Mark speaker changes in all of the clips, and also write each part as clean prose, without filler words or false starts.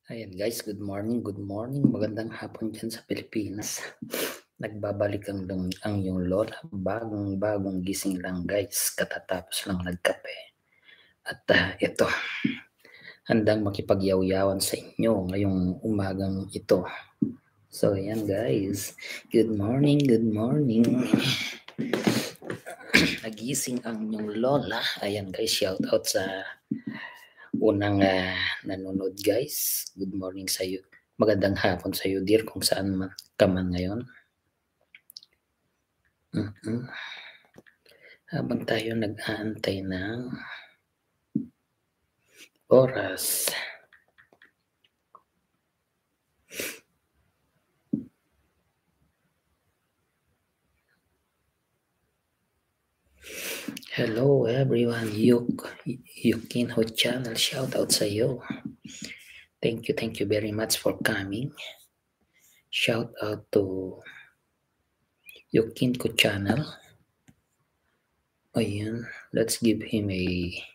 Speaker 1: Ayan guys, good morning, good morning. Magandang hapon dyan sa Pilipinas. Nagbabalik ang iyong lola. Bagong gising lang guys. Katatapos lang nagkape. At ito, handang makipagyaw-yawan sa inyo ngayong umagang ito. So ayan guys, good morning, good morning. Nagising ang inyong lola. Ayan guys, shout out sa unang nanonood guys. Good morning sa iyo. Magandang hapon sa iyo dear kung saan man ka man ngayon. Habang tayo nag-aantay ng oras. Hello everyone, Yukinho channel, shout out sa iyo. Thank you very much for coming. Shout out to Yukinho channel. Ayan, let's give him a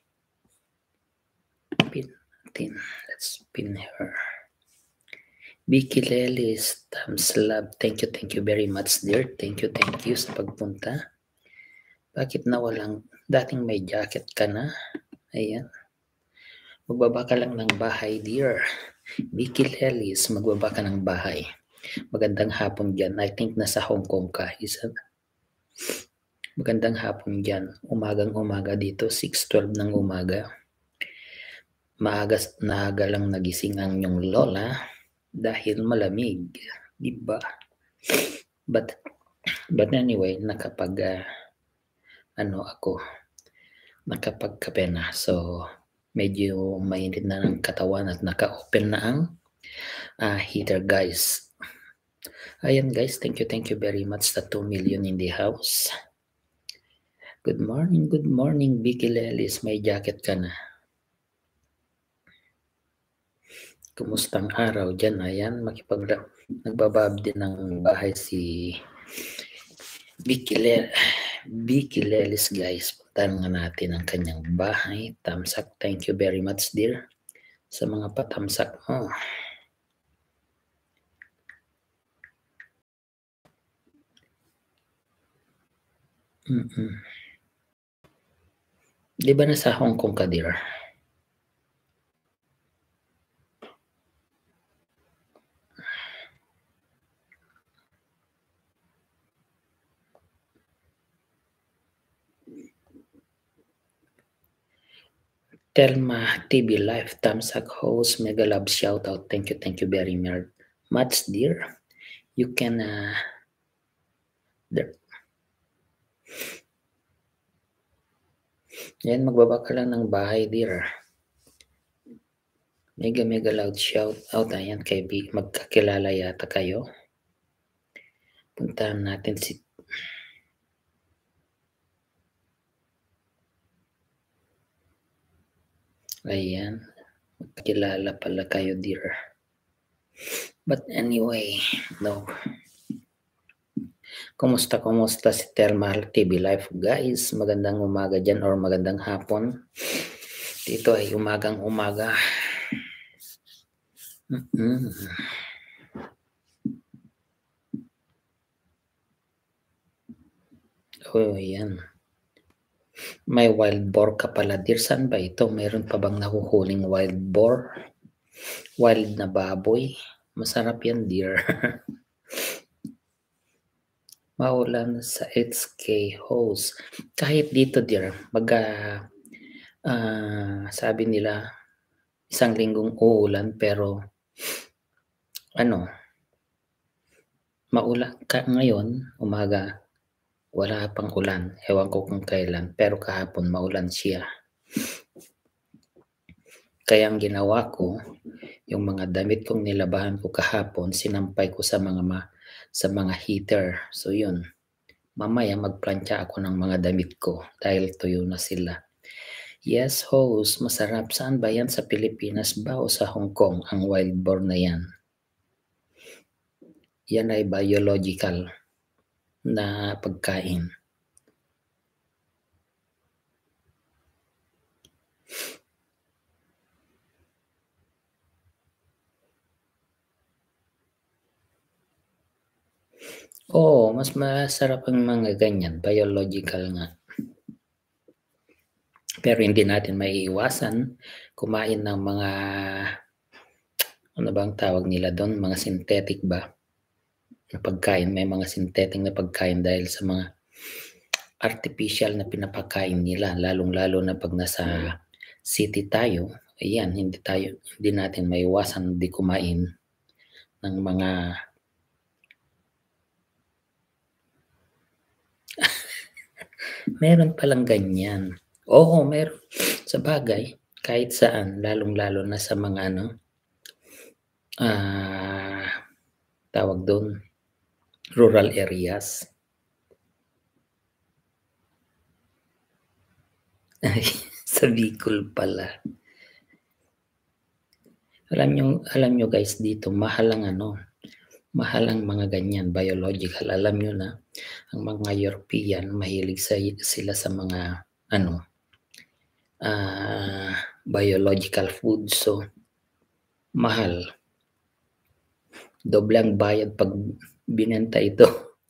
Speaker 1: pin. Let's pin her. Vicky Lelis, thumbs love. Thank you very much dear. Thank you sa pagpunta. Bakit nawalang dating may jacket ka na? Ayan. Magbaba ka lang ng bahay, dear. Vicky Lelis, magbaba ka ng bahay. Magandang hapon dyan. I think nasa Hong Kong ka. Magandang hapon dyan. Umagang-umaga dito, 6:12 ng umaga. Naaga lang nagising ang inyong lola dahil malamig. Diba? But anyway, nakapagkape na. So, medyo mainit na ng katawan at naka-open na ang heater guys. Ayan guys, thank you very much sa 2 million in the house. Good morning Vicky Lelis, may jacket ka na. Kumustang araw dyan? Ayan, nagbabab din ng bahay si Vicky Lelis guys. Puntahan nga natin ang kanyang bahay. Thumbs up, thank you very much dear sa mga patamsak mo. Di ba nasa Hong Kong ka dear? Telma TV Live, thumbs up host, mega love shout out. Thank you very much dear. You can yan, magbaba ka lang ng bahay dear. Mega loud shout out. Ayan, kay magkakilala yata kayo. Puntahan natin si ayan, magkakilala pala kayo dear. But anyway, no. Kumusta si Telma TV Live guys? Magandang umaga dyan or magandang hapon. Dito ay umagang-umaga. Oh, yan. May wild boar ka pala dear. Saan ba ito? Mayroon pa bang nahuhuling wild boar? Wild na baboy? Masarap yan dear. Maulan sa HK host. Kahit dito dear, sabi nila isang linggong uulan pero maulan ngayon umaga wala pang ulan. Ewan ko kung kailan pero kahapon maulan siya. Kaya ang ginawa ko, yung mga damit kong nilabahan ko kahapon, sinampay ko sa mga heater. So yun, mamaya magplantya ako ng mga damit ko dahil tuyo na sila. Yes, host, masarap. Saan ba yan? Sa Pilipinas ba o sa Hong Kong ang wild boar na yan? Yan ay biological na pagkain. Oo, mas masarap ang mga ganyan, biological nga. Pero hindi natin maiiwasan kumain ng mga ano bang tawag nila do'n, mga synthetic ba na pagkain. May mga synthetic na pagkain dahil sa mga artificial na pinapakain nila, lalong-lalo na 'pag nasa city tayo. Ayan, hindi natin maiwasan di kumain ng mga meron palang ganyan. Oo, meron. Sabagay, kahit saan, lalong-lalo na sa mga ano, ah, tawag do'n, rural areas. Ay, sa Bicol pala. Alam niyo guys dito mahal ang ano, mahal ang mga ganyan, biological. Alam niyo na, ang mga European mahilig sila sa mga ano, biological food. So, mahal. Doble ang bayad 'pag binenta ito.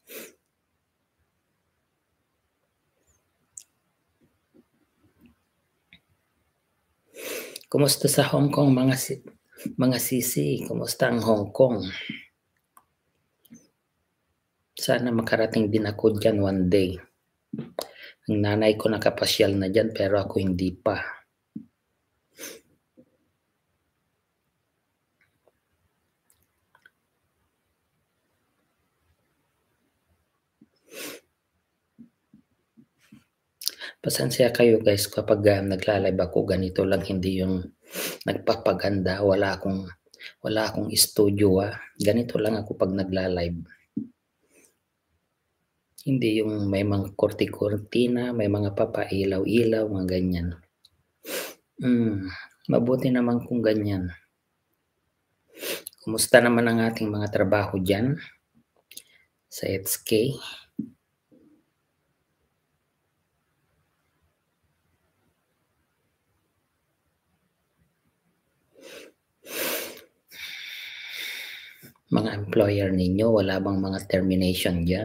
Speaker 1: Kumusta sa Hong Kong mga sisi? Kumusta ang Hong Kong? Sana makarating din ako diyan one day. Ang nanay ko nakapasyal na diyan pero ako hindi pa. Pasensya kayo guys kapag nagla-live ako ganito lang, hindi yung nagpapaganda. Wala akong studio. Ganito lang ako pag nagla-live. Hindi yung may mga korti-kortina, may mga papailaw-ilaw, mga ganyan. Mabuti naman kung ganyan. Kumusta naman ang ating mga trabaho dyan sa HK? Mga employer ninyo, wala bang mga termination dyan?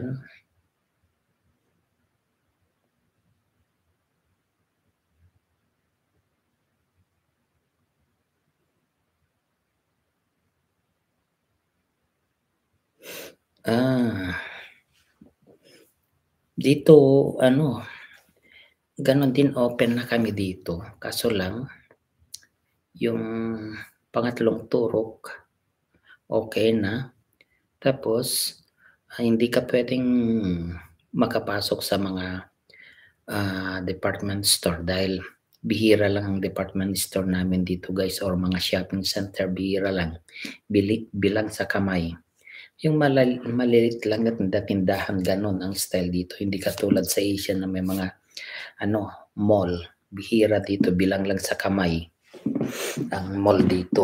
Speaker 1: Dito ano, gano'n din, open na kami dito. Kaso lang, yung pangatlong turok, okay na. Tapos, hindi ka puwedeng makapasok sa mga department store dahil bihira lang ang department store namin dito guys, or mga shopping center, bihira lang. Bilang sa kamay. Yung maliliit lang na tindahan, gano'n ang style dito. Hindi katulad sa Asia na may mga mall. Bihira dito, bilang lang sa kamay ang mall dito.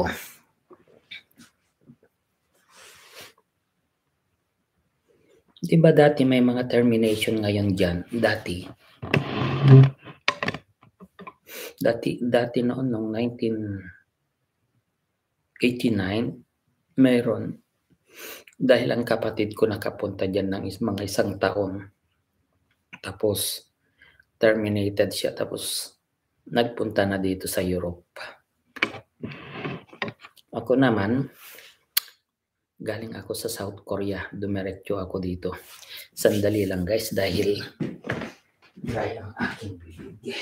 Speaker 1: Di ba dati may mga termination ngayon dyan? Dati noon, noong 1989, mayroon. Dahil ang kapatid ko nakapunta dyan ng mga isang taon. Tapos, terminated siya. Tapos, nagpunta na dito sa Europe. Ako naman, galing ako sa South Korea. Dumiretso ako dito. Sandali lang guys dahil dry ang aking bibig.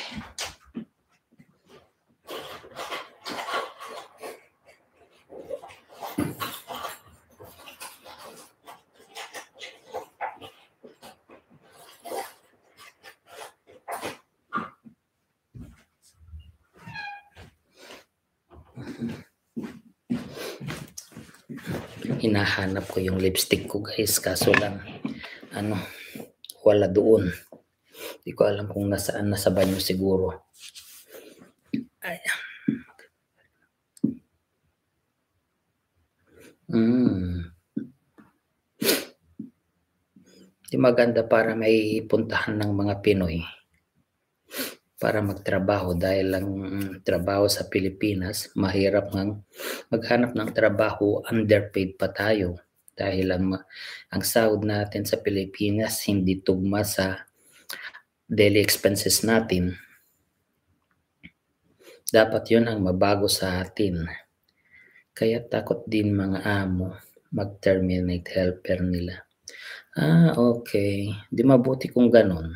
Speaker 1: Hinahanap ko yung lipstick ko guys, kaso lang wala doon. Hindi ko alam kung nasaan, nasa banyo siguro. Ay. Di maganda para may puntahan ng mga Pinoy para magtrabaho, dahil lang trabaho sa Pilipinas, mahirap ngang maghanap ng trabaho, underpaid pa tayo dahil ang sahod natin sa Pilipinas hindi tugma sa daily expenses natin. Dapat yun ang mabago sa atin. Kaya takot din mga amo mag-terminate helper nila. Okay. Di mabuti kung ganon.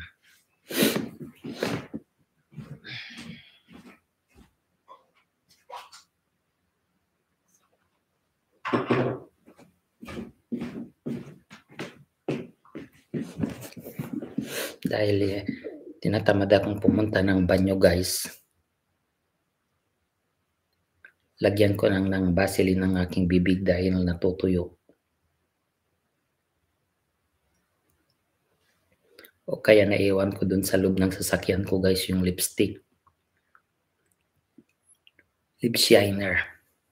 Speaker 1: Dahil tinatamad akong pumunta ng banyo guys. Lagyan ko ng Vaseline ng aking bibig dahil natutuyo. O kaya naiwan ko dun sa loob ng sasakyan ko guys yung lipstick. Lip shiner.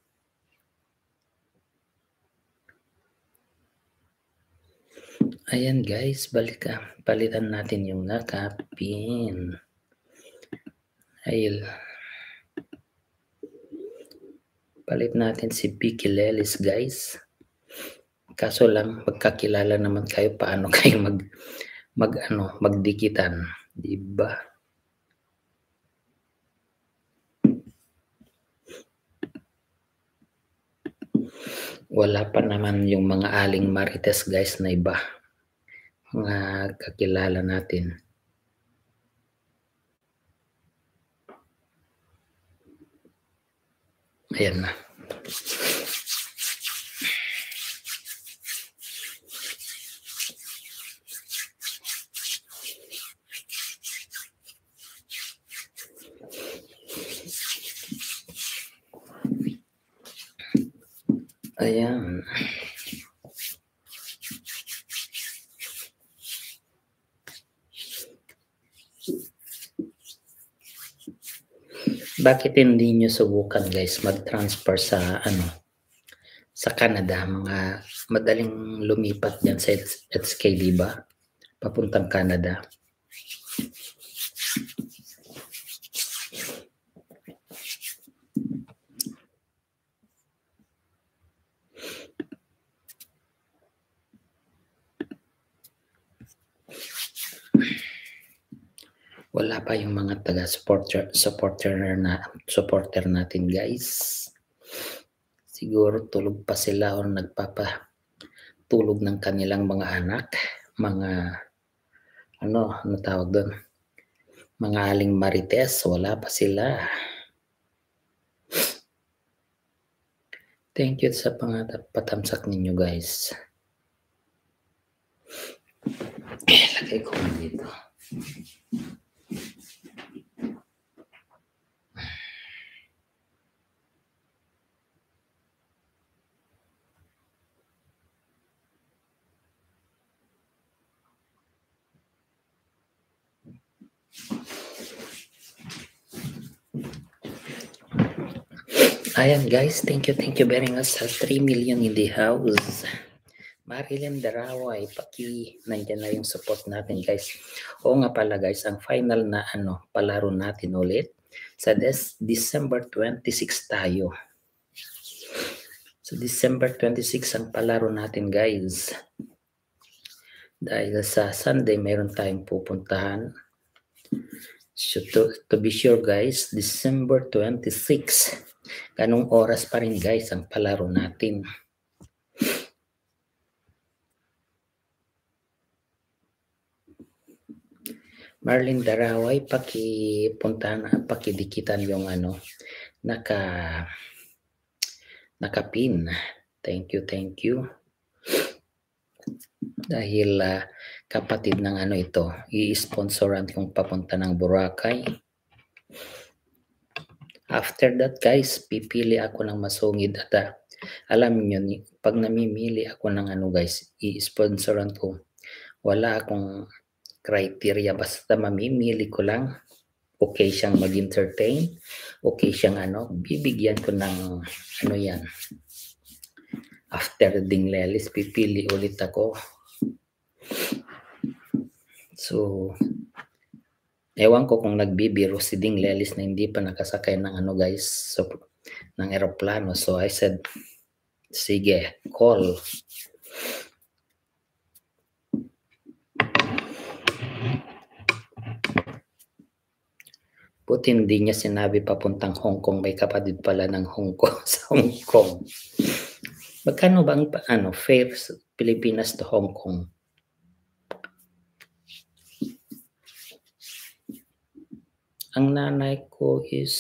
Speaker 1: Ayan guys, palitan natin yung nakapin. Ayun. Palit natin si Vicky Lelis guys. Kaso lang magkakilala naman kayo paano kayo magdikitan, di ba? Wala pa naman yung mga aling marites guys na iba. Mga kakilala natin. Ayan na. Ayan. Bakit hindi nyo subukan guys mag-transfer sa sa Canada? Mga madaling lumipat dyan sa HK, diba? Papuntang Canada. Wala pa yung mga supporter natin guys. Siguro tulog pa sila o nagpapatulog ng kanilang mga anak, mga ano tawag doon? Mga aling marites, wala pa sila. Thank you sa patamsak ninyo guys. Lagay ko dito. Ayan guys, thank you very much sa 3 million in the house. Marilyn Daraway, nandyan na yung support natin guys. Oo nga pala guys, ang final na palaro natin ulit sa December 26 tayo. So December 26 ang palaro natin guys. Dahil sa Sunday mayroon tayong pupuntahan. So to be sure guys, December 26. Ganong oras pa rin guys ang palaro natin. Marlene Daraway, pakidikitan yung nakapin. Thank you. Dahil kapatid ng ito, i-sponsoran kong papunta ng Boracay. After that guys, pipili ako ng masungid at alam niyo, pag namimili ako ng guys, i-sponsoran ko. Wala akong criteria, basta mamimili ko lang. Okay siyang mag-entertain, okay siyang bibigyan ko ng yan. After Ding Lelis, pipili ulit ako. So, ewan ko kung nagbibiro si Ding Lelis na hindi pa nakasakay ng guys, ng eroplano. So I said, sige, call. Buti hindi niya sinabi papuntang Hong Kong, may kapatid pala ng Hong Kong sa Hong Kong. Magkano ba ang fare sa Pilipinas to Hong Kong? Ang nanay ko is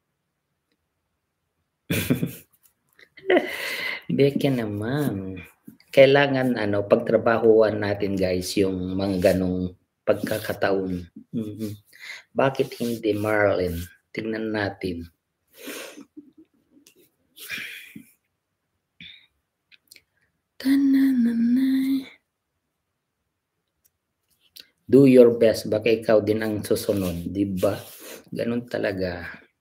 Speaker 1: Beke naman. Kailangan pagtrabahuan natin guys yung mga ganong pagkakataon. Bakit hindi Marlin? Tingnan natin. Do your best, baka ikaw din ang susunod, di ba? Ganun talaga.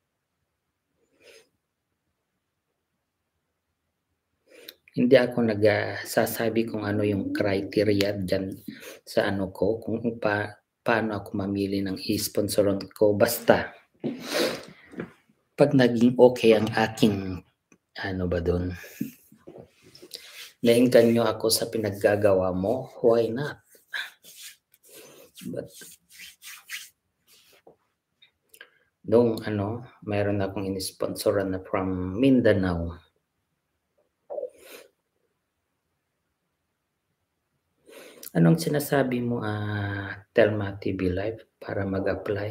Speaker 1: Hindi ako nagsasabi kung ano yung criteria dyan sa ko, kung paano ako mamili ng i-sponsoran ko. Basta, pag naging okay ang aking, ba dun, nainggan nyo ako sa pinaggagawa mo, why not? But, nung mayroon akong in-sponsoran na from Mindanao. Anong sinasabi mo, Telma TV Live para mag-apply?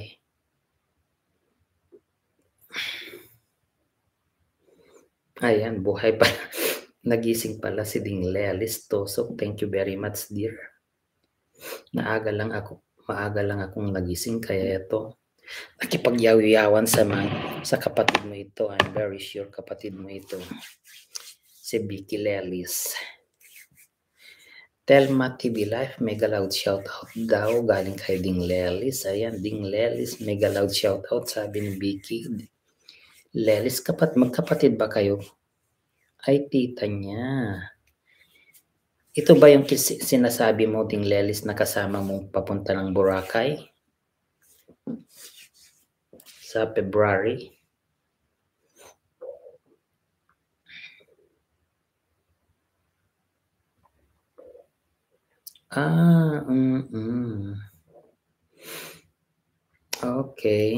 Speaker 1: Ayan, buhay pa. Nagising pala si Ding Lea Listoso. Thank you very much, dear. Maaga lang akong nagising, kaya ito. Nakipagyaw-yawan sa kapatid mo ito. I'm very sure kapatid mo ito. Si Vicky Lelis. Telma TV Live, mega loud shoutout daw galing kay Ding Lelis. Ayan, Ding Lelis, mega loud shoutout, sabi ni Vicky Lelis. Magkapatid ba kayo? Ay, tita niya. Ito ba yung sinasabi mo, Ding Lelis, na kasama mong papunta ng Boracay? Sa February? Okay.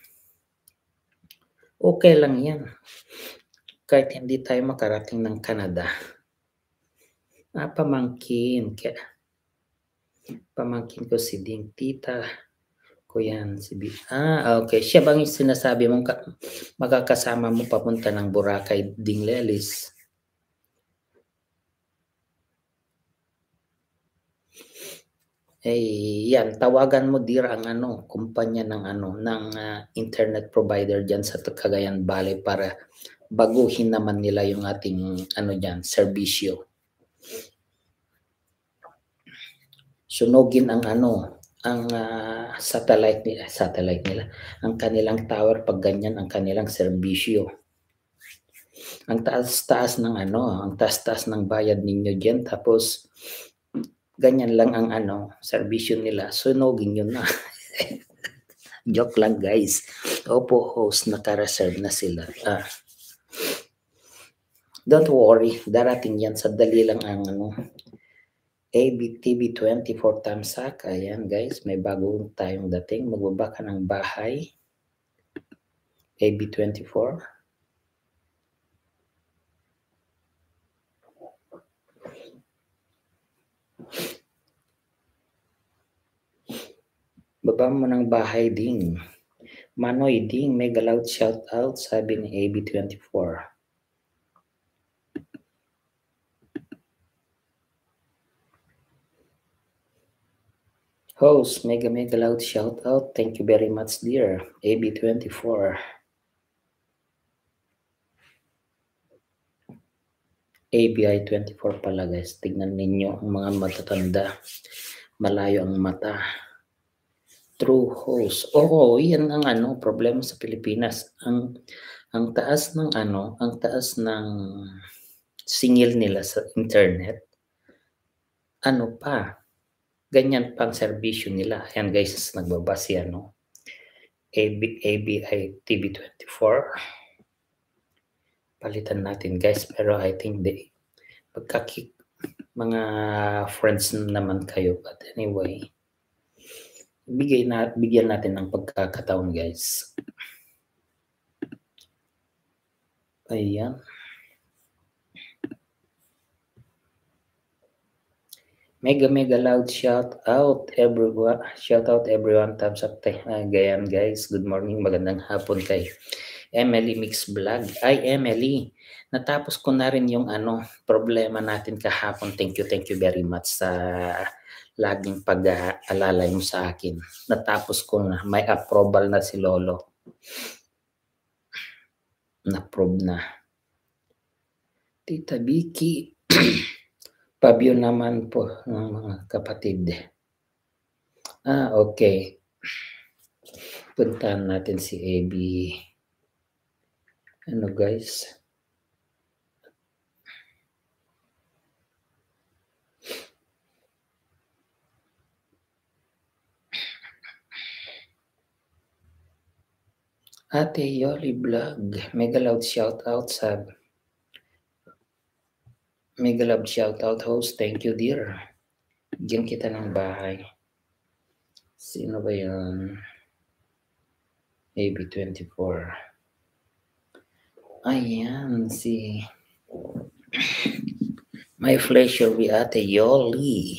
Speaker 1: Okay lang yan. Kahit hindi tayo makarating ng Canada. Pamangkin ko si Ding, tita ko yan. Okay. Siya bang sinasabi mong makakasama mo papunta ng Boracay, Ding Lelis? Yan, tawagan mo dear ang kumpanya ng internet provider diyan sa Cagayan Valley para baguhin naman nila yung ating diyan, serbisyo. Sunugin ang satellite nila, ang kanilang tower pag ganyan ang kanilang serbisyo. Ang taas-taas ng bayad ninyo diyan, tapos ganyan lang ang serbisyo nila, sunugin nyo na. Joke lang guys. Opo host, naka-reserve na sila. Don't worry, darating yan, sa dali lang ang ABTV24 Tamsak. Ayan guys, may bagong tayong dating. Magbaba ka ng bahay. AB24. Baba mo ng bahay, Ding. Manoy, Ding, mega loud shout out, sabi ni AB24. Host, mega loud shout out. Thank you very much, dear. AB24. ABI24 pala guys. Tignan ninyo ang mga matatanda. Malayo ang mata. True host. Yan ang problema sa Pilipinas. Ang taas ng singil nila sa internet. Ganyan pang serbisyo nila. Ayan guys, nagbaba si ABI TV24. Palitan natin guys, pero I think mga friends naman kayo. But anyway, bigyan natin ng pagkakataon, guys. Ayan. Mega loud shout out everyone. Shout out everyone. Thumbs up tayo. Gayan, guys. Good morning. Magandang hapon kay Emily Mix Vlog. Ay, Emily. Natapos ko na rin yung problema natin kahapon. Thank you very much sa laging pag-aalala mo sa akin. Natapos ko na. May approval na si Lolo. Na-approve na. Tita Vicky. Pabyo naman po ng mga kapatid. Okay. Puntahan natin si Abby. Guys? Ate Yoli Vlog. Mega loud shout out sa Mega loud shout out host. Thank you, dear. Diyan kita ng bahay. Sino ba yun? AB24. Ayan, si My pleasure with Ate Yoli.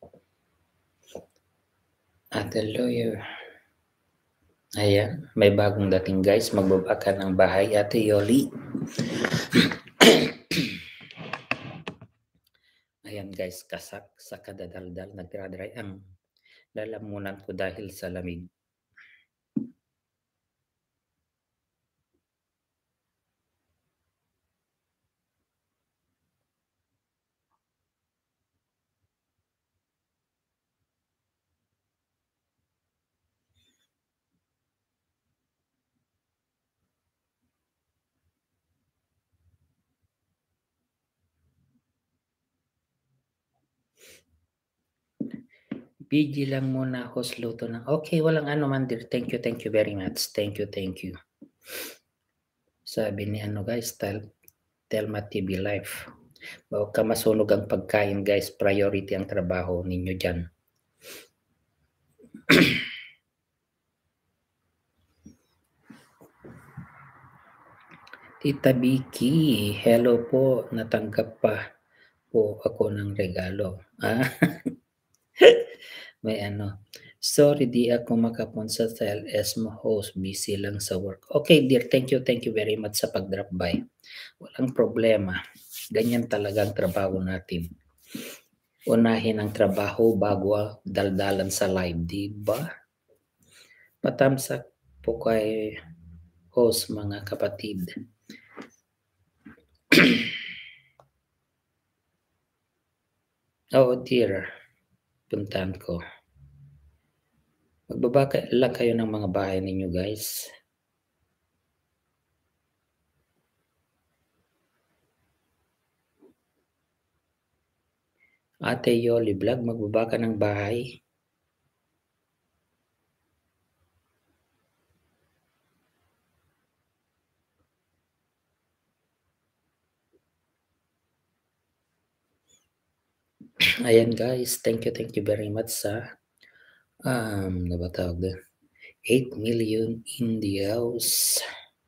Speaker 1: Ate Lawyer. Ayan, may bagong dating, guys. Magbaba ka ng bahay, Ate Yoli. Ayan, guys, kasak sa kadadaldal. Nagtiradry ang lalamunan ko dahil sa lamig. PG lang muna, host luto na. Okay, walang man, dear. Thank you very much. Thank you. Sabi ni guys, Telma TV Live. Huwag ka masunog ang pagkain, guys. Priority ang trabaho ninyo dyan. Tita Vicky, hello po. Natanggap pa po ako ng regalo. May sorry di ako makapunta sa LS mo, host. Busy lang sa work. Okay, dear. Thank you very much sa pag-drop by. Walang problema. Ganyan talaga ang trabaho natin. Unahin ang trabaho bago daldalan sa live, diba? Patamsak po kay host, mga kapatid. Oh, dear. Puntahan ko. Magbaba lang kayo ng mga bahay ninyo, guys. Ate Yoli Vlog, magbaba ka ng bahay. Ayan, guys. Thank you very much sa nabatawag din. 8 million in the house.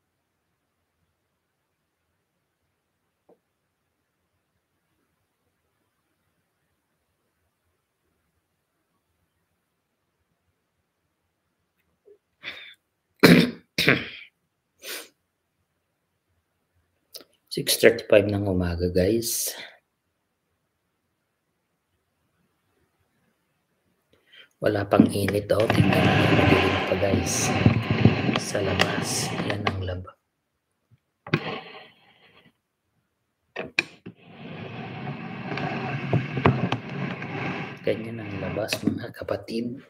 Speaker 1: (6:35) ng umaga, guys. Wala pang init, tingnan mo, madilim pa, guys. Sa labas, yan ang labas. Ganyan ang labas, mga kapatid.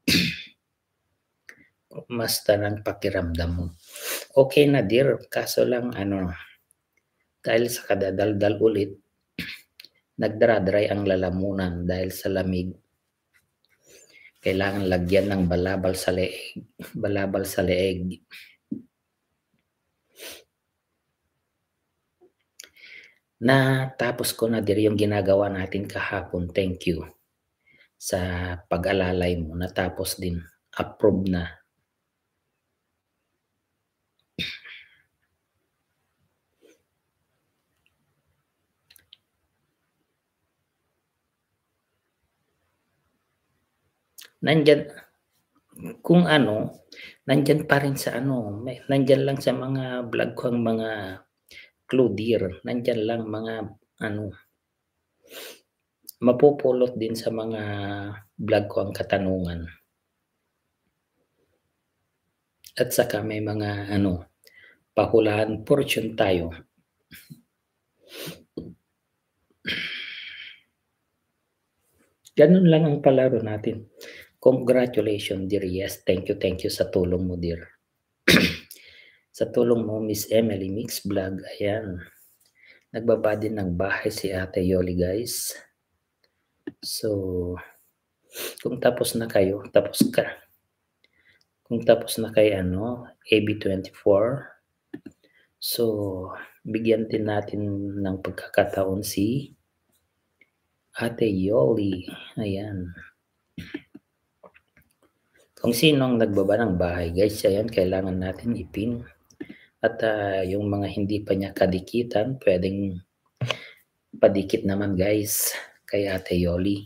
Speaker 1: Basta ng pakiramdam mo. Okay na, dear. Kaso lang, dahil sa kadadaldal ulit, nagdradry ang lalamunan dahil sa lamig. Kailangan lagyan ng balabal sa leeg. Natapos ko na dear yung ginagawa natin kahapon. Thank you sa pag-alalay mo. Natapos din. Approve na. Nandyan, kung ano, nandyan pa rin sa ano, nandyan lang sa mga vlog ko ang mga clue dear. Nandyan lang mga ano, mapupulot din sa mga vlog ko ang katanungan. At saka may mga ano, pahulaan fortune tayo. Ganun lang ang palaro natin. Congratulations dear. Yes, thank you sa tulong mo dear. Sa tulong mo Miss Emily Mix Vlog. Ayan. Nagbaba din ng bahay si Ate Yoli guys. So, kung tapos na kayo, tapos ka. Kung tapos na kay ano, AB24, so, bigyan din natin ng pagkakataon si Ate Yoli. Ayan. Kung sinong nagbaba ng bahay, guys, ayan, kailangan natin ipin. At yung mga hindi pa niya kadikitan, pwedeng padikit naman, guys, kay Ate Yoli.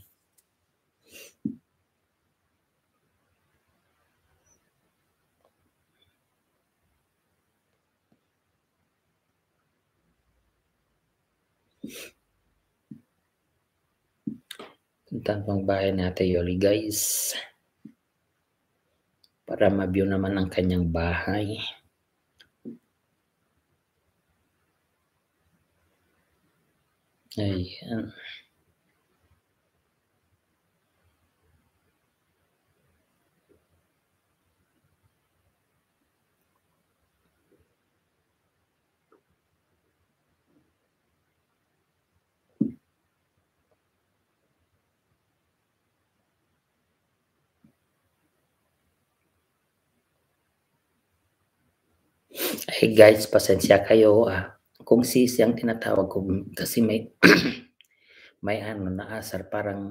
Speaker 1: Tampang bahay ni Ate Yoli, guys. Para ma-view naman ang kanyang bahay. Ayan. Hey guys, pasensya kayo kung sisi ang tinatawag ko kasi may may ano naasar parang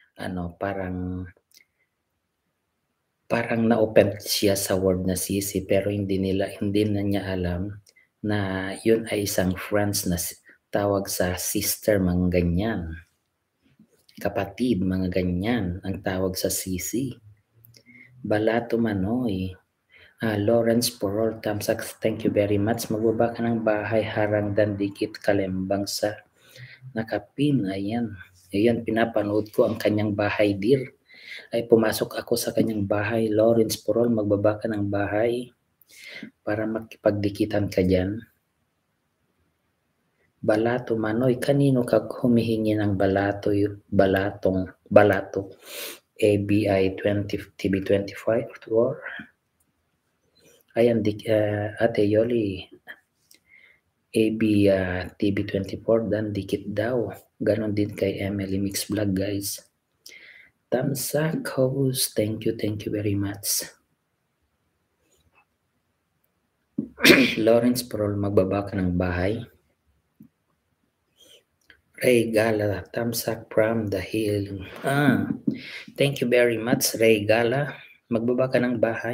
Speaker 1: na-offend siya sa word na sisi pero hindi na niya alam na yun ay isang friends na tawag sa sister mga ganyan. Kapatid mga ganyan ang tawag sa sisi. Balato Manoy. Lawrence Porol, Tamsak, thank you very much. Magbaba ka ng bahay, harang dan dikit kalembang sa nakapin. Ayan. Ayan, pinapanood ko ang kanyang bahay, dear. Ay pumasok ako sa kanyang bahay. Lawrence Porol, magbaba ka ng bahay para makipagdikitan ka dyan. Balato Manoy, kanino ka humihingi ng balato? ABI 20 TB25 or ayan, Ate Yoli, AB TB24 dan dikit daw. Ganon din kay Emily Mix Vlog, guys. Tamsak host, thank you very much. Lawrence Prol, magbaba ka ng bahay. Ray Gala, Tamsak from the hill. Thank you very much, Ray Gala. Magbaba ka ng bahay.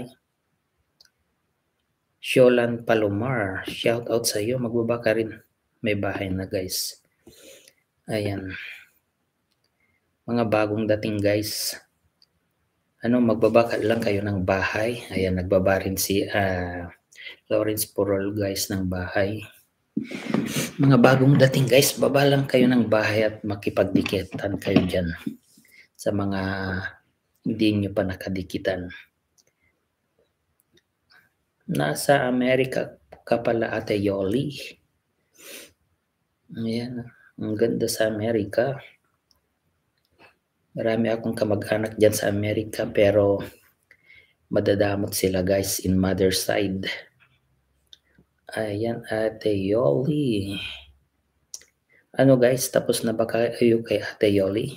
Speaker 1: Sholan Palomar, shout out sa iyo. Magbaba ka rin. May bahay na, guys. Ayan. Mga bagong dating, guys. Magbaba ka lang kayo ng bahay. Ayan, nagbaba rin si Lawrence Porol, guys, ng bahay. Mga bagong dating, guys, baba lang kayo ng bahay at makipagdikitan kayo dyan sa mga hindi nyo pa nakadikitan. Nasa Amerika ka pala, Ate Yoli. Ayan, ang ganda sa Amerika. Marami akong kamag-anak dyan sa Amerika pero madadamot sila, guys, in mother side. Ayan, Ate Yoli. Guys, tapos na ba kayo kay Ate Yoli?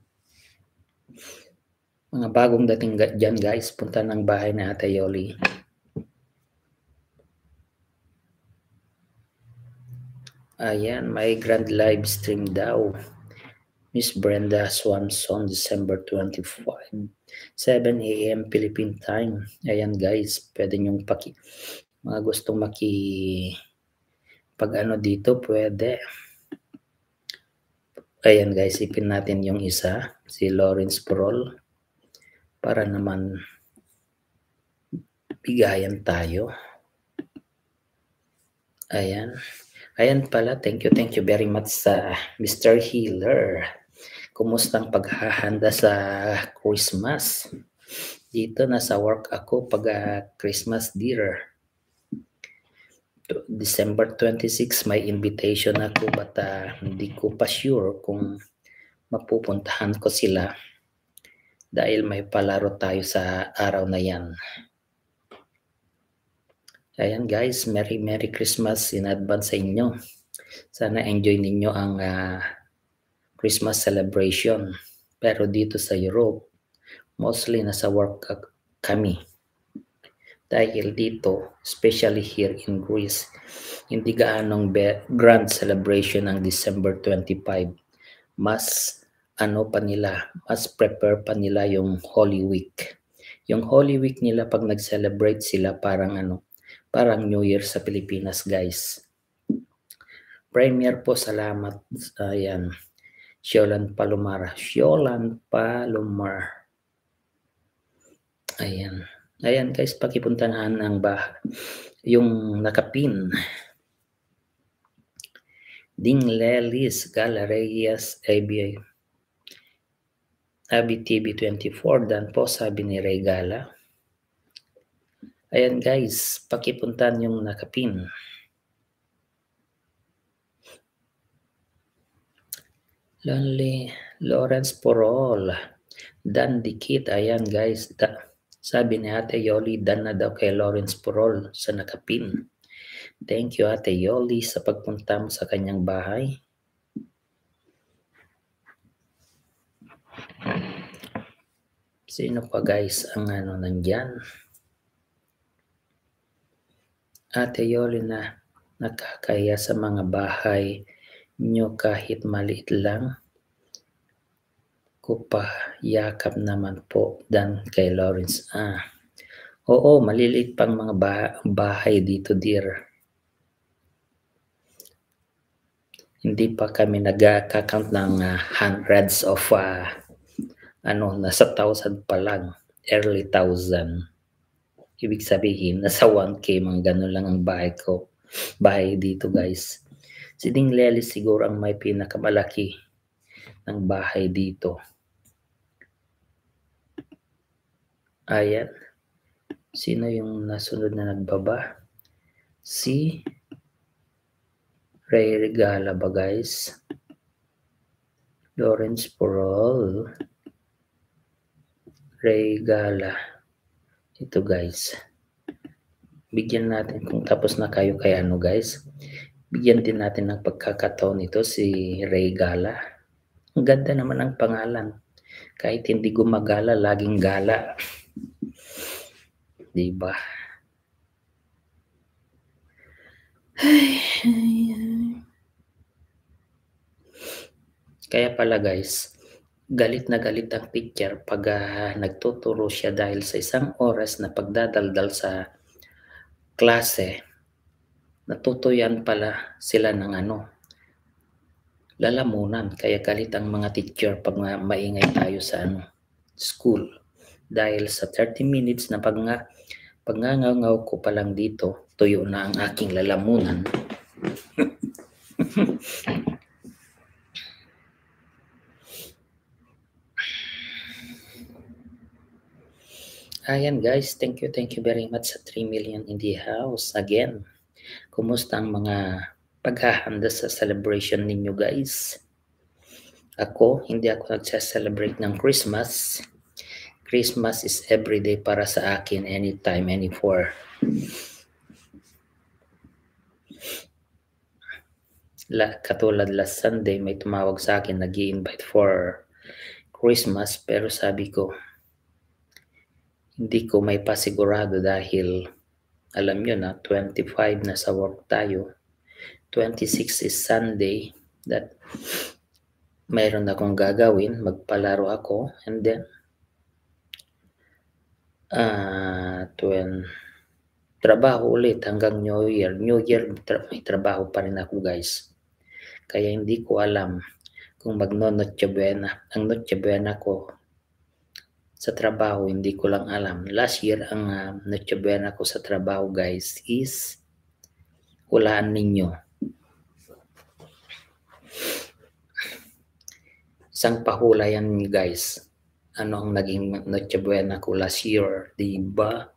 Speaker 1: Mga bagong dating dyan, guys, punta ng bahay ni Ate Yoli. Ayan, may grand live stream daw. Miss Brenda Swanson, December 25, 7 a.m. Philippine time. Ayan guys, pwede nyong mga gustong pag ano dito, pwede. Ayan guys, ipin natin yung isa, si Lawrence Prol, para naman bigayan tayo. Ayan. Ayan pala, thank you very much sa Mr. Healer. Kumustang paghahanda sa Christmas? Dito nasa work ako pag Christmas dinner. December 26 may invitation ako but hindi ko pa sure kung mapupuntahan ko sila dahil may palaro tayo sa araw na yan. Ayan guys, Merry Christmas in advance sa inyo. Sana enjoy ninyo ang Christmas celebration. Pero dito sa Europe, mostly nasa work kami. Dahil dito, especially here in Greece, hindi gaanong grand celebration ng December 25. Mas mas prepare pa nila yung Holy Week. Yung Holy Week nila pag nag-celebrate sila parang New Year sa Pilipinas, guys. Premier po, salamat. Ayan. Sholan Palomar. Ayan. Ayan guys, pakipuntahan ang yung nakapin. Ding Lelis, Galareyas, ABTV24, dan po sabi ni Regala. Ayan guys, pakipuntahan yung nakapin. Lonely, Lawrence Porol, Dan Dikit, ayan guys, sabi ni Ate Yoli, dan na daw kay Lawrence Porol sa nakapin. Thank you Ate Yoli sa pagpunta mo sa kanyang bahay. Sino pa guys ang nandyan? Ate Yoli na nakakaya sa mga bahay nyo kahit maliit lang. Yakap naman po dan kay Lawrence. Oo, maliliit pang mga bahay dito, dear. Hindi pa kami nagka-count ng hundreds of nasa 1,000 pa lang, early 1,000. Ibig sabihin, nasa 1K, mga ganun lang ang bahay dito, guys. Si Ding Lely siguro ang may pinakamalaki ng bahay dito. Ayan. Sino yung nasunod na nagbaba? Si Ray Regala ba, guys? Lawrence Porol. Regala. Ito, guys. Bigyan natin, kung tapos na kayo kay guys, bigyan din natin ng pagkakataon ito si Regala. Ang ganda naman ang pangalan. Kahit hindi gumagala, laging gala. Diba? Kaya pala guys, galit na galit ang teacher pag nagtuturo siya dahil sa isang oras na pagdadaldal sa klase, natutuyan pala sila ng lalamunan. Kaya galit ang mga teacher pag maingay tayo sa school. Dahil sa 30 minutes na pagngangaw ko pa lang dito, tuyo na ang aking lalamunan. Ayan guys, thank you very much sa 3 million in the house. Again, kumusta ang mga paghahanda sa celebration ninyo guys? Ako, hindi ako nagsa-celebrate ng Christmas. Christmas is everyday para sa akin, anytime, anywhere. Katulad last Sunday, may tumawag sa akin, nag-i-invite for Christmas, pero sabi ko, hindi ko may pasigurado dahil alam nyo na 25 na sa work tayo. 26 is Sunday that mayroon akong gagawin, magpalaro ako, and then trabaho ulit hanggang New Year. New Year may trabaho pa rin ako guys. Kaya hindi ko alam kung magno-Noche Buena. Ang Noche Buena ko sa trabaho, hindi ko lang alam. Last year, ang Noche Buena ko sa trabaho guys is, hulaan ninyo. Isang pahula yan guys. Ano ang naging Noche Buena ko last year, diba?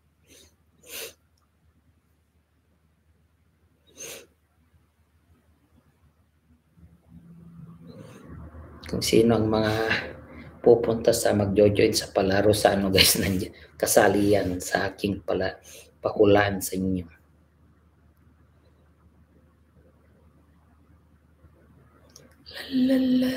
Speaker 1: Kung sino ang mga pupunta sa magjo-join sa palaro sa ano guys, nandiyan, kasali yan sa aking pahulaan sa inyo. Lalala.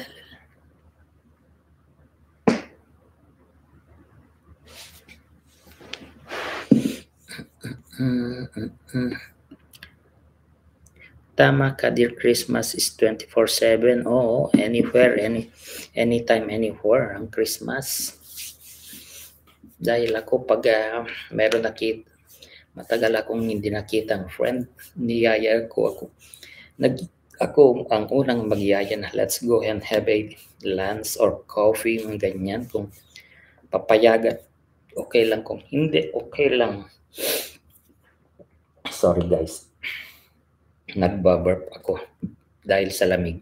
Speaker 1: Tama ka, dear, Christmas is 24/7. Oo, anywhere, anytime, anywhere ang Christmas. Dahil ako pag meron matagal akong hindi nakitang friend, niyaya ko ako. Ako ang unang magyaya na let's go and have a lunch or coffee, mga ganyan. Kung papayagan, okay lang. Kung hindi, okay lang. Sorry guys. Nagbaburp ako dahil sa lamig.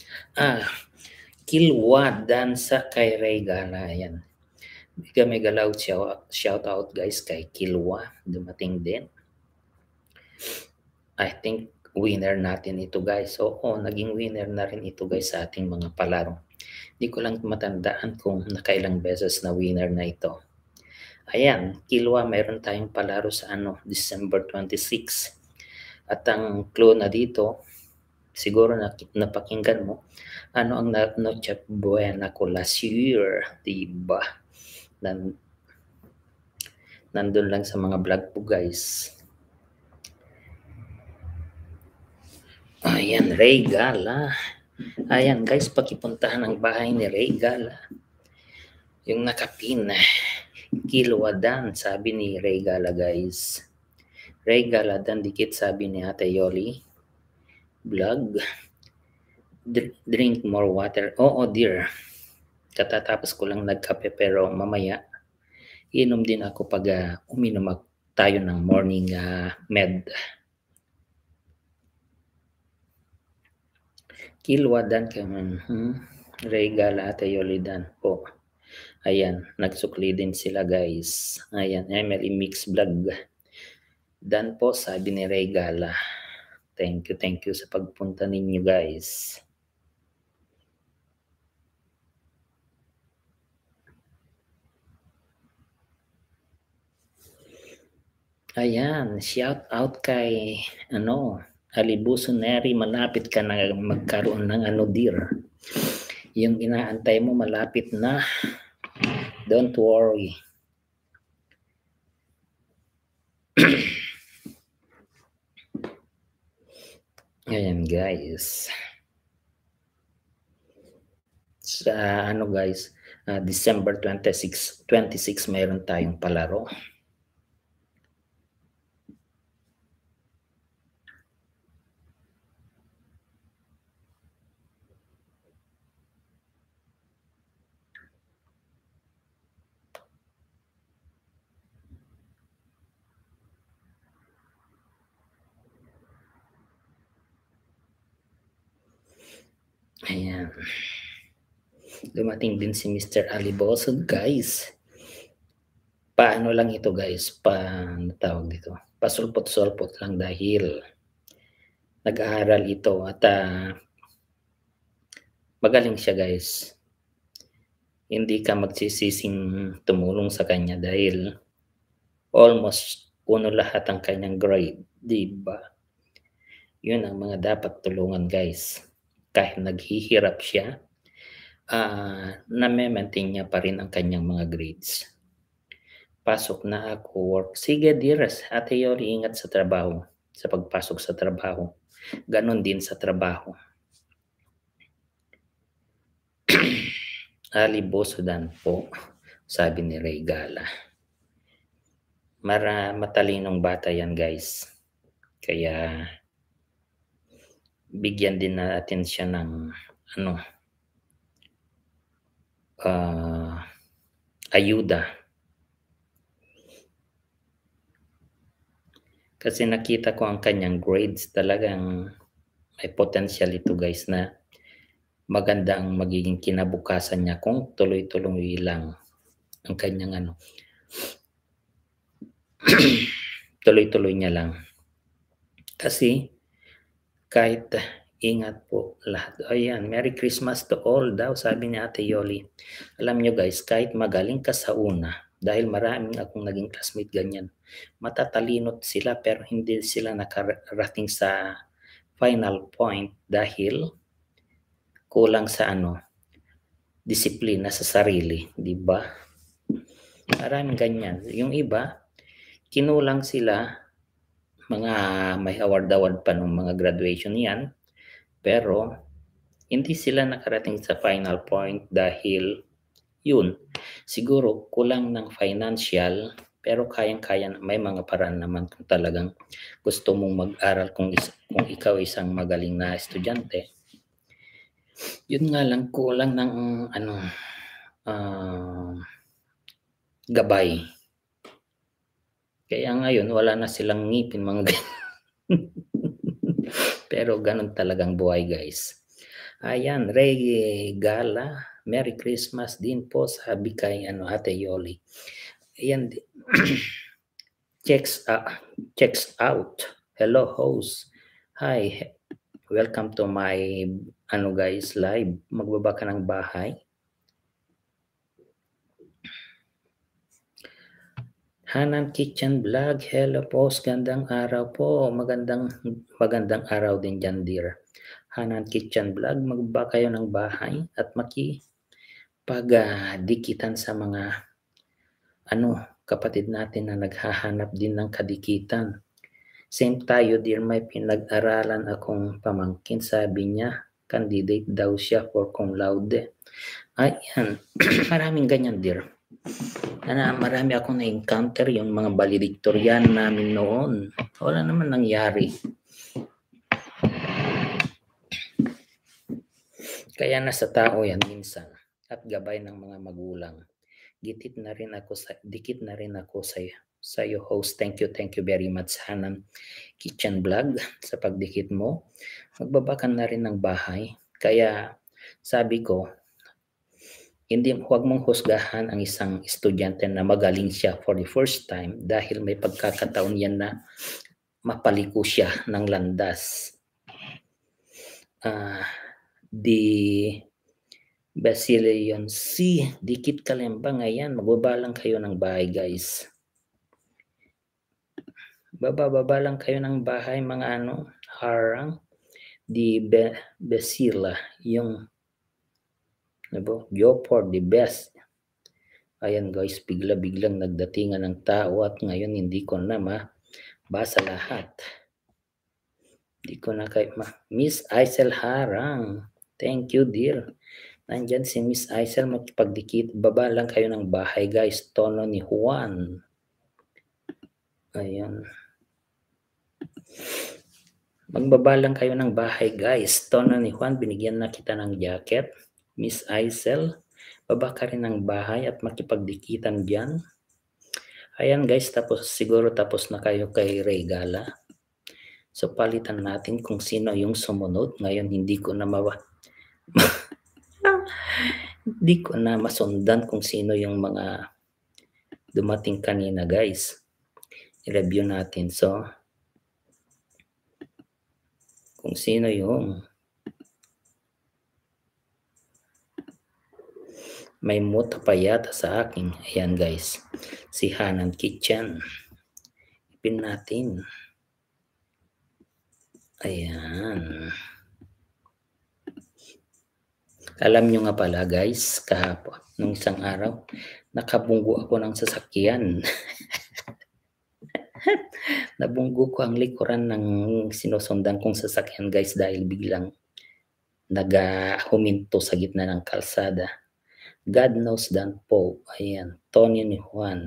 Speaker 1: Kilwa dansa kay Ray Gala. Yan. May galaw shout out guys kay Kilwa. Dumating din. I think winner natin ito guys. Oo, naging winner na rin ito guys sa ating mga palaro. Hindi ko lang matandaan kung nakailang beses na winner na ito. Ayan, Kilwa, mayroon tayong palaro sa December 26. At ang clue na dito, siguro napakinggan mo, ano ang Noche Buena ko last year, diba? Nandun lang sa mga vlog po guys. Ayan, Ray Gala. Ayan guys, pakipuntahan ang bahay ni Ray Gala. Yung nakapin, Kilwadan, sabi ni Ray Gala guys. Ray Gala, dan dikit, sabi ni Ate Yoli. Vlog. Drink more water. Oo dear. Katatapos ko lang nagkape pero mamaya inom din ako pag uminom tayo ng morning med. Kilwadan ka Ray Gala, Ate Yoli dan po. Ayan, nagsukli din sila guys. Ayan, Emily Mix Vlog. Dan po, sabi ni Ray Gala. Thank you sa pagpunta ninyo guys. Ayan, shout out kay Alibusonary, malapit ka na magkaroon ng dear. Yung inaantay mo malapit na. Don't worry. Ayan guys. Sa guys, December 26 mayroon tayong palaro. Ayan. Dumating din si Mr. Alibosod guys. Paano lang ito guys? Tawag dito? Pasulpot-sulpot lang dahil nag-aaral ito at magaling siya guys. Hindi ka magsisising tumulong sa kanya dahil almost puno lahat ang kanyang grade, diba? Yun ang mga dapat tulungan guys. Kahit naghihirap siya, na-maintain niya pa rin ang kanyang mga grades. Pasok na ako work. Sige dearest, Ate Yoli, ingat sa trabaho, sa pagpasok sa trabaho. Ganon din sa trabaho. Ali Bosodan po, sabi ni Ray Gala. Matalinong bata yan, guys. Kaya bigyan din natin siya ng ayuda. Kasi nakita ko ang kanyang grades, talagang may potential ito, guys, na maganda ang magiging kinabukasan niya kung tuloy-tuloy lang ang kanyang tuloy-tuloy niya lang. Kasi kahit ingat po lahat. Ayan, Merry Christmas to all daw, sabi ni Ate Yoli. Alam nyo, guys, kahit magaling ka sa una, dahil maraming akong naging classmate ganyan, matatalinot sila pero hindi sila nakarating sa final point dahil kulang sa disiplina sa sarili, di ba? Maraming ganyan. Yung iba, kinulang sila, mga may award-award pa nung mga graduation yan, pero hindi sila nakarating sa final point dahil yun, siguro kulang ng financial, pero kayang-kaya, may mga paraan naman kung talagang gusto mong mag-aral, kung ikaw isang magaling na estudyante. Yun nga lang, kulang ng gabay. Kaya ngayon, wala na silang ngipin, mga pero ganun talagang buhay, guys. Ayan, Ray Gala, Merry Christmas din po, sabi kay Ate Yoli. Ayan, checks out. Hello, host. Hi, welcome to my guys, live. Magbaba ka ng bahay. Hanan Kitchen Vlog, hello po, gandang araw po. Magandang araw din dyan, dear. Hanan Kitchen Vlog, magbaba kayo ng bahay at makipagdikitan sa mga kapatid natin na naghahanap din ng kadikitan. Same tayo, dear, may pinag-aralan akong pamangkin, sabi niya, candidate daw siya for cum laude. Ayan, maraming ganyan, dear. Marami akong na-encounter yung mga valedictorian namin noon. Wala naman nangyari. Kaya nasa tao yan minsan at gabay ng mga magulang. Dikit na rin ako sa iyo, host. Thank you very much, Hanan Kitchen Vlog, sa pagdikit mo. Magbabakan na rin ng bahay. Kaya sabi ko, huwag mong husgahan ang isang estudyante na magaling siya for the first time dahil may pagkakataon yan na mapaliko siya ng landas. The Basilion C, Dikit Kalembang, ayan, magbaba lang kayo ng bahay, guys. Baba lang kayo ng bahay, mga harang. The Basila, yung go for the best. Ayan, guys, biglang nagdatingan ng tao at ngayon hindi ko na mabasa lahat. Hindi ko na Miss Aisel Harang, thank you, dear. Nandyan si Miss Aisel, magpagdikit. Baba lang kayo ng bahay, guys. Tono ni Juan. Ayan. Magbaba lang kayo ng bahay, guys. Tono ni Juan, binigyan na kita ng jacket. Miss Aisel, baba ka rin ng bahay at makipagdikitan dyan. Ayan, guys, siguro tapos na kayo kay Ray Gala. So, palitan natin kung sino yung sumunod. Ngayon, hindi ko na masundan kung sino yung mga dumating kanina, guys. I-review natin. So, kung sino yung may muta pa yata sa akin. Ayan, guys. Si Hanan Kitchen. Ipin natin. Ayan. Alam nyo nga pala, guys, kahapon, nung isang araw, nakabunggo ako ng sasakyan. Nabunggo ko ang likuran ng sinusundan kong sasakyan guys dahil biglang huminto sa gitna ng kalsada. God knows that po. Ayan, tono ni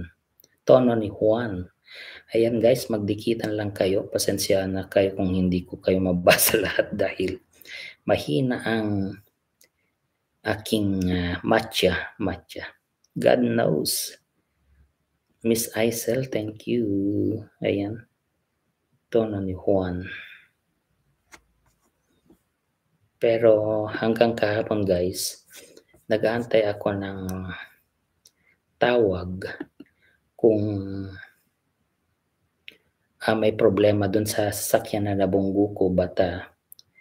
Speaker 1: Juan. Ayan guys, magdikitan lang kayo. Pasensya na kayo kung hindi ko kayo mabasa lahat dahil mahina ang aking matcha. God knows. Miss Aisel, thank you. Ayan, tono ni Juan. Pero hanggang kahapon guys, nag-aantay ako ng tawag kung may problema dun sa sasakyan na nabunggo ko, bata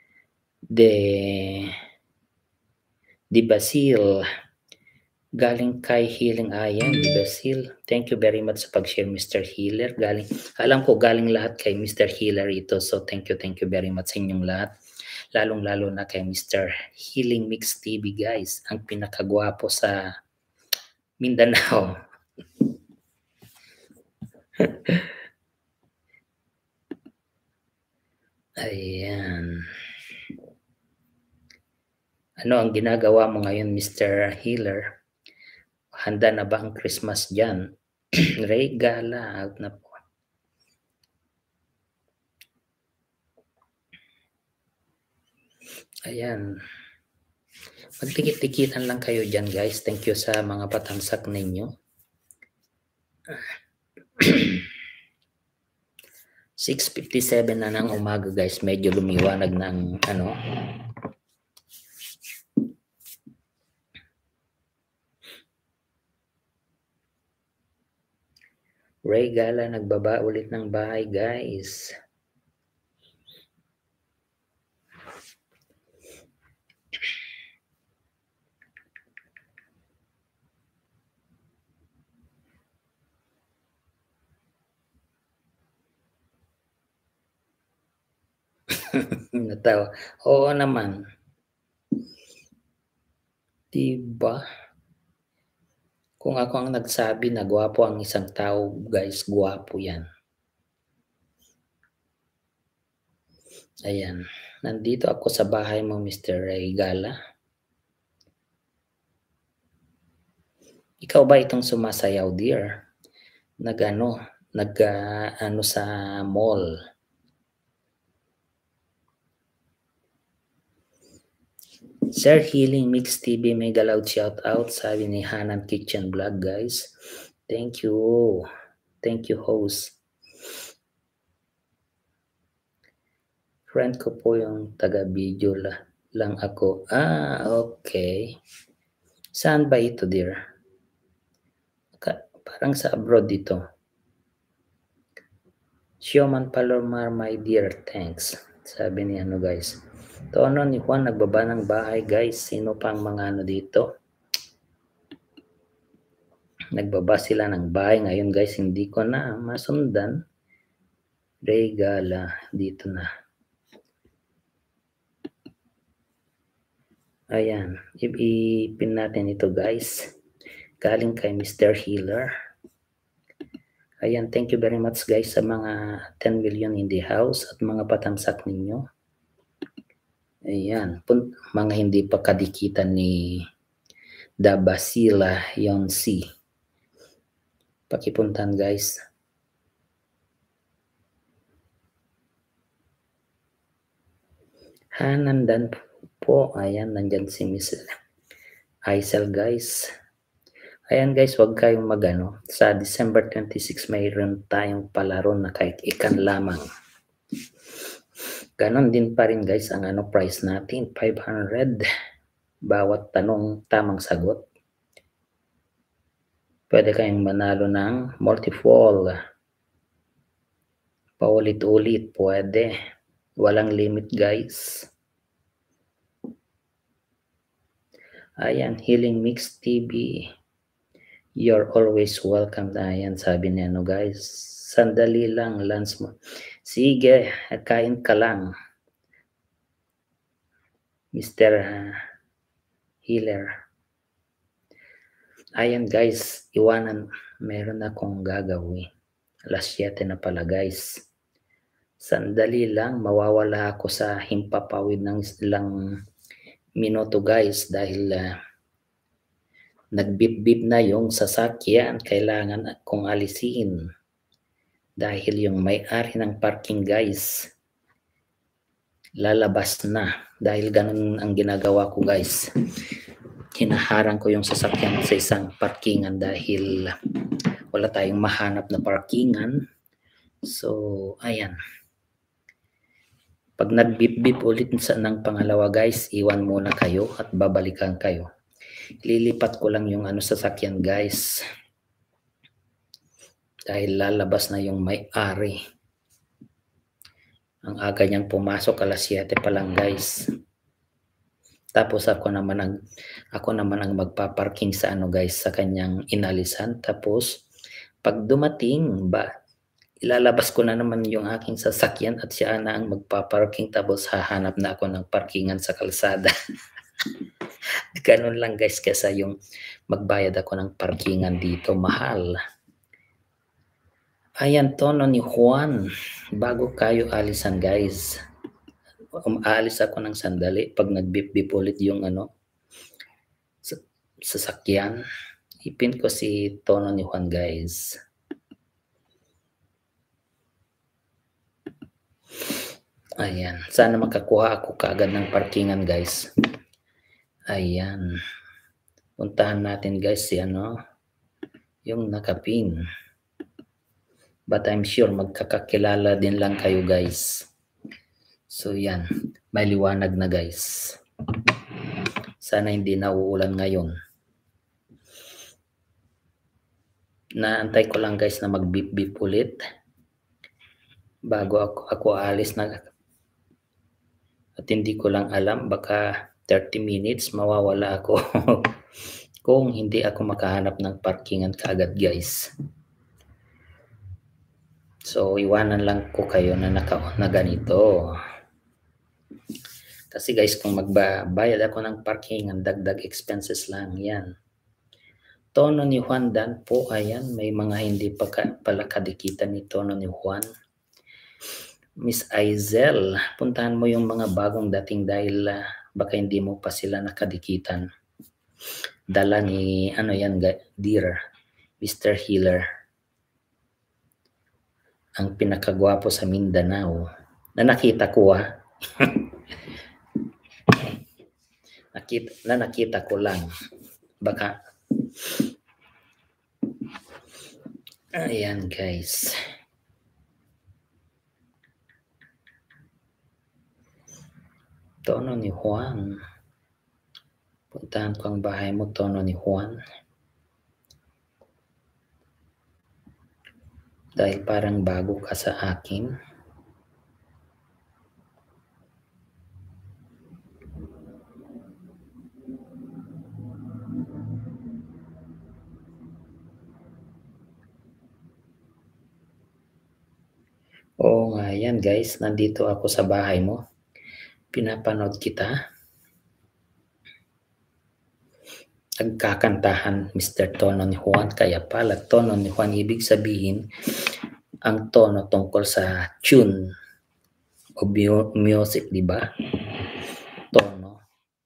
Speaker 1: Di Basil, galing kay Healing Ayan, Di Basil. Thank you very much sa pag-share, Mr. Healer. Alam ko galing lahat kay Mr. Healer ito. So thank you very much sa inyong lahat. Lalong-lalo na kay Mr. Healing Mix TV guys, ang pinakagwapo sa Mindanao. Ayan. Ano ang ginagawa mo ngayon, Mr. Healer? Handa na ba ang Christmas dyan? Regala, out na po. Ayan. Magtikit-tikitan lang kayo dyan, guys. Thank you sa mga patamsak ninyo. 6:57 na ng umaga, guys. Medyo lumiwanag ng Regala, nagbaba ulit ng bahay, guys. Natawa. Oo naman. Diba? Kung ako ang nagsabi na gwapo ang isang tao, guys, gwapo yan. Ayan. Nandito ako sa bahay mo, Mr. Regala. Ikaw ba itong sumasayaw, dear? Nag sa mall. Sir Healing Mix TV, mega loud shout out, sabi ni Hanan Kitchen Vlog, guys. Thank you. Thank you, host. Friend ko po yung taga-video lang ako. Okay. Saan ba ito, dear? Parang sa abroad dito. Sioman Palomar, my dear, thanks. Sabi ni guys. Tono ni Juan, nagbaba ng bahay, guys. Sino pang mga dito? Nagbaba sila ng bahay ngayon, guys. Hindi ko na masundan. Regala, dito na. Ayan. Ipin natin ito, guys. Galing kay Mr. Healer. Ayan, thank you very much, guys, sa mga 10 million in the house at mga patamsak ninyo. Ayan, mga hindi pa kadikitan ni Dabasila Yonsi. Pakipuntan, guys. Nandan po. Ayan, nandyan si Miss Aisel, guys. Ayan, guys, wag kayong sa December 26, mayroon tayong palaro na kahit ikan lamang. Ganon din pa rin, guys, ang price natin, 500. Bawat tanong tamang sagot. Pwede kayong manalo ng multi-fall. Paulit-ulit, pwede. Walang limit, guys. Ayan, Healing Mix TV. You're always welcome. Ayan, sabi niya, guys. Sandali lang, Lance mo. Sige, kain ka lang. Mr. Healer. Ayan, guys, meron akong gagawin. Alas 7 na pala, guys. Sandali lang, mawawala ako sa himpapawid ng ilang minuto guys dahil nagbip-bip na yung sasakyan. Kailangan kong alisin dahil yung may-ari ng parking guys lalabas na. Dahil ganun ang ginagawa ko guys. Hinaharang ko yung sasakyan sa isang parkingan dahil wala tayong mahanap na parkingan. So, ayan. Pag nag-beep-beep ulit ng pangalawa guys, iwan muna kayo at babalikan kayo. Lilipat ko lang yung sasakyan guys. Dahil lalabas na yung may-ari. Ang aga niyang pumasok, alas 7 pa lang guys. Tapos ako naman ang magpaparking sa guys, sa kanyang inalisan. Tapos pag dumating ilalabas ko na naman yung aking sasakyan at siya na ang magpaparking, tapos hahanap na ako ng parkingan sa kalsada. Ganun lang guys, kesa yung magbayad ako ng parkingan dito, mahal. Ayan, tono ni Juan. Bago kayo alisan guys, aalis ako ng sandali. Pag nag-beep-beep ulit yung sasakyan, ipin ko si tono ni Juan guys. Ayan, sana makakuha ako kaagad ng parkingan guys. Ayan, puntahan natin guys si yung nakapin. But I'm sure magkakakilala din lang kayo guys. So yan, may liwanag na guys. Sana hindi nauulan ngayon. Naantay ko lang guys na mag-beep-beep ulit bago ako alis na. At hindi ko lang alam, baka 30 minutes mawawala ako kung hindi ako makahanap ng parkingan kaagad guys. So iwanan lang ko kayo na na ganito. Kasi guys, kung magbabayad ako ng parkingan, dagdag expenses lang yan. Tono ni Juan Dan po, ayan, may mga hindi pa pala kadikitan ni tono ni Juan. Miss Aizel, puntahan mo yung mga bagong dating dahil baka hindi mo pa sila nakadikitan. Dala ni, yan, dear, Mr. Healer. Ang pinakagwapo sa Mindanao. Na nakita ko nakita ko lang. Baka, ayan guys. Tono ni Juan. Puntahan ko ang bahay mo, tono ni Juan. Dahil parang bago ka sa akin. Oo nga yan guys, nandito ako sa bahay mo. Pinapanood kita. Nagkakantahan Mr. Tono ni Juan, kaya pala tono ni Juan, ibig sabihin ang tono tungkol sa tune o music, di ba? Tono.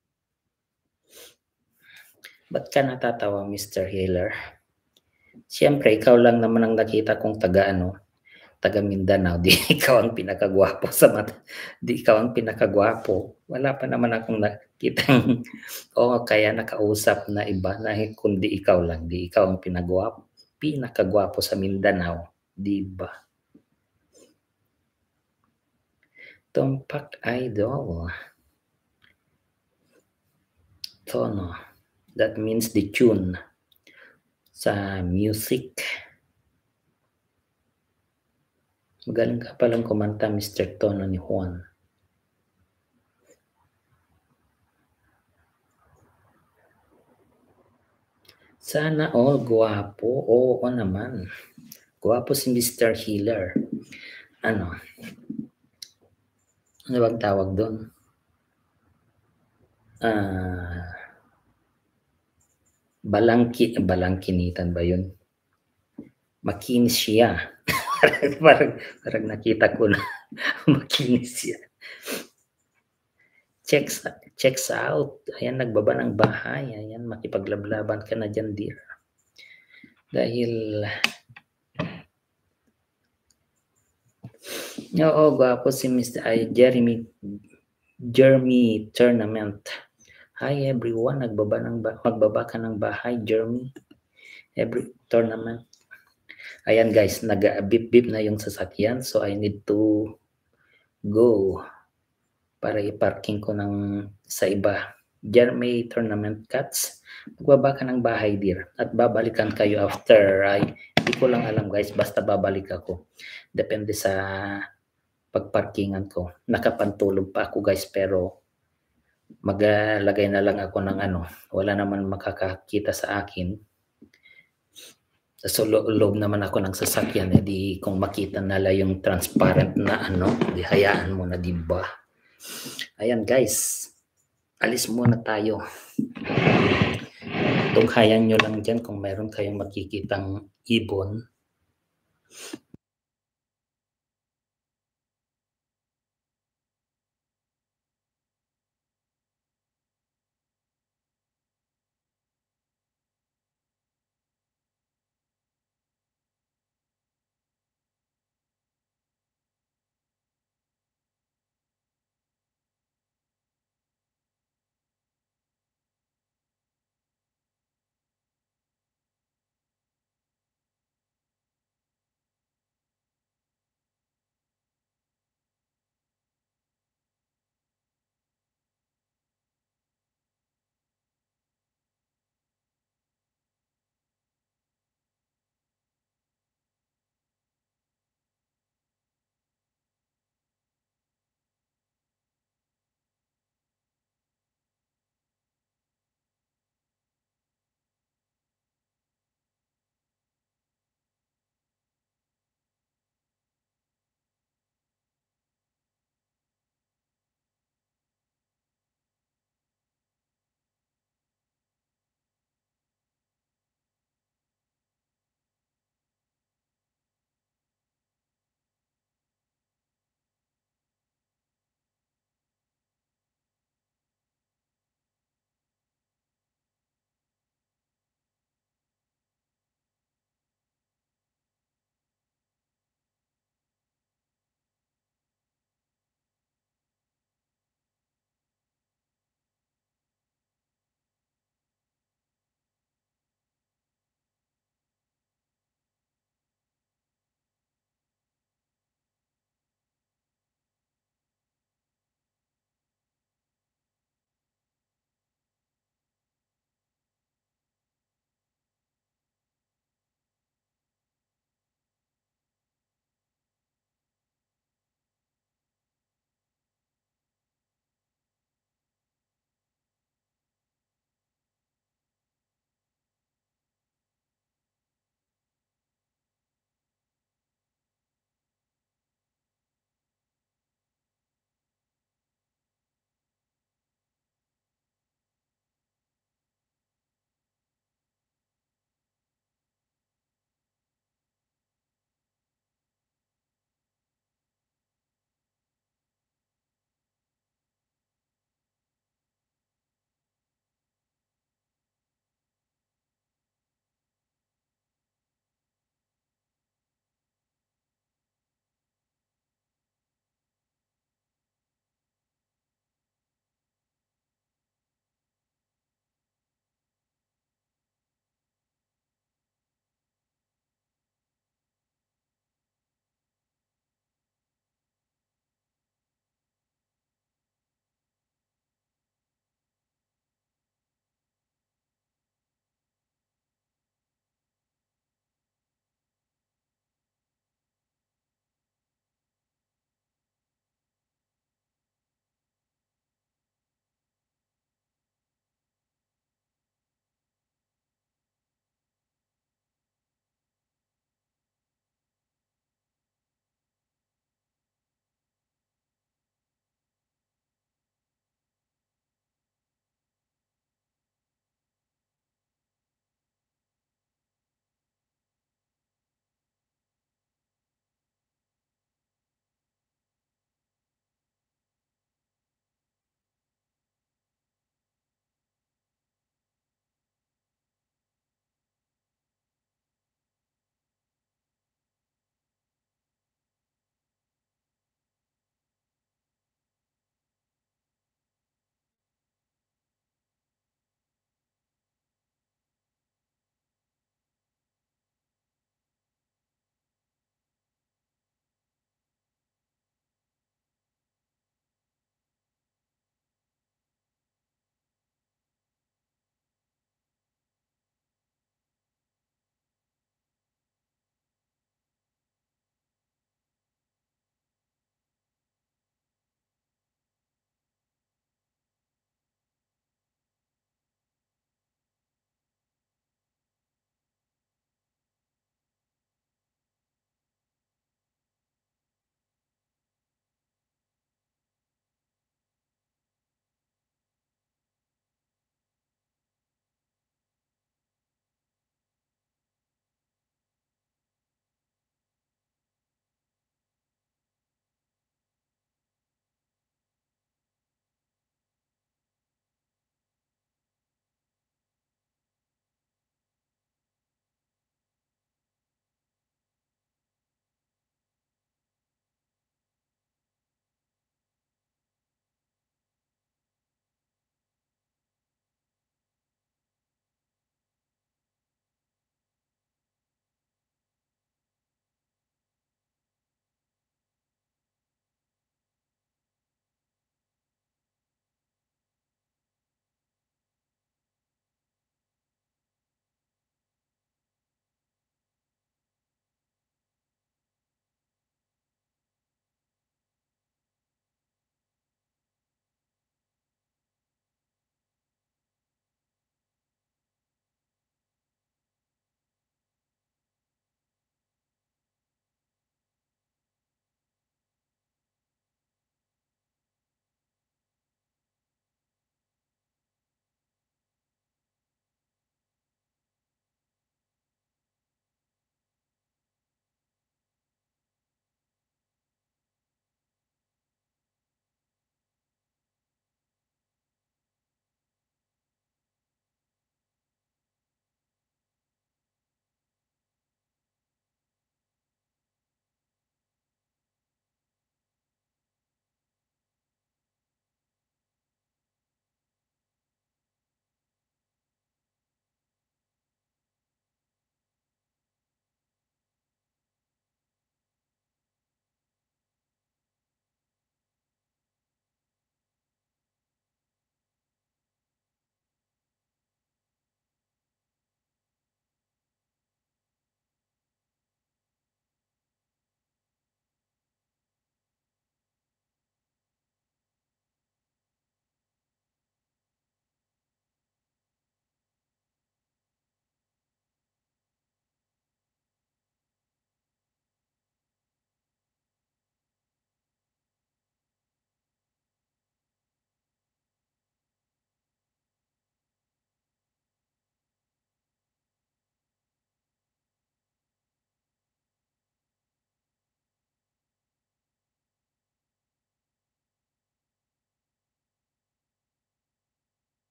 Speaker 1: Ba't ka natatawa, Mr. Healer? Siyempre, ikaw lang naman ang nakita kong taga Mindanao, di ikaw ang pinakagwapo sa mata. Di ikaw ang pinakagwapo. Wala pa naman akong nakitang kaya nakausap na iba na kundi ikaw lang. Di ikaw ang pinakagwapo sa Mindanao, di ba? Tumpak Idol. Tono. That means the tune sa music. Magaling ka palang kumanta, Mr. Tono ni Juan. Sana all guwapo. Oo naman. Guwapo si Mr. Healer. Ano bang tawag doon? Balangkinitan ba yun? Makinis siya. parang nakita ko na. Makinis yan. Checks out. Ayan, nagbaba ng bahay. Ayan, makipaglablaban ka na dyan, dear. Dahil, oo, gwapo si Mr. Jeremy Tournament. Hi everyone, magbaba ka ng bahay, Jeremy. Every tournament. Ayan guys, nag-beep-beep na yung sasakyan, so I need to go para i-parking ko ng sa iba. Jeremy Tournament Cats, magbaba ka ng bahay, dear, at babalikan kayo after. Hindi ko lang alam guys, basta babalik ako. Depende sa pagparkingan ko. Nakapantulog pa ako guys, pero maglagay na lang ako ng wala naman makakakita sa akin. Sa loob naman ako ng sasakyan, di kung makita nala yung transparent na di hayaan mo na, diba? Ayan guys, alis muna tayo. Tunghayan nyo lang dyan kung meron kayong makikitang ibon.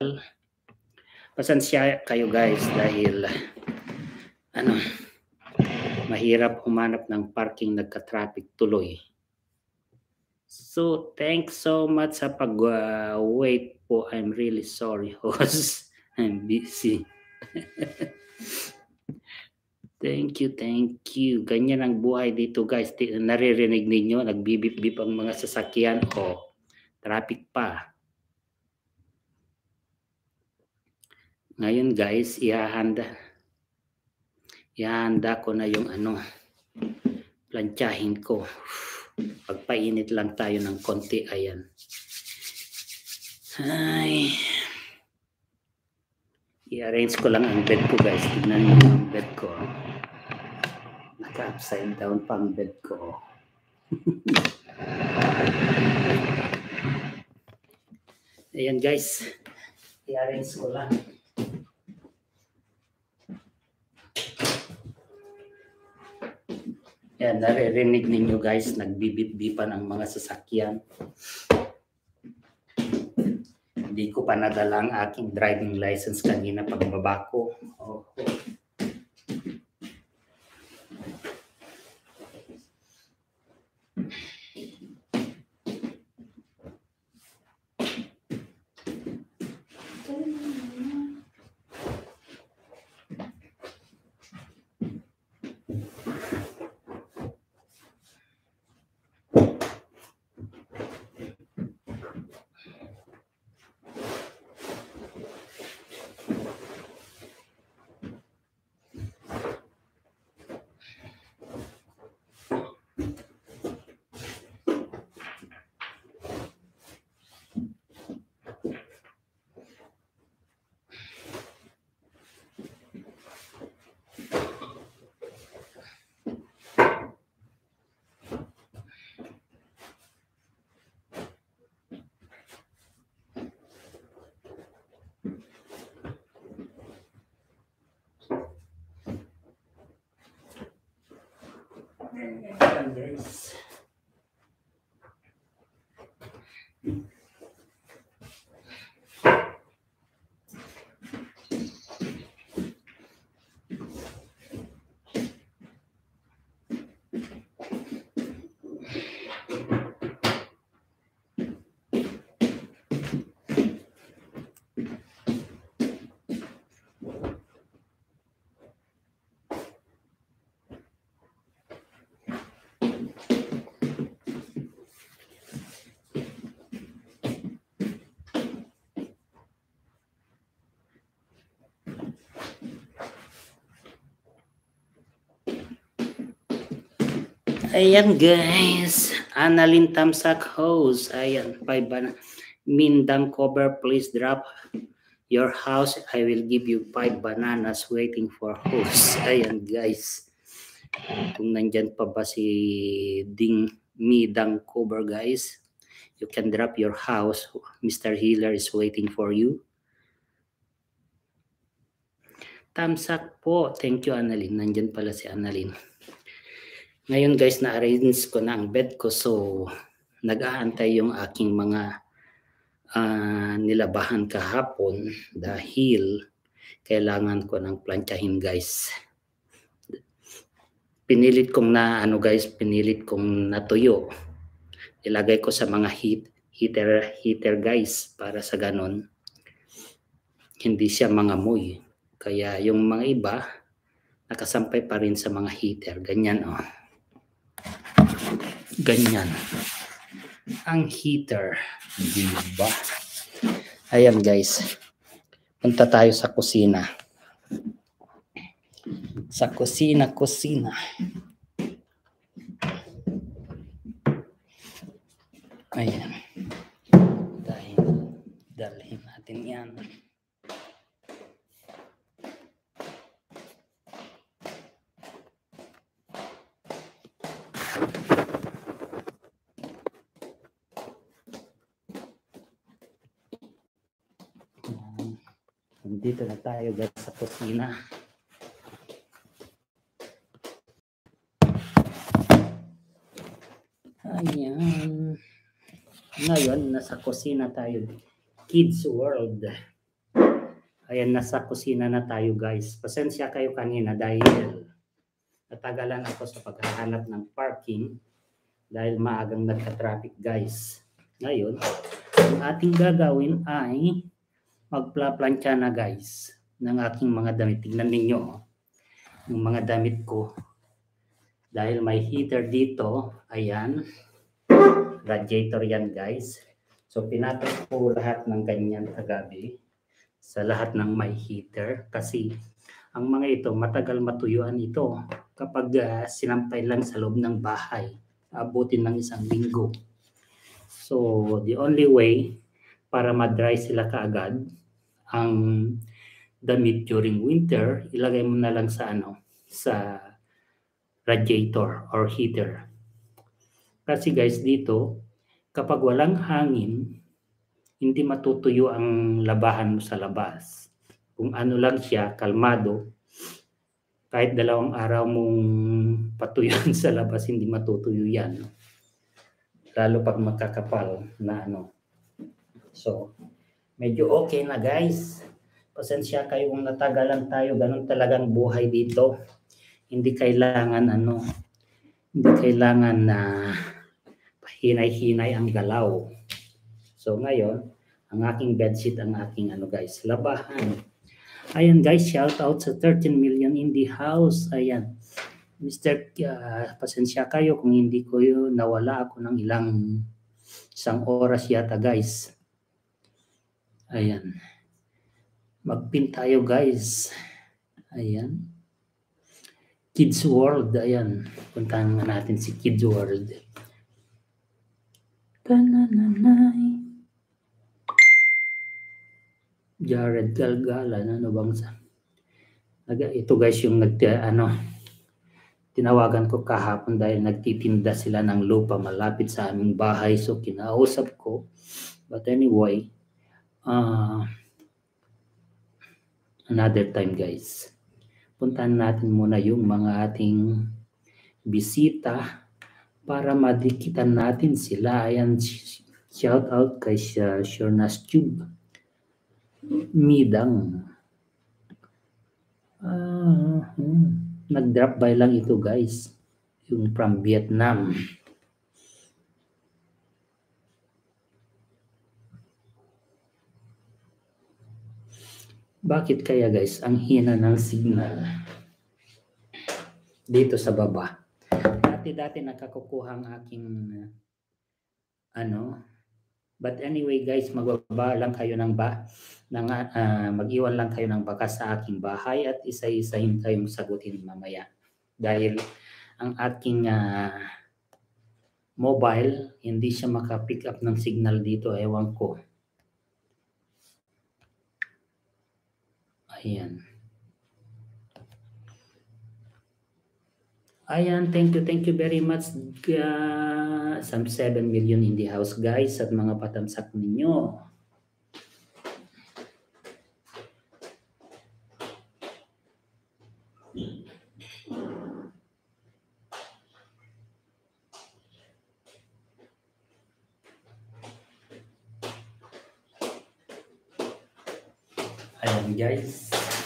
Speaker 1: Pasensya kayo guys dahil mahirap humanap ng parking, nagka-traffic tuloy. So thanks so much sa pag-wait po. I'm really sorry host. I'm busy. Thank you. Ganyan ang buhay dito guys. Naririnig ninyo, nagbibip-bip ang mga sasakyan. Traffic pa. Ngayon guys, ihahanda ko na yung plantsahin ko. Pagpainit lang tayo ng konti. Ayan. Ay. I-arrange ko lang ang bed ko guys. Tignan niyo ang bed ko. Naka-upside down pa ang bed ko. Ayan guys. I-arrange ko lang. Ayan, naririnig ninyo guys, nagbibip-bipan ang mga sasakyan. Hindi ko pa nadala ang aking driving license kanina pagbaba ko. Ayan guys. Ayan guys, Annalyn Tamsak host. Ayan, Mindam cover, please drop your house. I will give you 5 bananas waiting for host. Ayan guys, kung nandyan pa ba si Midang cover guys, you can drop your house. Mr. Healer is waiting for you. Tamsak po. Thank you Annalyn. Nandyan pala si Annalyn. Ngayon guys, na-arrange ko na ang bed ko. So, nag-aantay yung aking mga nilabahan kahapon dahil kailangan ko ng plantsahin guys. Pinilit kong natuyo. Ilagay ko sa mga heater guys para sa ganon hindi siya mangamoy. Kaya yung mga iba nakasampay pa rin sa mga heater. Ganyan Ganyan ang heater, diba? Ayan guys, punta tayo sa kusina. Ayan, dalhin natin yan. Dito na tayo guys sa kusina. Ayan. Ngayon, nasa kusina tayo. Kids World.
Speaker 2: Ayan, nasa kusina na tayo guys. Pasensya kayo kanina dahil natagalan ako sa paghahanap ng parking dahil maagang nagka-traffic guys. Ngayon, ang ating gagawin ay magplaplansya na guys ng aking mga damit. Tignan ninyo yung mga damit ko. Dahil may heater dito, ayan, radiator yan guys. So pinatok ko lahat ng ganyan kagabi sa lahat ng may heater kasi ang mga ito matagal matuyuan ito kapag sinampay lang sa loob ng bahay. Abutin ng 1 linggo. So the only way para ma-dry sila kaagad ang damit during winter, ilagay mo na lang sa sa radiator or heater. Kasi guys dito, kapag walang hangin, hindi matutuyo ang labahan mo sa labas. Kung ano lang siya, kalmado, kahit 2 araw mong patuyuan sa labas, hindi matutuyo yan. Lalo pag magkakapal na So, medyo okay na guys. Pasensya kayo kung natagalan tayo. Ganun talagang buhay dito. Hindi kailangan na hinay-hinay ang galaw. So ngayon, ang aking bedsheet, ang aking guys, labahan. Ayan guys, shout out sa 13 million in the house. Ayan. Mr. Pasensya kayo kung hindi ko nawala ako ng 1 oras yata guys. Ayan. Mag-pin tayo guys. Ayan. Kids World, ayan. Puntahan natin si Kids World. Tananay. Jared Galgalan, ano bang sa? Ito guys yung tinawagan ko kahapon dahil nagtitinda sila ng lupa malapit sa aming bahay. So kinausap ko. But anyway, another time guys. Puntahan natin muna yung mga ating bisita para madikitan natin sila. Ayan, shout out kay Shornas Tube. Midang. Nag-drop by lang ito guys. Yung from Vietnam. Bakit kaya guys ang hina ng signal dito sa baba? Dati nakakukuha ang aking but anyway guys, magbaba lang kayo mag-iwan lang kayo ng baka sa aking bahay at isa-isahin kayong sagutin mamaya. Dahil ang aking mobile, hindi siya maka-pick up ng signal dito, ewan ko. Ayan, thank you very much. Some 7 million in the house guys at mga patamsak ninyo. Ayan guys.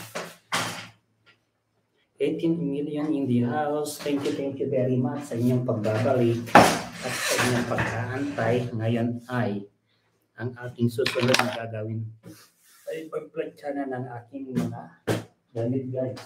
Speaker 2: 18 million in the house. Thank you very much sa inyong pagbabalik at sa inyong pag-aantay. Ngayon ay ang ating susunod na gagawin ay pagplansya na ng aking mga damit guys.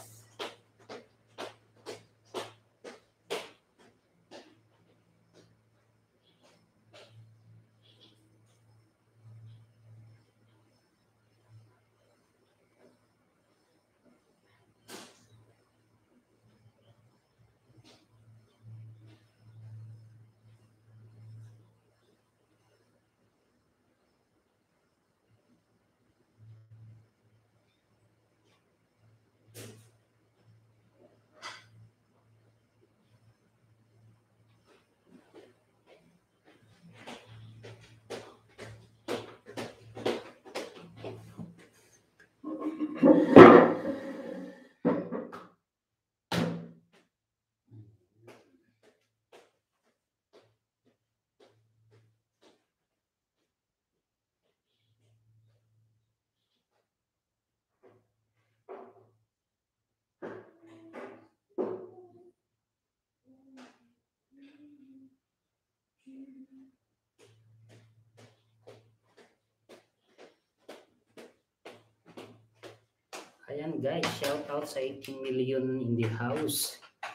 Speaker 2: Ayan guys, shout out sa 18 million in the house.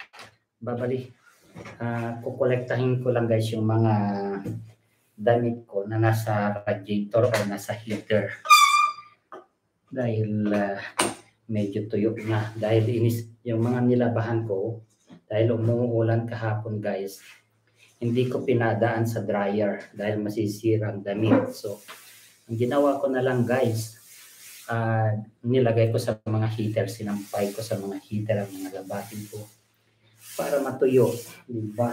Speaker 2: Kukolektahin ko lang guys yung mga damit ko na nasa radiator o nasa heater. Dahil medyo tuyo na. Dahil yung mga nilabahan ko, dahil umuulan kahapon guys, hindi ko pinadaan sa dryer dahil masisira ang damit. So, ang ginawa ko na lang guys, nilagay ko sa mga heater, sinampay ko sa mga heater ang mga labahin ko para matuyo, di ba?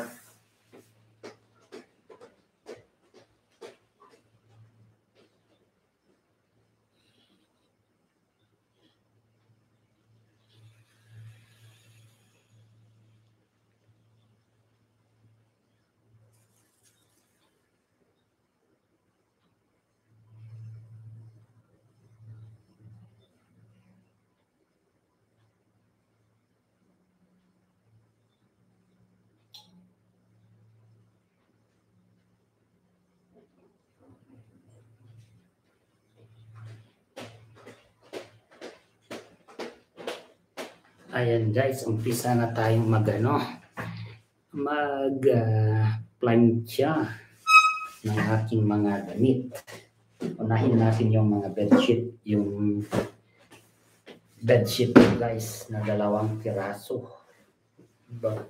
Speaker 2: Ayan guys, umpisa na tayong plancha ng aking mga damit. Unahin natin yung mga bedsheet, yung bedsheet guys na 2 piraso. Diba?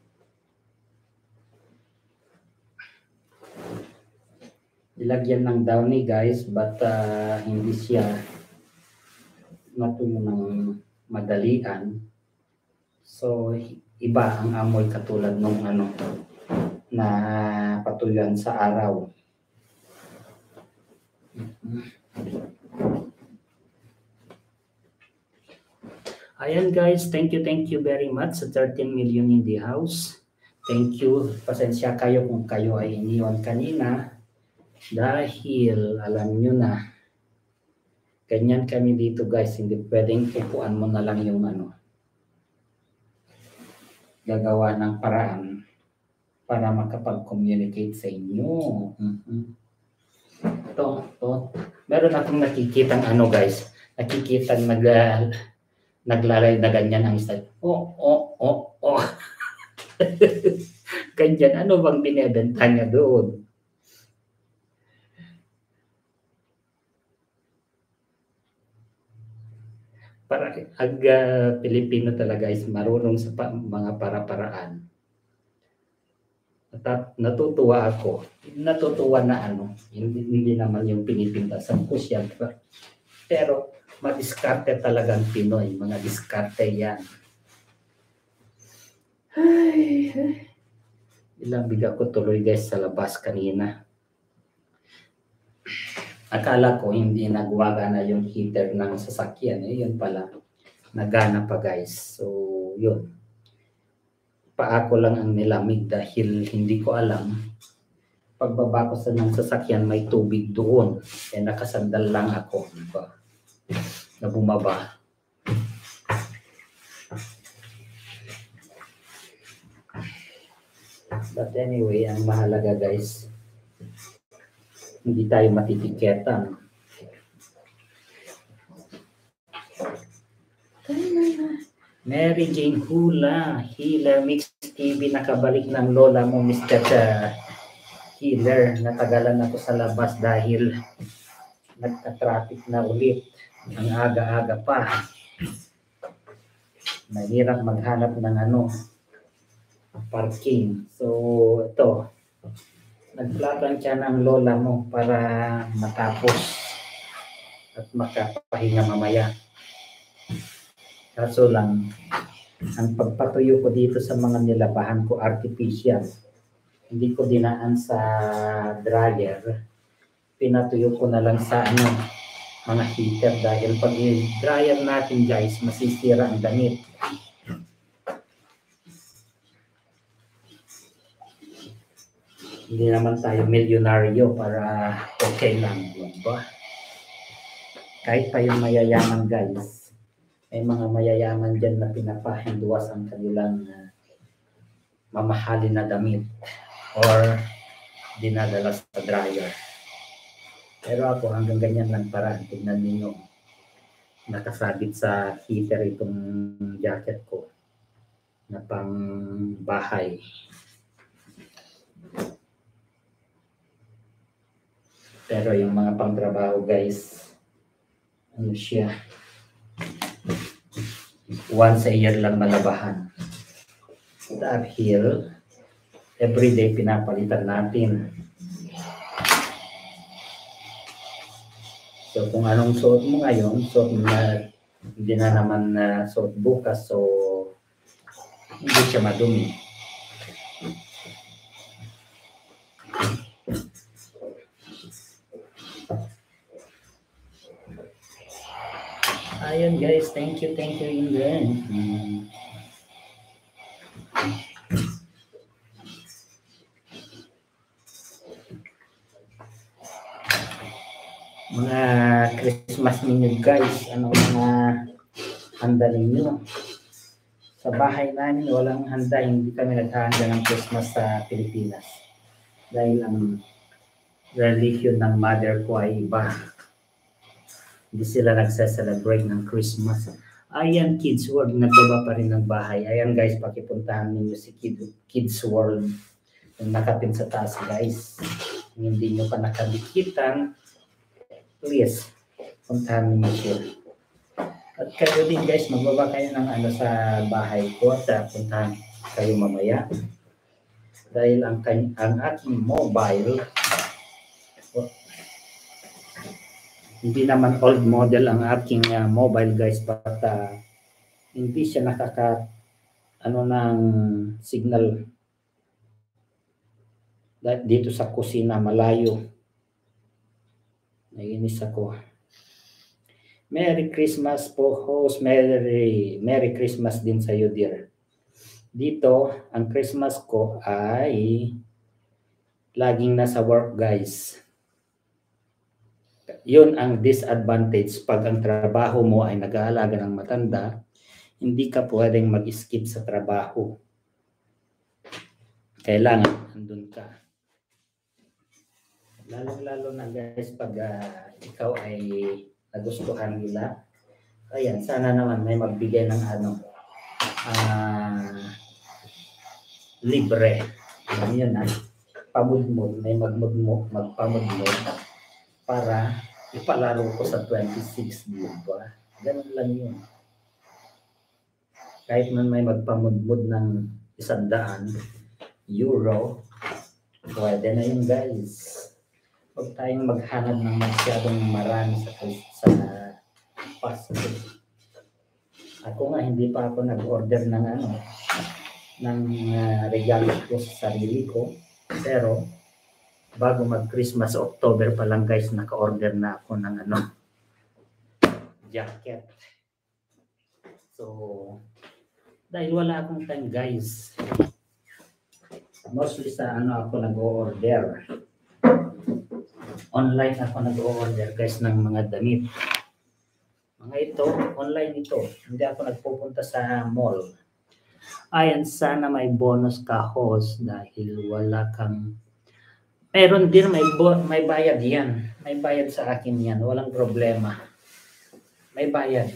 Speaker 2: Ilagyan ng downy guys, but hindi siya matuyo ng madalian. So, iba ang amoy katulad nung na patuyuan sa araw. Ayan guys, thank you very much sa 13 million in the house. Thank you. Pasensya kayo kung kayo ay iniwan kanina dahil alam nyo na ganyan kami dito guys, hindi pwedeng upuan mo na lang yung gagawa ng paraan para makapag-communicate sa inyo. Ito, meron akong nakikitang guys, nakikitang naglalay na ganyan ang style. Oh. Ganyan, ano bang binibenta niya doon? Para Pilipino talaga is marunong sa mga para-paraan. Natutuwa ako. Natutuwa na hindi naman yung pinipintasan ko siya. Pero madiskarte talagang Pinoy. Mga diskarte yan. Ay. Ilang biga ko tuloy guys sa labas kanina. Akala ko hindi nagwaga na yung heater ng sasakyan. Yun pala. Nagana pa guys. So, yun. Paa ko lang ang nilamig dahil hindi ko alam. Pagbaba ko ng sasakyan, may tubig doon. Nakasandal lang ako. Diba? Na bumaba. But anyway, ang mahalaga guys, hindi tayo matitiketan. Mary Jane Hula, Healer Mix TV, nakabalik ng lola mo, Mr. Healer. Natagalan ako sa labas dahil nagka-traffic na ulit. Ang aga-aga pa. Mahirap maghanap ng parking. So, ito. Nagplaplansya ng lola mo para matapos at makapahinga mamaya. Kaso lang, ang pagpatuyo ko dito sa mga nilabahan ko artificial. Hindi ko dinaan sa dryer. Pinatuyo ko na lang sa mga heater dahil pag i-dryer natin guys, masisira ang damit. Hindi naman tayo milyonaryo para okay lang, diba? Kahit pa yung mayayaman guys, may mga mayayaman dyan na pinapahinduwas ang kanilang mamahalin na damit or dinadala sa dryer. Pero ako hanggang ganyan lang paraan. Tignan ninyo. nakasabit sa heater itong jacket ko na pang bahay. Pero yung mga pang-trabaho guys, ano siya, once a year lang malabahan. The uphill, everyday pinapalitan natin. So kung anong suot mo ngayon, suot mo na, hindi na naman suot bukas, so hindi siya madumi. Ayun guys, thank you Ingrid. Mga Christmas ninyo guys, ano mga handa ninyo? Sa bahay namin walang handa, hindi kami naghahanda ng Christmas sa Pilipinas. Dahil ang religion ng mother ko ay iba. Hindi sila nagsa-celebrate ng Christmas. Ayan, Kids World, nagbaba pa rin ng bahay. Ayan guys, pakipuntahan ninyo si Kids World. Yung nakapin sa taas guys. Kung hindi nyo pa nakabikitan, please, puntahan ninyo siya. At kayo din guys, magbaba kayo ng ano sa bahay ko at puntahan kayo mamaya. Dahil ang aking mobile, hindi naman old model ang aking mobile guys, but hindi siya ano ng signal dito sa kusina, malayo. Naiinis ako. Merry Christmas po host, Merry Christmas din sa iyo dear. Dito ang Christmas ko ay laging nasa work guys. Yun ang disadvantage pag ang trabaho mo ay nag-aalaga ng matanda, hindi ka pwedeng mag-skip sa trabaho. Kailangan andun ka. Lalo na guys pag ikaw ay nagustuhan nila. Ayan, sana naman may magbigay ng libre. Yun pamudmud, may magpamudmud para ipalaro ko sa 26, diba? Ganun lang yun. Kahit man may magpamudmud ng 100 euro, pwede na yun guys. Huwag tayong maghanap ng masyadong marami sa Pasko. Ako nga, hindi pa ako nag-order ng regalo ko sa sarili ko. Pero, bago mag-Christmas, October pa lang guys, naka-order na ako ng jacket. So, dahil wala akong time guys, mostly sa ako nag-order. Online ako nag-order guys ng mga damit. Mga ito, online ito. Hindi ako nagpupunta sa mall. Ayan, sana may bonus ka host dahil wala kang... Meron din, may bayad yan. May bayad sa akin yan. Walang problema. May bayad.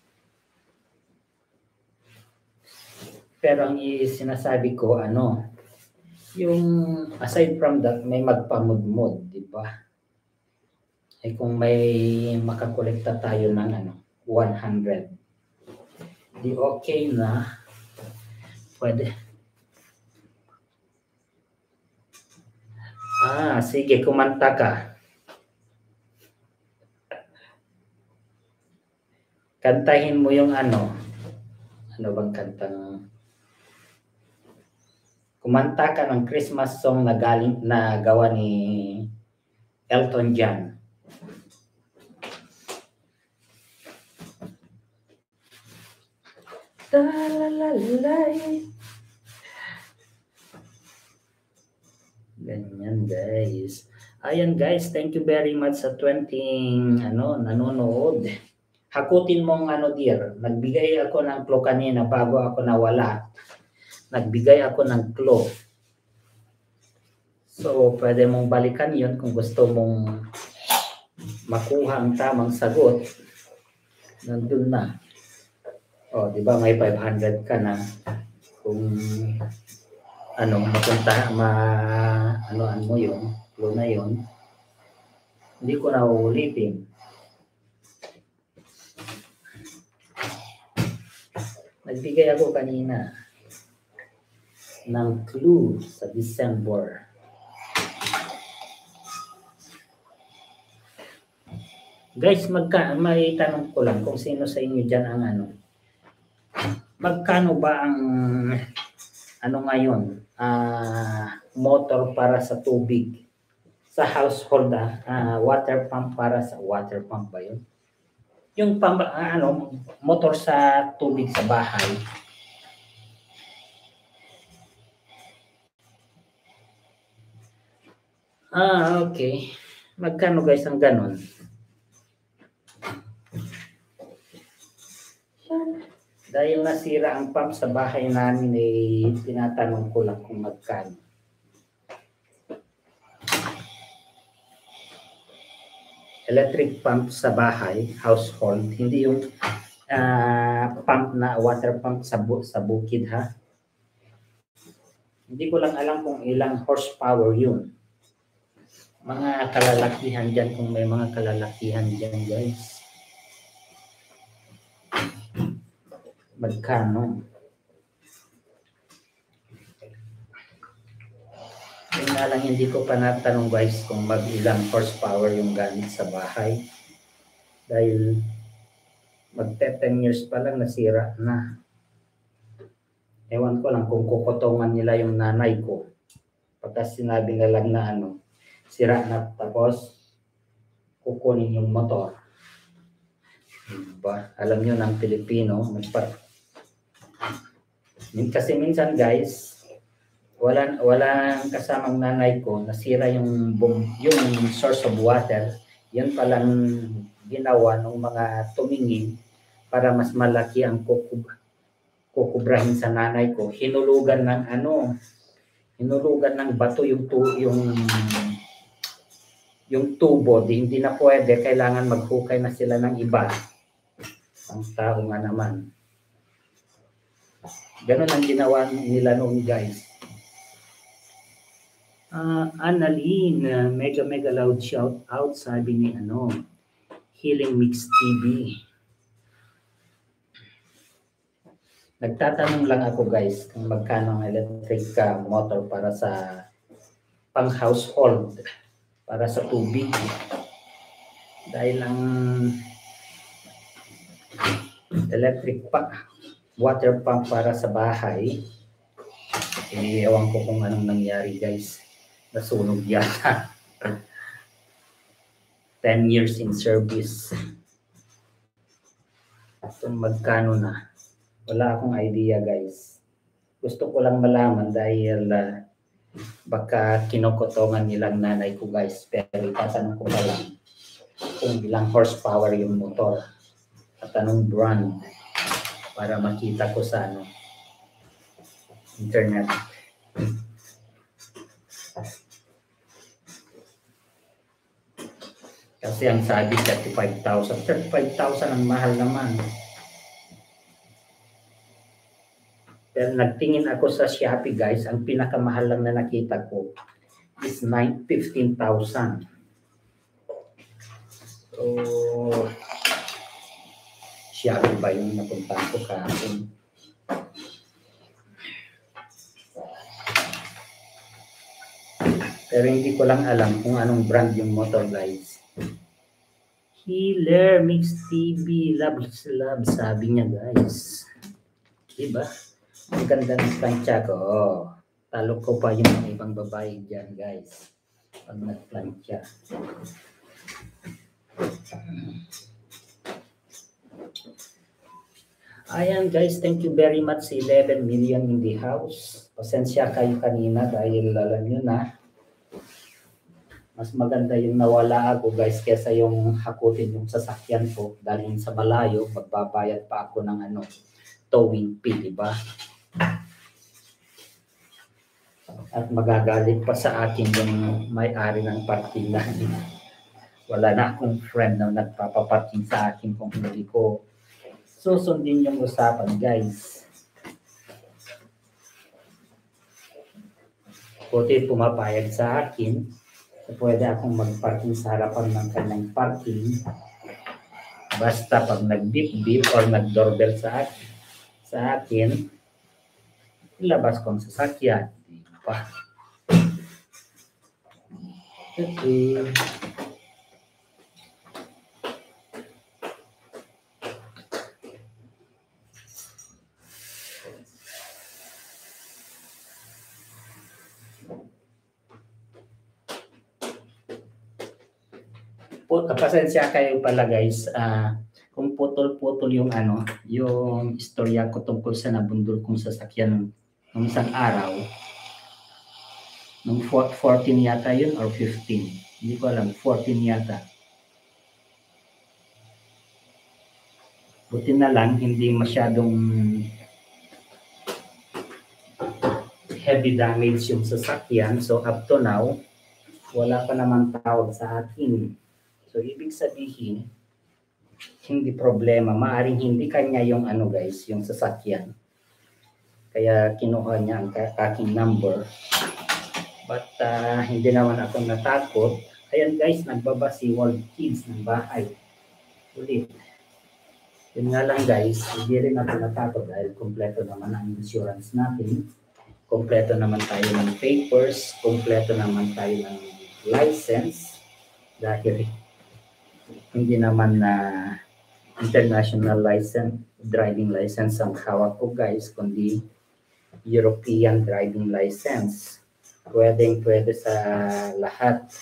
Speaker 2: Pero ang sinasabi ko, yung aside from that, may magpamudmud, di ba? Ay kung may makakolekta tayo ng 100, di okay na, pwede. Sige, kumanta ka. Kantahin mo yung ano bang kantang, kumanta ka ng Christmas song na gawa ni Elton John. Ganyan guys. Ayan guys, thank you very much sa 20 nanonood. Hakutin mong dear. Nagbigay ako ng clue kanina bago ako nawala. Nagbigay ako ng clue. So, pwede mong balikan yun kung gusto mong makuha ang tamang sagot. nandun na. O, di ba may 500 ka na. Kung mapunta, anoan mo yun, flow na yun, hindi ko na uulitin. Nagbigay ako kanina ng clue sa December. Guys, may tanong ko lang kung sino sa inyo dyan ang magkano ba ang ngayon, motor para sa tubig sa household, water pump para sa water pump ba yun? Yung motor sa tubig sa bahay. Okay. Magkano guys ang ganon? Dahil nasira ang pump sa bahay namin, tinatanong ko lang kung magkano. Electric pump sa bahay, household, hindi yung pump na water pump sa bukid ha. Hindi ko lang alam kung ilang horsepower yun. Mga kalalakihan dyan, kung may mga kalalakihan dyan guys. Magkano? Yung nga lang hindi ko pa natanong guys kung mag-ilang horsepower yung gamit sa bahay. Dahil magte-10 years pa lang nasira na. Ewan ko lang kung kukutongan nila yung nanay ko. Pagka sinabi na lang na sira na tapos kukunin yung motor. Diba? Alam nyo ng Pilipino, kasi minsan guys, walang kasamang nanay ko, nasira yung source of water. Yan palang ginawa ng mga tumingin para mas malaki ang kukubrahin sa nanay ko. Hinulugan ng bato yung tubo. Hindi na pwede, kailangan maghukay na sila ng iba. Ang tao nga naman. Ganon ang ginawa nila noon guys. Annalyn, mega loud shout out, sabi ni Healing Mix TV. Nagtatanong lang ako guys kung magkano ang electric motor para sa pang household, para sa tubig. Dahil ang electric water pump para sa bahay, ewan ko kung anong nangyari guys. Nasunog yata. 10 years in service. Kung magkano na. Wala akong idea guys. Gusto ko lang malaman dahil baka kinukutongan nilang nanay ko guys. Pero itatanong ko pa lang kung ilang horsepower yung motor at anong brand para makita ko sa internet. Kasi ang sabi 35,000. 35,000 ang mahal naman. Pero nagtingin ako sa Shopee guys, ang pinakamahal lang na nakita ko is 15,000. So, Shopee ba yung napuntahan ko kahapon? Pero hindi ko lang alam kung anong brand yung motor guys. Healer Mix TV, love, sabi niya guys. Diba? Ang ganda ng plancha ko. Talo ko pa yung ibang babae dyan guys. Pag nagplancha. Ayan guys, thank you very much. 11 million in the house. Pasensya kayo kanina dahil alam nyo na. Mas maganda yung nawala ako guys kesa yung hakutin yung sasakyan ko. Dahil sa malayo, magbabayad pa ako ng towing fee, diba? At magagalit pa sa akin yung may-ari ng parking na. Wala na akong friend na nagpapaparking sa akin kung hindi ko susundin yung usapan, guys. Buti pumapayag sa akin, so pwede akong mag-parking sa harapan ng kanyang parking. Basta pag nag-beep-beep or nag-doorbell sa akin, ilabas ko ang sasakyan. Diba? Okay. Pasensya kayo pala guys, kung putol-putol yung yung istorya ko tungkol sa nabundol kong sasakyan nung isang araw, nung 14 yata yun or 15, hindi ko alam, 14 yata. Buti na lang, hindi masyadong heavy damage yung sasakyan, so up to now, wala pa naman tawag sa akin. So, ibig sabihin, hindi problema. Maaring hindi kanya yung guys, yung sasakyan. Kaya kinuha niya ang aking number. But hindi naman ako natakot. Ayan guys, nagbaba si World Kids ng bahay. Ulit. Yun nga lang guys, hindi rin ako natakot dahil kompleto naman ang insurance natin. Kompleto naman tayo ng papers. Kompleto naman tayo ng license. Dahil hindi naman na international license, driving license ang hawak ko guys, kundi European driving license. Pwede sa lahat.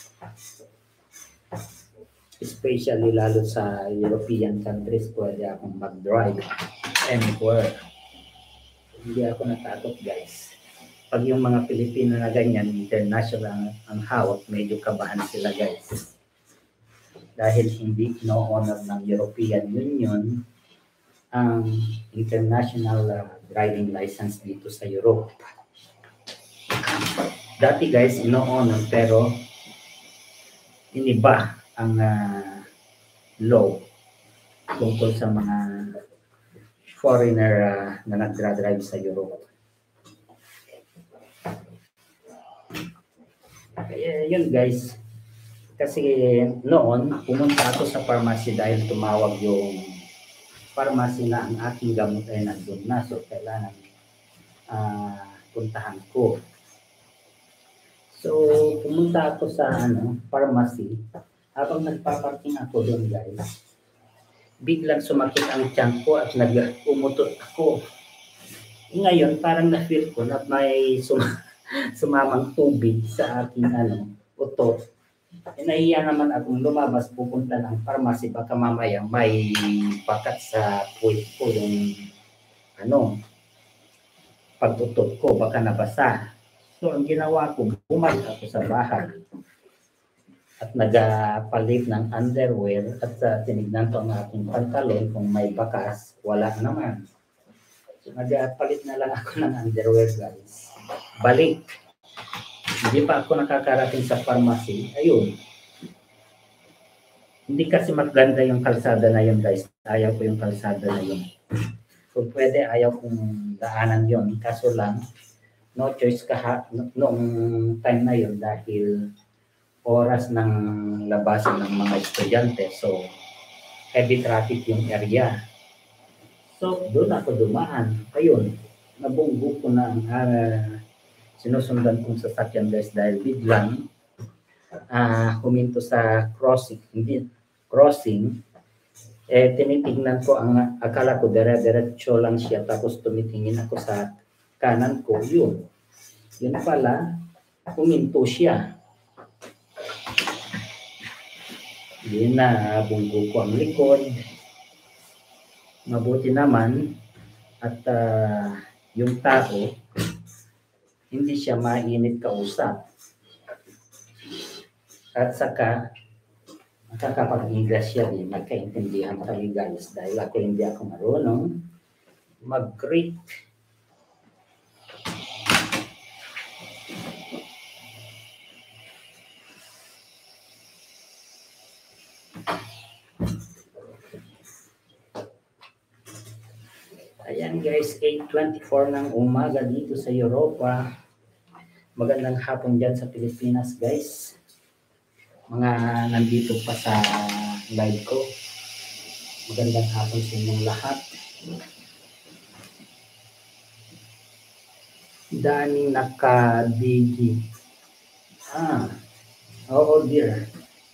Speaker 2: Especially lalo sa European countries, pwede akong mag-drive anywhere. Hindi ako natakot guys. Pag yung mga Pilipino na ganyan, international ang hawak, medyo kabahan sila guys. Dahil hindi ino-honor ng European Union ang international driving license dito sa Europe. Dati guys, ino-honor pero iniba ang law tungkol sa mga foreigner na nagdra-drive sa Europe. Kaya yun guys, kasi noon, pumunta ako sa pharmacy dahil tumawag yung pharmacy na ang aking gamot ay nandun na. So, kailangan puntahan ko. So, pumunta ako sa pharmacy. Habang nagpaparking ako doon guys, biglang sumakit ang tiyan ko at nag-umutot ako. Ngayon, parang na-feel ko na may sumamang tubig sa aking utot. Nahiya naman akong lumabas pupunta ng pharmacy, baka mamaya may bakat sa puwit ko yung pag-utot ko, baka nabasa. So ang ginawa ko, bumalik ako sa bahay at nagpalit ng underwear at tinignan ko ang aking pantalon kung may bakas, wala naman. So nagpalit na lang ako ng underwear guys. Balik. Hindi pa ako nakakarating sa pharmacy. Ayun. Hindi kasi maganda yung kalsada na yun guys. Ayaw ko yung kalsada na yun. So pwede ayaw kong daanan yun. Kaso lang, no choice noong time na yun dahil oras ng labasan ng mga estudyante. So heavy traffic yung area. So doon ako dumaan. Ayun. Nabunggo ko na ang sinusundan kong sasakyan guys dahil biglang huminto sa crossing, tinitingnan ko akala ko dire-diretso lang siya tapos tumitingin ako sa kanan ko, yun pala huminto siya. Yun na, bunggo ko ang likod. Mabuti naman at yung tao hindi siya mainit kausap. At saka, nakakapag-English siya din, nagkaintindihan kami guys, dahil ako hindi ako marunong mag-Greek. Ayan guys, 8:24 ng umaga dito sa Europa. Magandang hapon dyan sa Pilipinas guys. Mga nandito pa sa live ko. Magandang hapon sa inyong lahat. Daning nakadigi. Oo dear.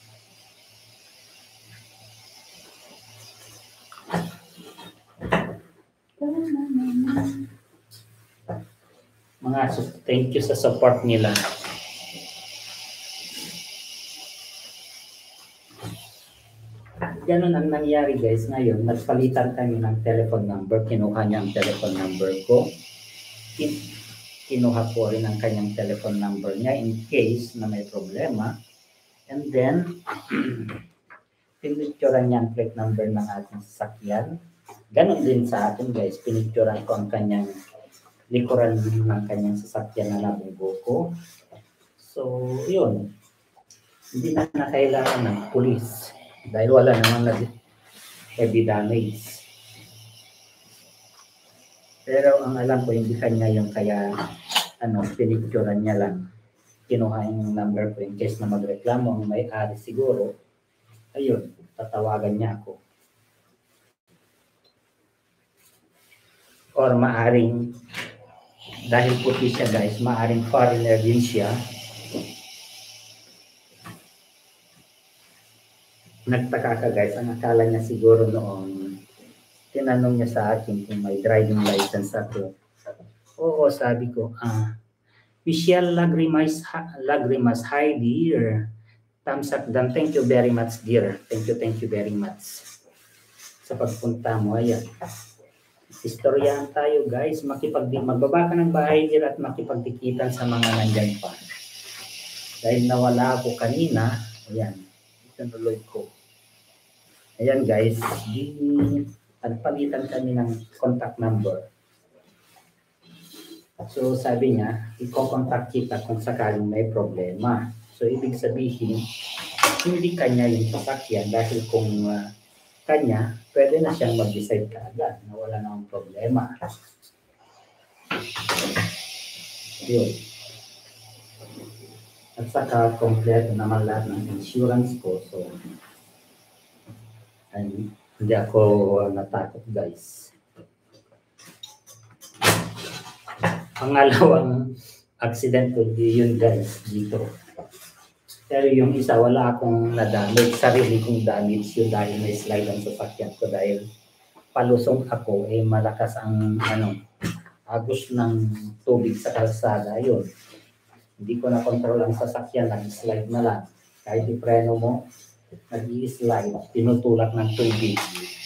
Speaker 2: Thank you sa support nila. Ganun ang nangyari guys ngayon. Nagpalitan kami ng telephone number. Kinuha niya ang telephone number ko. Kinuha ko rin ang kanyang telephone number niya in case na may problema. And then, pinicturean niya ang plate number ng ating sasakyan. Ganon din sa atin guys. Pinicturean ko ang kanyang likuran ng kanyang sasakyan na nabugo ko. So, yun. Hindi na kailangan ng pulis. Dahil wala naman na heavy damage. Pero ang alam ko, hindi kanya yung kaya, pinicturean niya lang. Kinuha yung number ko in case na magreklamo ang may-ari siguro. Ayun, tatawagan niya ako. Or maaring, dahil puti siya guys, maaring foreigner din siya. Nagtaka ka guys, ang akala niya siguro noon, tinanong niya sa akin kung may driving license ako. Oo, sabi ko, Michelle Lagrimas, hi dear. Thumbs up dan. Thank you very much dear. Thank you very much. Sa pagpunta mo, ayan. Istoryahan tayo guys, magbaba ka ng bahay dear at makipagdikitan sa mga nandyan pa. Dahil nawala ako kanina, ayan, itunuloy ko. Ayan guys, palitan kami ng contact number. So sabi niya, i-contact kita kung sakaling may problema. So ibig sabihin, hindi kanya yung sasakyan dahil kung kanya, pwede na siyang mag-decide kaagad na wala namang problema. Yun. At saka kompleto naman lahat ng insurance ko. So, hindi ako natakot guys. Pangalawang accident ko yun guys dito. Pero yung isa wala akong na-damage, sarili kong damage yun dahil may slide ang sasakyan ko dahil palusong ako malakas ang agos ng tubig sa kalsada yun. Hindi ko na control ang sasakyan, nag-slide na lang. Kahit ipreno mo, nag-i-slide, tinutulak ng tubig.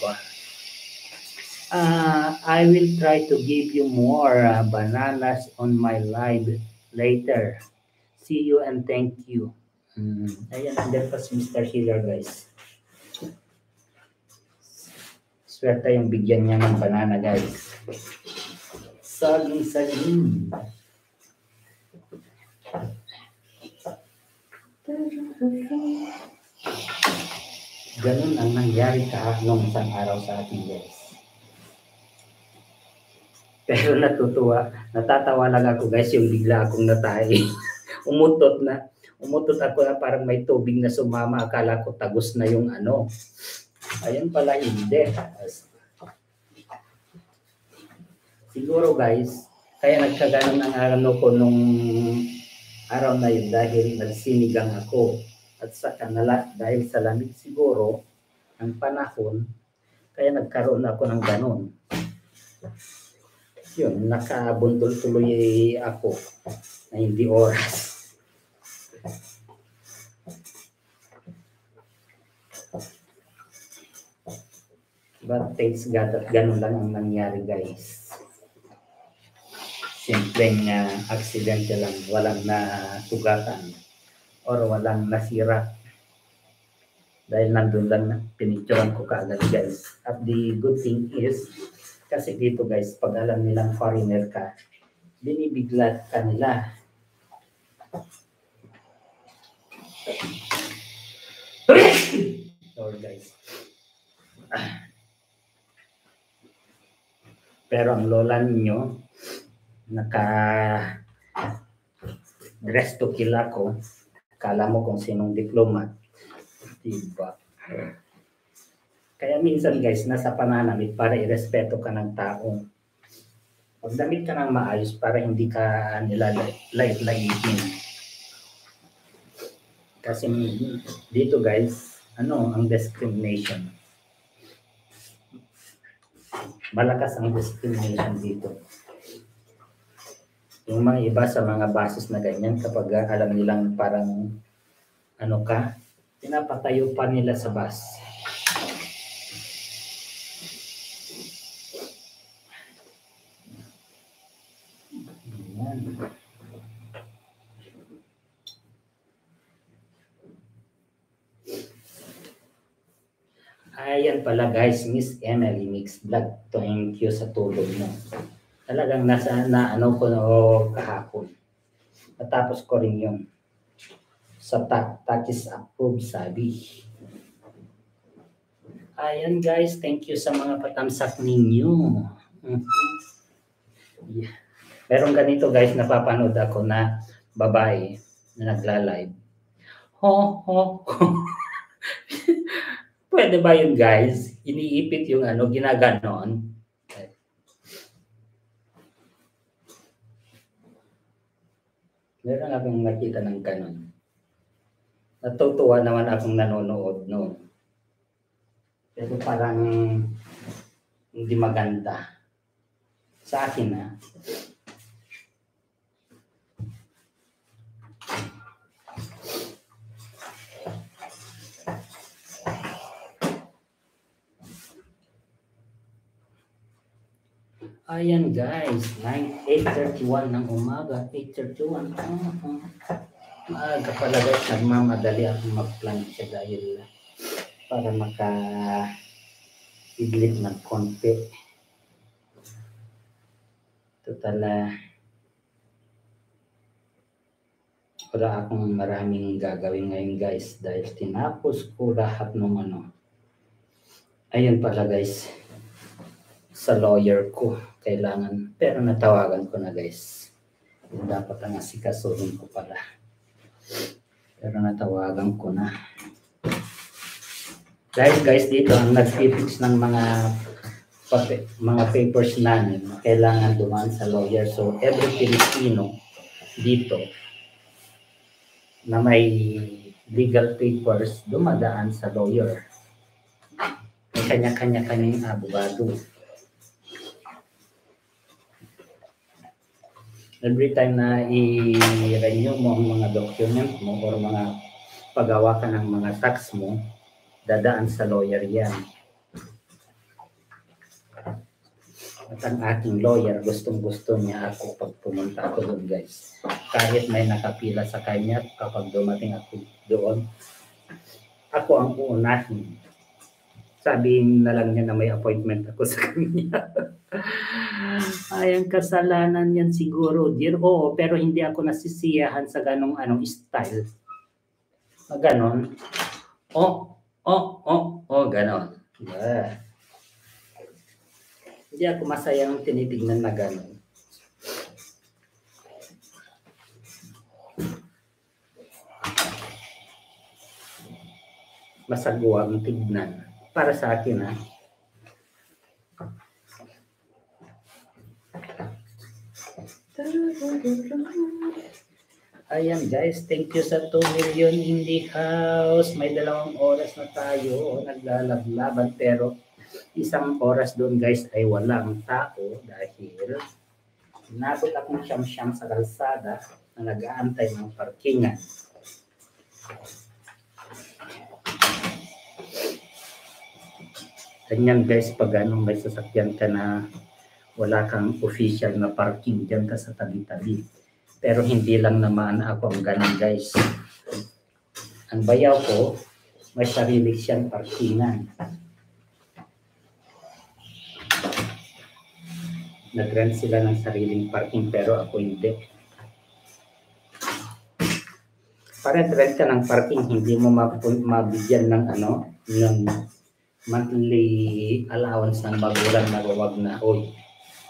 Speaker 2: I will try to give you more bananas on my live later. See you and thank you. Ayan, andyan pa si Mr. Healer guys. Swerte yung bigyan niya ng banana guys. Saging. Ganun ang nangyari nung isang araw sa atin guys. Pero natatawa lang ako guys yung bigla akong natay. Umutot ako na parang may tubig na sumama. Akala ko tagos na yung Ayun pala hindi. Siguro guys, kaya nagkaganon ang ko nung araw na yun dahil nagsinigang ako. At saka dahil sa lamig siguro ang panahon, kaya nagkaroon ako ng ganon. Yun, nakabundol tuloy ako na hindi oras. But thanks God at ganun lang ang nangyari guys. Simpleng accident lang, walang nasugatan or walang nasira. Dahil nandun lang pinicturean ko kaagad guys. At the good thing is, kasi dito guys, pag alam nilang foreigner ka, binibiglat ka nila. Sorry guys. Pero ang lola ninyo, dress to kill ako. Kala mo kung sinong diplomat. Diba? Kaya minsan guys, nasa pananamit para irespeto ka ng tao. Pagdamit ka ng maayos para hindi ka nila lait-laitin. Kasi dito guys, ang discrimination. Malakas ang discrimination dito. Yung mga iba sa mga bases na ganyan, kapag alam nilang parang pinapatayo pa nila sa bus. Ayan pala guys, Miss Emily Mix Vlog. Thank you sa tulog mo. Talagang ko kahapon. Natapos ko rin yun. Sa Takis Approve sabi. Ayan guys, thank you sa mga patamsak ninyo. Yeah. Meron ganito guys, napapanood ako na babae na nagla-live. Ho. Pwede ba yun guys? Iniipit yung ginaganon. Meron akong nakita ng ganon. Natutuwa naman akong nanonood noon. Pero parang hindi maganda. Sa akin Ayan guys, 8:31 ng umaga, 8:31. Maaga pala guys, nagmamadali ako mag-plancha dahil para maka-idlit ng konti. Total, wala akong maraming gagawin ngayon guys dahil tinapos ko lahat ng Ayun pala guys, sa lawyer ko kailangan, pero natawagan ko na guys. Dapat ang asikasuhin ko pala. Pero natawagan ko na. Dahil guys dito ang nag-fix ng mga papers namin, kailangan dumaan sa lawyer. So every Filipino dito na may legal papers dumadaan sa lawyer. May kanya-kanyang abogado. Every time na i-renew mo ang mga document mo or mga paggawa ka ng mga tax mo, dadaan sa lawyer yan. At ang aking lawyer, gustong-gusto niya ako pag pumunta ako doon guys. Kahit may nakapila sa kanya, kapag dumating ako doon, ako ang uunahin. Sabihin na lang niya na may appointment ako sa kanya. Ay, ang kasalanan yan siguro, dear. Oo, pero hindi ako nasisiyahan sa ganong style. Ganon. Ganon. Yeah. Hindi ako masayang tinitignan na ganon. Masagwa ang tignan. Para sa akin, Ayan guys, thank you sa 2 million in the house. May 2 oras na tayo naglalablaban, pero 1 oras doon guys ay walang tao dahil nabot akong siyam-siyam sa kalsada na nag-aantay ng parkingan. Ganyan guys, pag may sasakyan ka na wala kang official na parking, dyan ka sa tabi-tabi. Pero hindi lang naman ako ang ganun guys. Ang bayaw ko, may sarili siyang parkingan. Nag-rent sila ng sariling parking pero ako hindi. Para rent ka ng parking, hindi mo mabigyan ng ng monthly allowance ng magulang na wag na, oy,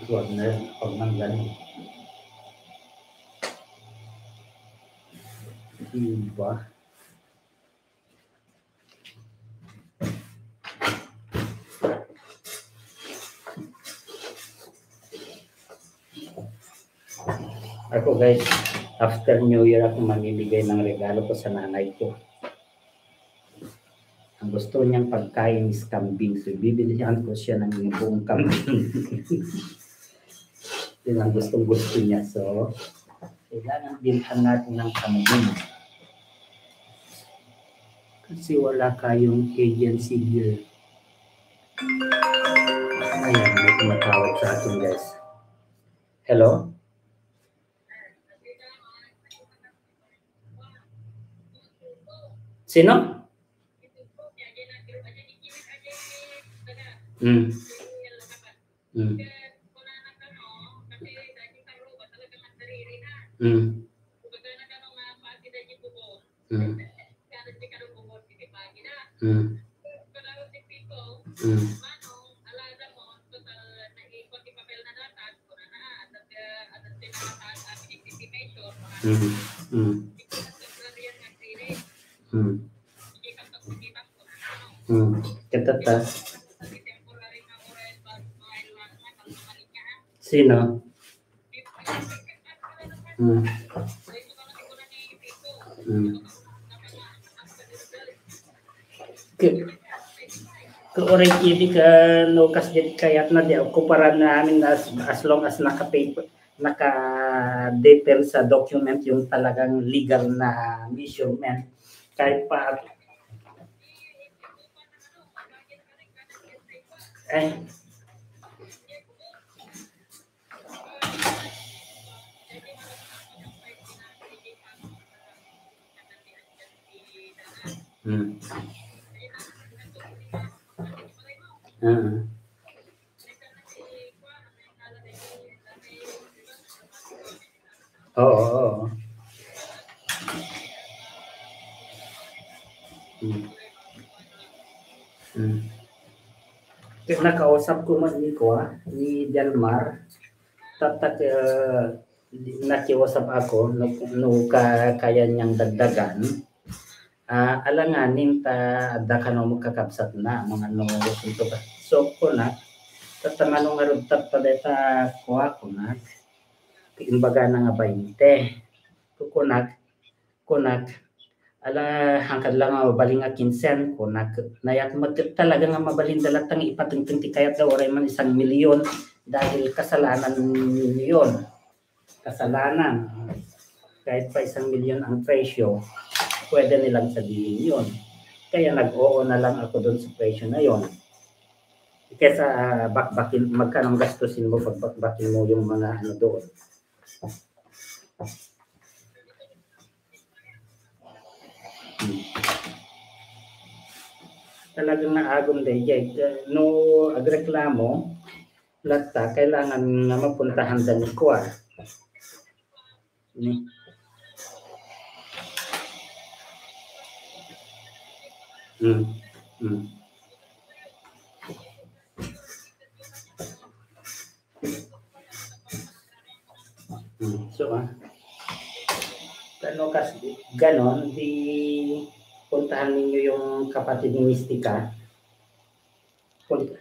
Speaker 2: Huwag nang ganun. Diba? Ako guys, after New Year ako mamimigay ng regalo ko sa nanay ko. Ang gusto niyang pagkain is kambing. So, bibilihan ko siya ng buong kambing. Yun ang gusto niya. So, kailangan bilhan natin ng kambing. Kasi wala kayong agency here. Ayan, may tumatawag sa atin guys. Hello? Sino? Hmm. Hmm. Hmm. Hmm. Hmm. Hmm. Katata. Sino? Oray TV ka no kas dit kayat na di kumpara namin as long as naka-paper naka-detail sa document yung talagang legal na measurement kahit pa Oo. Nakausap ko man ni Delmar tatak nakiusap ako no kaya niyang dagdagan alanganin ta dakan mo kakabsat na mga no ito ka so ko na tatanganong arudtat pa deta kuha ko na imbaga na nga 20 kunak ala hangkad lang nga mabaling nga kinsen kunak nayak talaga nga mabalin dalatang ipatingting ti kayat daw oray man 1 milyon dahil kasalanan yun kasalanan kahit pa 1 milyon ang presyo pwede nilang sabihin yun kaya nag-oo na lang ako doon sa presyo na yun kesa bakbakin magkanong gastusin mo pag bakbakin mo yung mga ano doon talagang naagom dahil no agreklamo lata kailangan na mapuntahan din ko ni So kasi ganon di puntahan ninyo yung kapatid ni Mystica punta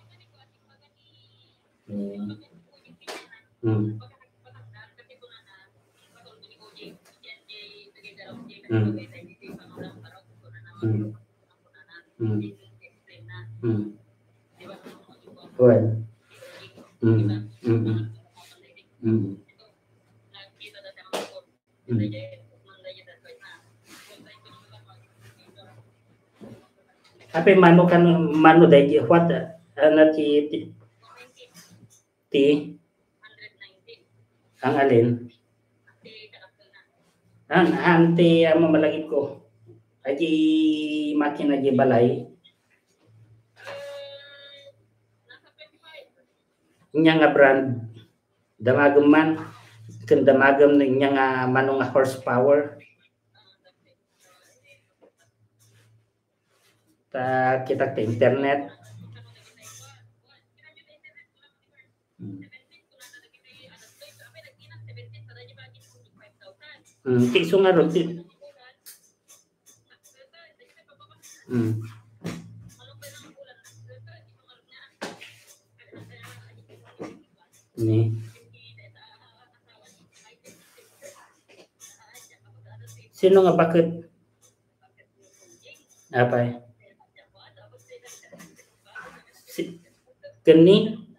Speaker 2: Ape mano kan mano dai what na ti ang alin ang ante mamalagit ko aji makina di balay nya nga brand damagam man ken damagam nya nga manong nga horsepower ta kita ke internet Kiso nga ron. Ni. Sino nga bakit? Apa? Kani?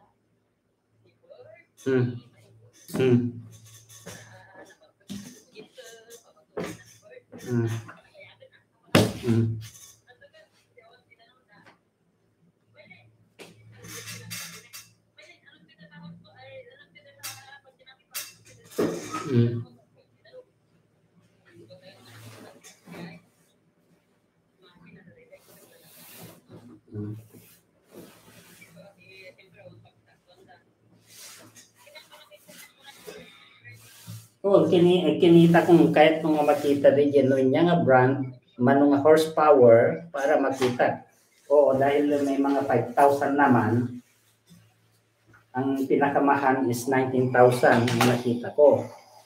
Speaker 2: Oh, kinita kung kahit nung makita rin yan niya nga brand, manong horsepower para makita. Oo, dahil may mga 5,000 naman, ang pinakamahan is 19,000 ang nakita ko.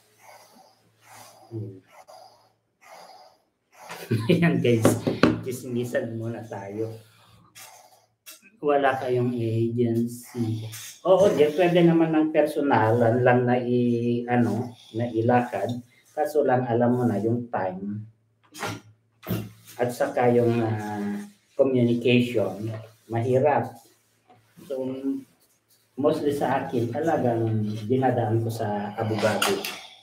Speaker 2: Ayan guys, kisimisan muna tayo. Wala kayong agency. Oo, di pwede naman ng personalan lang na ilakad. Kaso lang alam mo na yung time at saka yung communication, mahirap. So, mostly sa akin, talagang dinadaan ko sa abogado.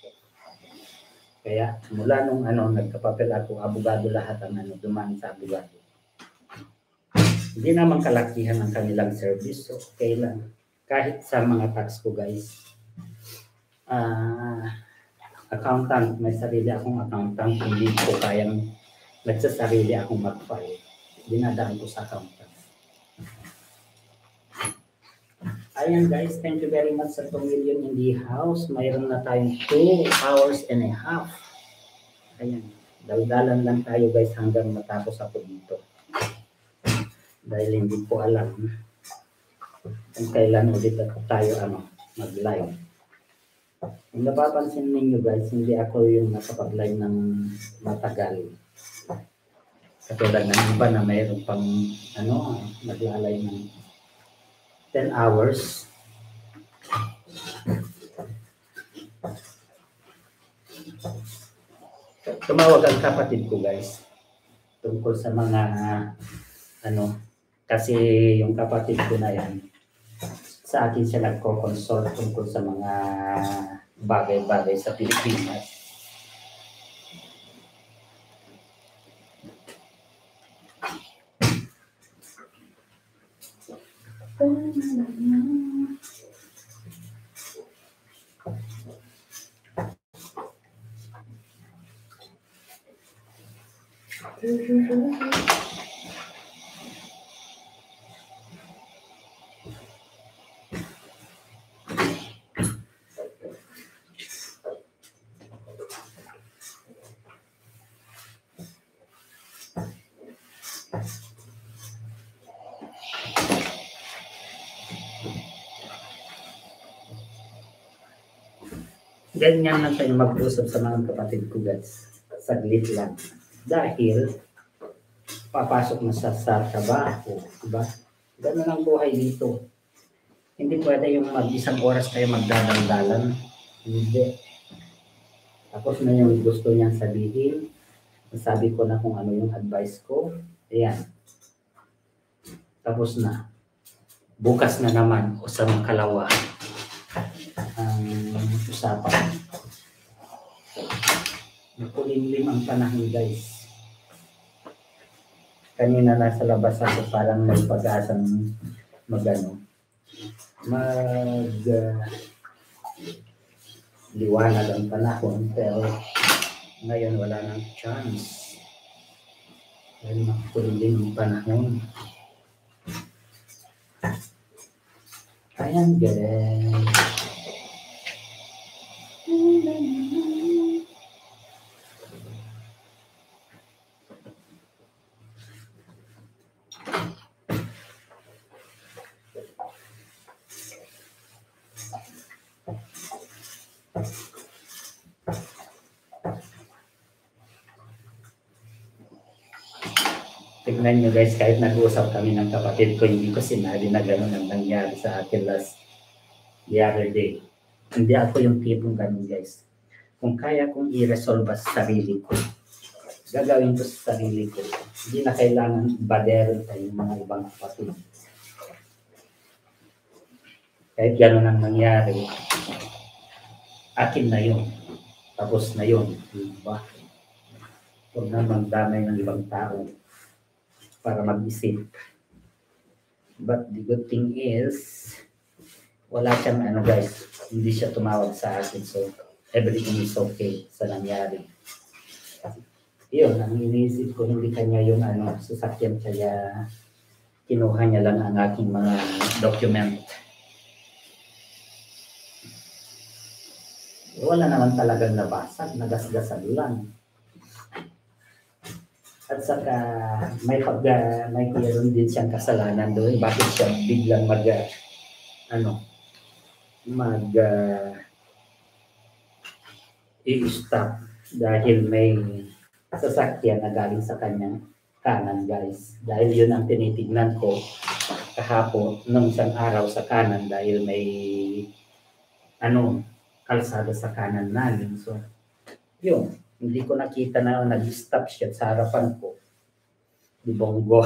Speaker 2: Kaya mula nung nagkapapel ako, abogado lahat ang dumaan sa abogado. Hindi naman kalakihan ang kanilang service, so okay lang. Kahit sa mga tax ko guys, accountant, may sarili akong accountant, hindi ko kayang nagsasarili akong mag-file. Dinadaan ko sa accountant. Ayan guys, thank you very much sa 2 million in the house. Mayroon na tayong 2 hours and a half. Ayan, daldalan lang tayo guys hanggang matapos ako dito. Dahil hindi ko alam kung kailan ulit tayo mag-live. Kung napapansin ninyo guys, hindi ako yung nakapag-live ng matagal. Katulad ng iba na mayroon pang naglalay ng 10 hours. Tumawag ang kapatid ko guys tungkol sa mga kasi yung kapatid ko na yan, sa akin siya nagko-consult tungkol sa mga bagay-bagay sa Pilipinas. Ganyan lang tayo mag-usap sa mga kapatid ko guys. Saglit lang. Dahil papasok na sa trabaho. Diba? Ganun ang buhay dito. Hindi pwede yung mag-isang oras kayo magdadaldalan. Hindi. Tapos na yung gusto niyang sabihin. Sabi ko na kung ano yung advice ko. Ayan. Tapos na. Bukas na naman o sa makalawa ang usapan. Nakulimlim ang panahon guys. Kanina nasa labas ako, parang may pag-asang liwanag ang panahon, pero ngayon wala nang chance dahil nakulimlim ang panahon. Ayan guys. tingnan nyo guys, kahit nag-usap kami ng kapatid ko, hindi ko sinabi na gano'n ang nangyari sa akin the other day. Hindi ako yung tipong gano'n guys. Kung kaya kong i-resolve sa sarili ko, gagawin ko sa sarili ko. Hindi na kailangan baderin pa yung mga ibang kapatid. Kahit gano'n ang nangyari, akin na yun. Tapos na yun. Diba? Huwag na magdamay ng ibang tao para mag-isip. But the good thing is, wala siyang guys, hindi siya tumawag sa akin. So, everything is okay sa nangyari. Yun, ang iniisip ko, hindi kanya yung sasakyan, kaya kinuha niya lang ang aking mga document. Wala naman talagang nabasag, nagasgasan lang. At saka may mayroon din siyang kasalanan doon. Bakit siya biglang i-stop dahil may sasakyan na galing sa kanyang kanan guys. Dahil yun ang tinitignan ko kahapon nung isang araw sa kanan dahil may kalsada sa kanan namin. So yun, hindi ko nakita na nag-stop siya sa harapan ko. Di bongo.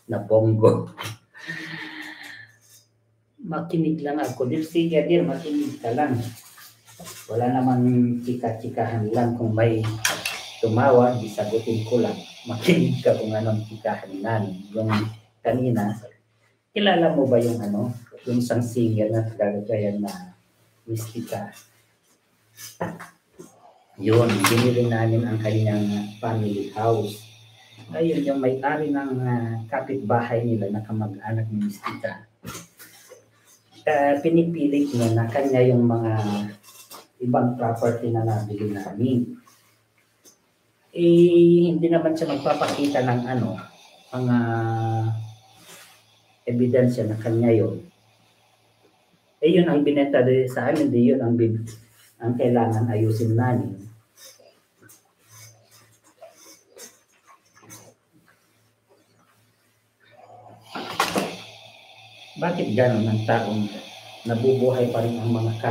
Speaker 2: Makinig lang ako. Sige, makinig ka lang. Wala namang chika-chikahan lang. Kung may tumawag, isagutin ko lang. Makinig ka kung anong chikahan namin. Yung kanina, kilala mo ba yung yung isang singer na Cagayan na Mystica? Yun, binili namin ang kanyang family house. Ayun, yung may-ari ng kapitbahay nila na kamag-anak ni Mystica. Pinipilit niya na kanya yung mga ibang property na nabili namin. Hindi naman siya magpapakita ng mga ebidensya na kanya yun. Yun ang binenta sa amin, di yun ang kailangan ayusin namin. Bakit gano'n ang taong nabubuhay pa rin ang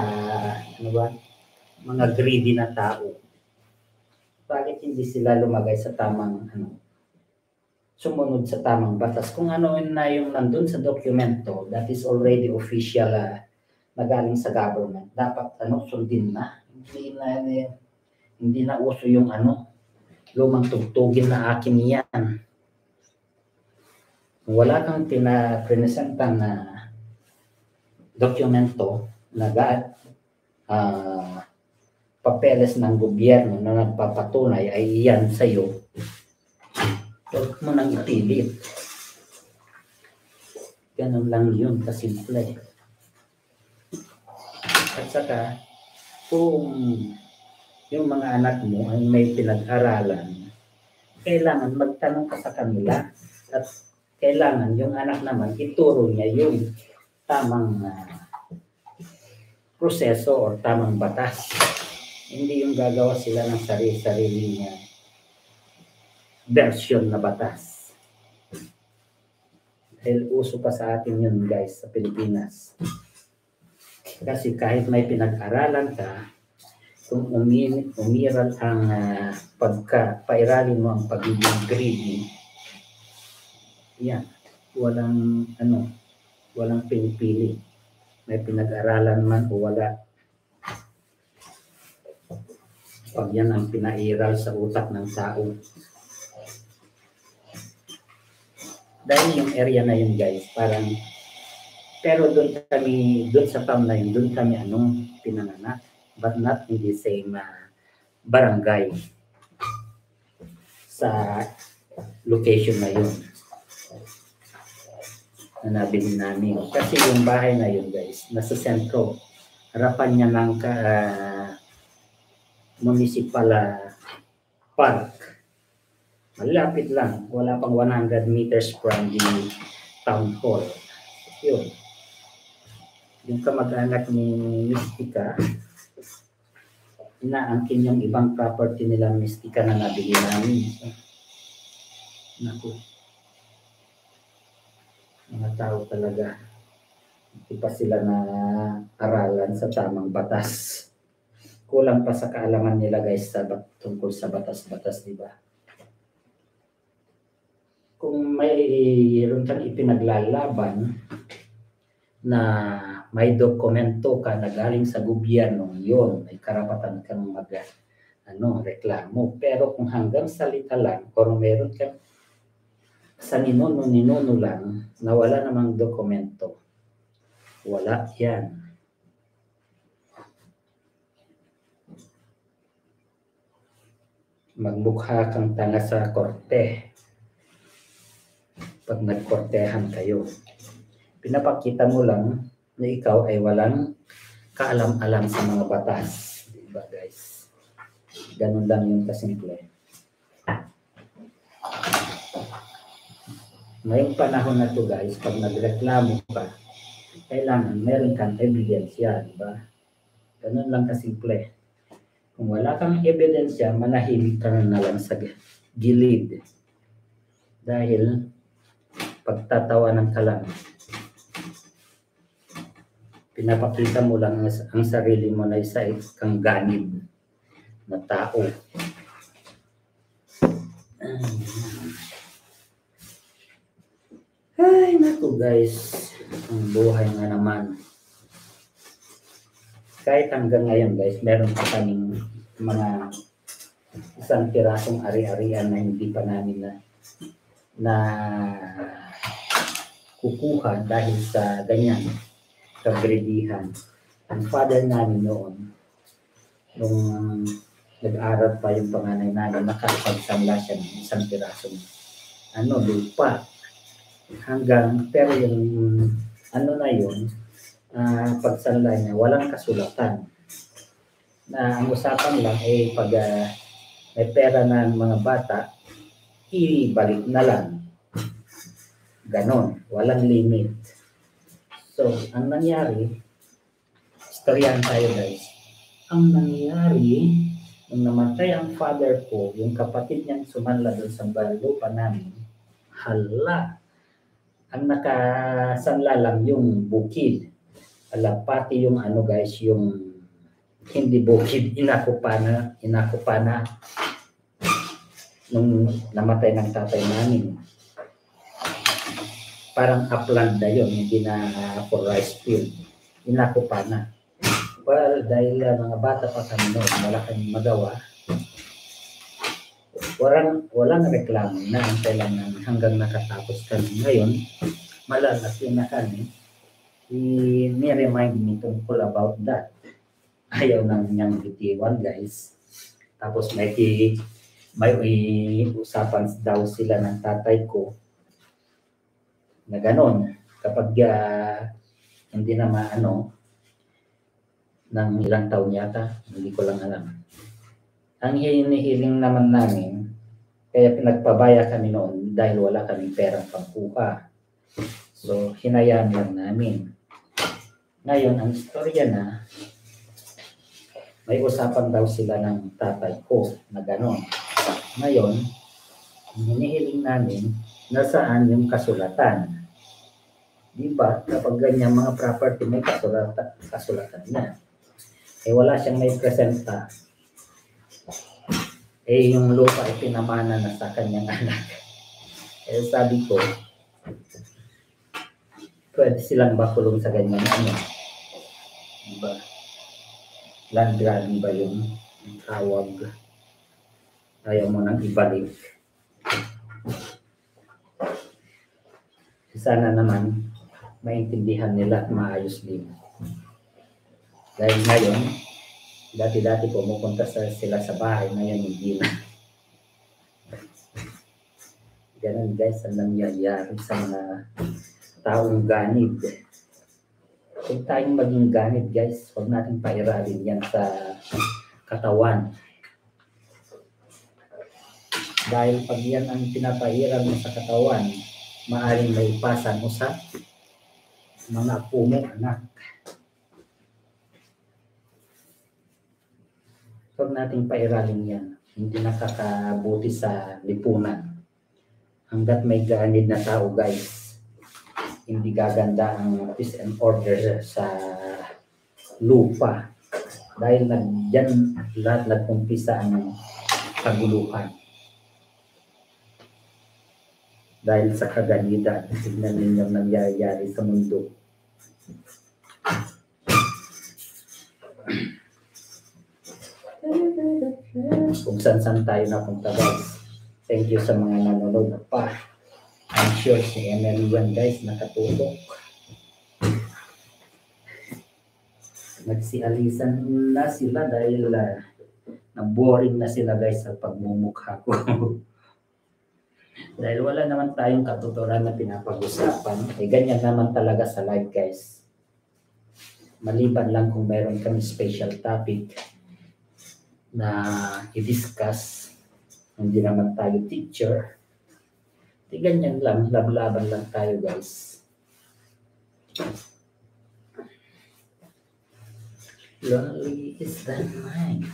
Speaker 2: mga greedy na tao? Bakit hindi sila lumagay sa tamang sumunod sa tamang batas? Kung na yung nandun sa dokumento, that is already official na galing sa government, dapat sundin na. Hindi na uso yung lumang tugtugin na akin yan. Kung wala kang pinapresentang na dokumento na papeles ng gobyerno na nagpapatunay ay iyan sa'yo, huwag mo nang ipilit. Ganun lang yun, kasimple. At saka, kung yung mga anak mo ay may pinag-aralan, kailangan magtanong ka sa kanila at kailangan yung anak naman ituro niya yung tamang proseso o tamang batas. Hindi yung gagawa sila ng sarili-sariling version na batas. Dahil uso pa sa atin yun guys sa Pilipinas. Kasi kahit may pinag-aralan ka, kung umiral ang pairalin mo ang pagiging greedy, yan, walang pinipili. May pinag-aralan man o wala. Pag yan ang pinairal sa utak ng tao. Dahil yung area na yun guys, parang, pero doon sa town na yun, doon kami pinanganak, but not in the same barangay sa location na yun na nabili namin. Kasi yung bahay na yun guys, nasa sentro. Harapan niya ng municipal park. Malapit lang. Wala pang 100 meters from the town hall. Yun. Yung kamag-anak ni Mystica, inaangkin yung ibang property nila Mystica na nabili namin. So, naku. Mga tao talaga, hindi pa sila na aralan sa tamang batas. Kulang pa sa kaalaman nila guys tungkol sa batas-batas, di ba? Kung mayroon kang ipinaglalaban na may dokumento ka na galing sa gobyerno, yun, may karapatan kang reklamo. Pero kung hanggang salita lang, kung meron kang sa ninuno lang na wala namang dokumento, wala yan. Magmukha kang tanga sa korte pag nagkortehan kayo. Pinapakita mo lang na ikaw ay walang kaalam-alam sa mga batas. Diba guys? Ganun lang yung kasimple. Ngayong panahon na to guys, pag nagreklamo ka, kailangan meron kang ebidensya, diba? Ganun lang kasimple. Kung wala kang ebidensya, manahimik ka na lang sa gilid. Dahil pagtatawanan ka lang, pinapakita mo lang ang sarili mo na isa kang ganib na tao. Ay, naku guys, ang buhay nga naman. Kahit hanggang ngayon guys, meron pa kaming mga isang pirasong ari-arian na hindi pa namin na kukuha dahil sa ganyan kagredihan. Ang father namin noon, nung nag-aral pa yung panganay namin, nakapagsamla siya ng isang pirasong lupa. Pero yung na yun, pagsanla niya, walang kasulatan. Na ang usapan lang ay pag may pera na ng mga bata, ibalik na lang. Ganon, walang limit. So, ang nangyari, istoryahan tayo guys. Ang nangyari, nung namatay ang father ko, yung kapatid niyang sumanla doon sa lupa namin, hala, ang nakasanla lang yung bukid. Pati yung guys, yung hindi bukid, inakupa na nung namatay ng tatay namin. Parang upland na yun, hindi na for rice field. Inakupa na. Well, dahil mga bata pa kami noon, wala kami magawa. Walang reklamo na, antay lang hanggang nakatapos kami. Ngayon, malalaki na kami. I-remind me tungkol about that. Ayaw nang niyang bitiwan guys. Tapos may usapan daw sila ng tatay ko na ganon. Kapag hindi na ng ilang taon yata, hindi ko lang alam. Ang hinihiling naman namin, kaya pinagpabaya kami noon dahil wala kaming perang pangkuha. So, hinayaan lang namin. Ngayon, ang istorya na, may usapan daw sila ng tatay ko na gano'n. Ngayon, hinihiling namin nasaan yung kasulatan. Diba? Kapag ganyan mga property, may kasulatan niya. Wala siyang may presenta. Yung lupa ay pinamana na sa kanyang anak. Sabi ko, pwede silang bakulong sa ganyan diba? Land grabbing ba yung tawag? Ayaw mo nang ibalik. Sana naman maintindihan nila at maayos din. Dahil ngayon, dati pumupunta sila sa bahay, ngayon hindi na. Ganun guys, ang nangyayari sa mga taong ganid. Kung tayong maging ganid guys, huwag natin pairalin yan sa katawan. Dahil pag yan ang pinapairal mo sa katawan, maaaring may ipasan mo sa mga apo mo, anak. Huwag nating pairalin yan. Hindi nakakabuti sa lipunan. Hanggat may ganid na tao guys, hindi gaganda ang peace and order sa lupa. Dahil dyan lahat nagkumpisa ang kaguluhan. Dahil sa kaganida, tignan ninyo nangyayari sa mundo. Kung saan tayo napunta guys. Thank you sa mga nanonood pa. I'm sure si ML1 guys nakatutok. Nagsialisan na sila dahil na-boring na sila guys sa pagmumukha ko. Dahil wala naman tayong katuturan na pinapag-usapan. Ganyan naman talaga sa live guys. Maliban lang kung mayroon kami special topic na i-discuss. Hindi naman tayo teacher. Ganyan lang, lablaban lang tayo guys. Lonely is the night.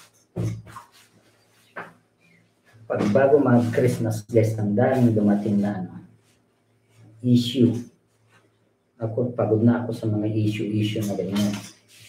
Speaker 2: Pag bago mag-Christmas guys, ang daming dumating na issue. Ako, pagod na ako sa mga issue na ganyan.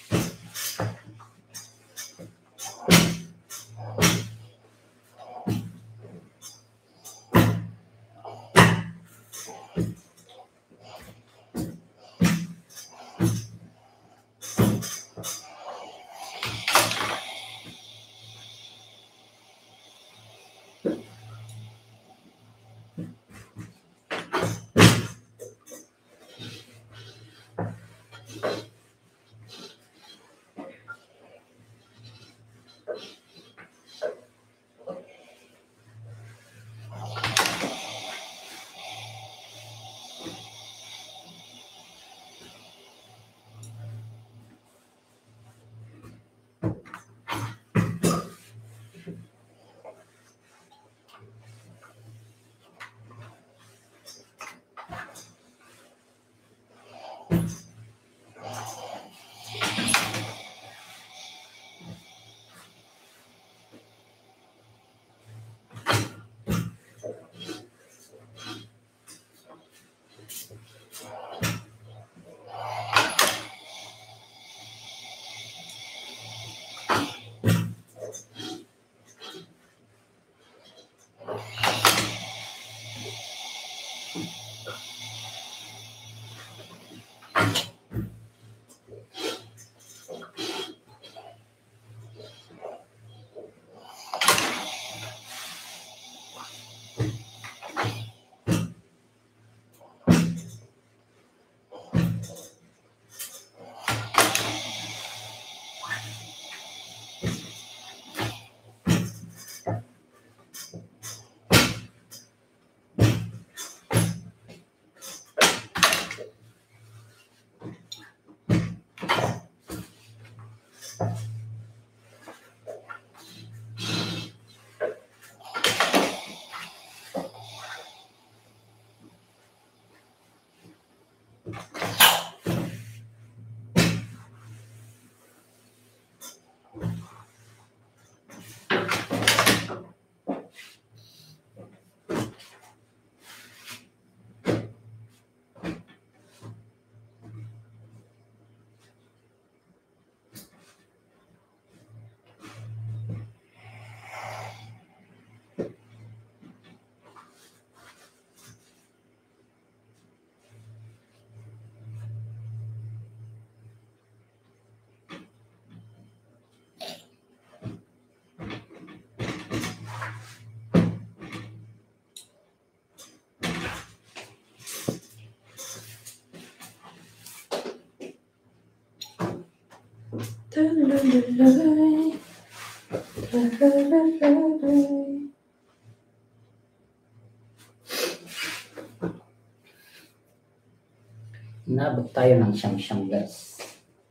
Speaker 2: Inabot tayo ng siyam-siyam guys.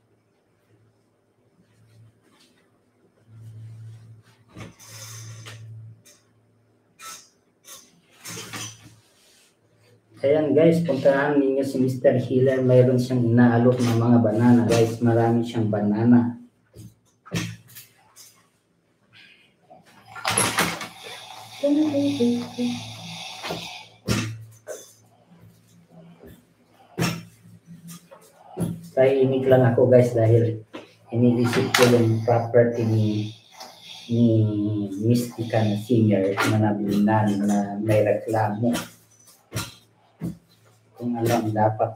Speaker 2: Ayan guys, puntahan ninyo si Mr. Healer. Mayroon siyang inaalok ng mga banana guys. Marami siyang banana. Tahimik lang ako guys dahil iniisip ko yung property ni Mystica na senior na nabilinan na may reklamo. Kung alam dapat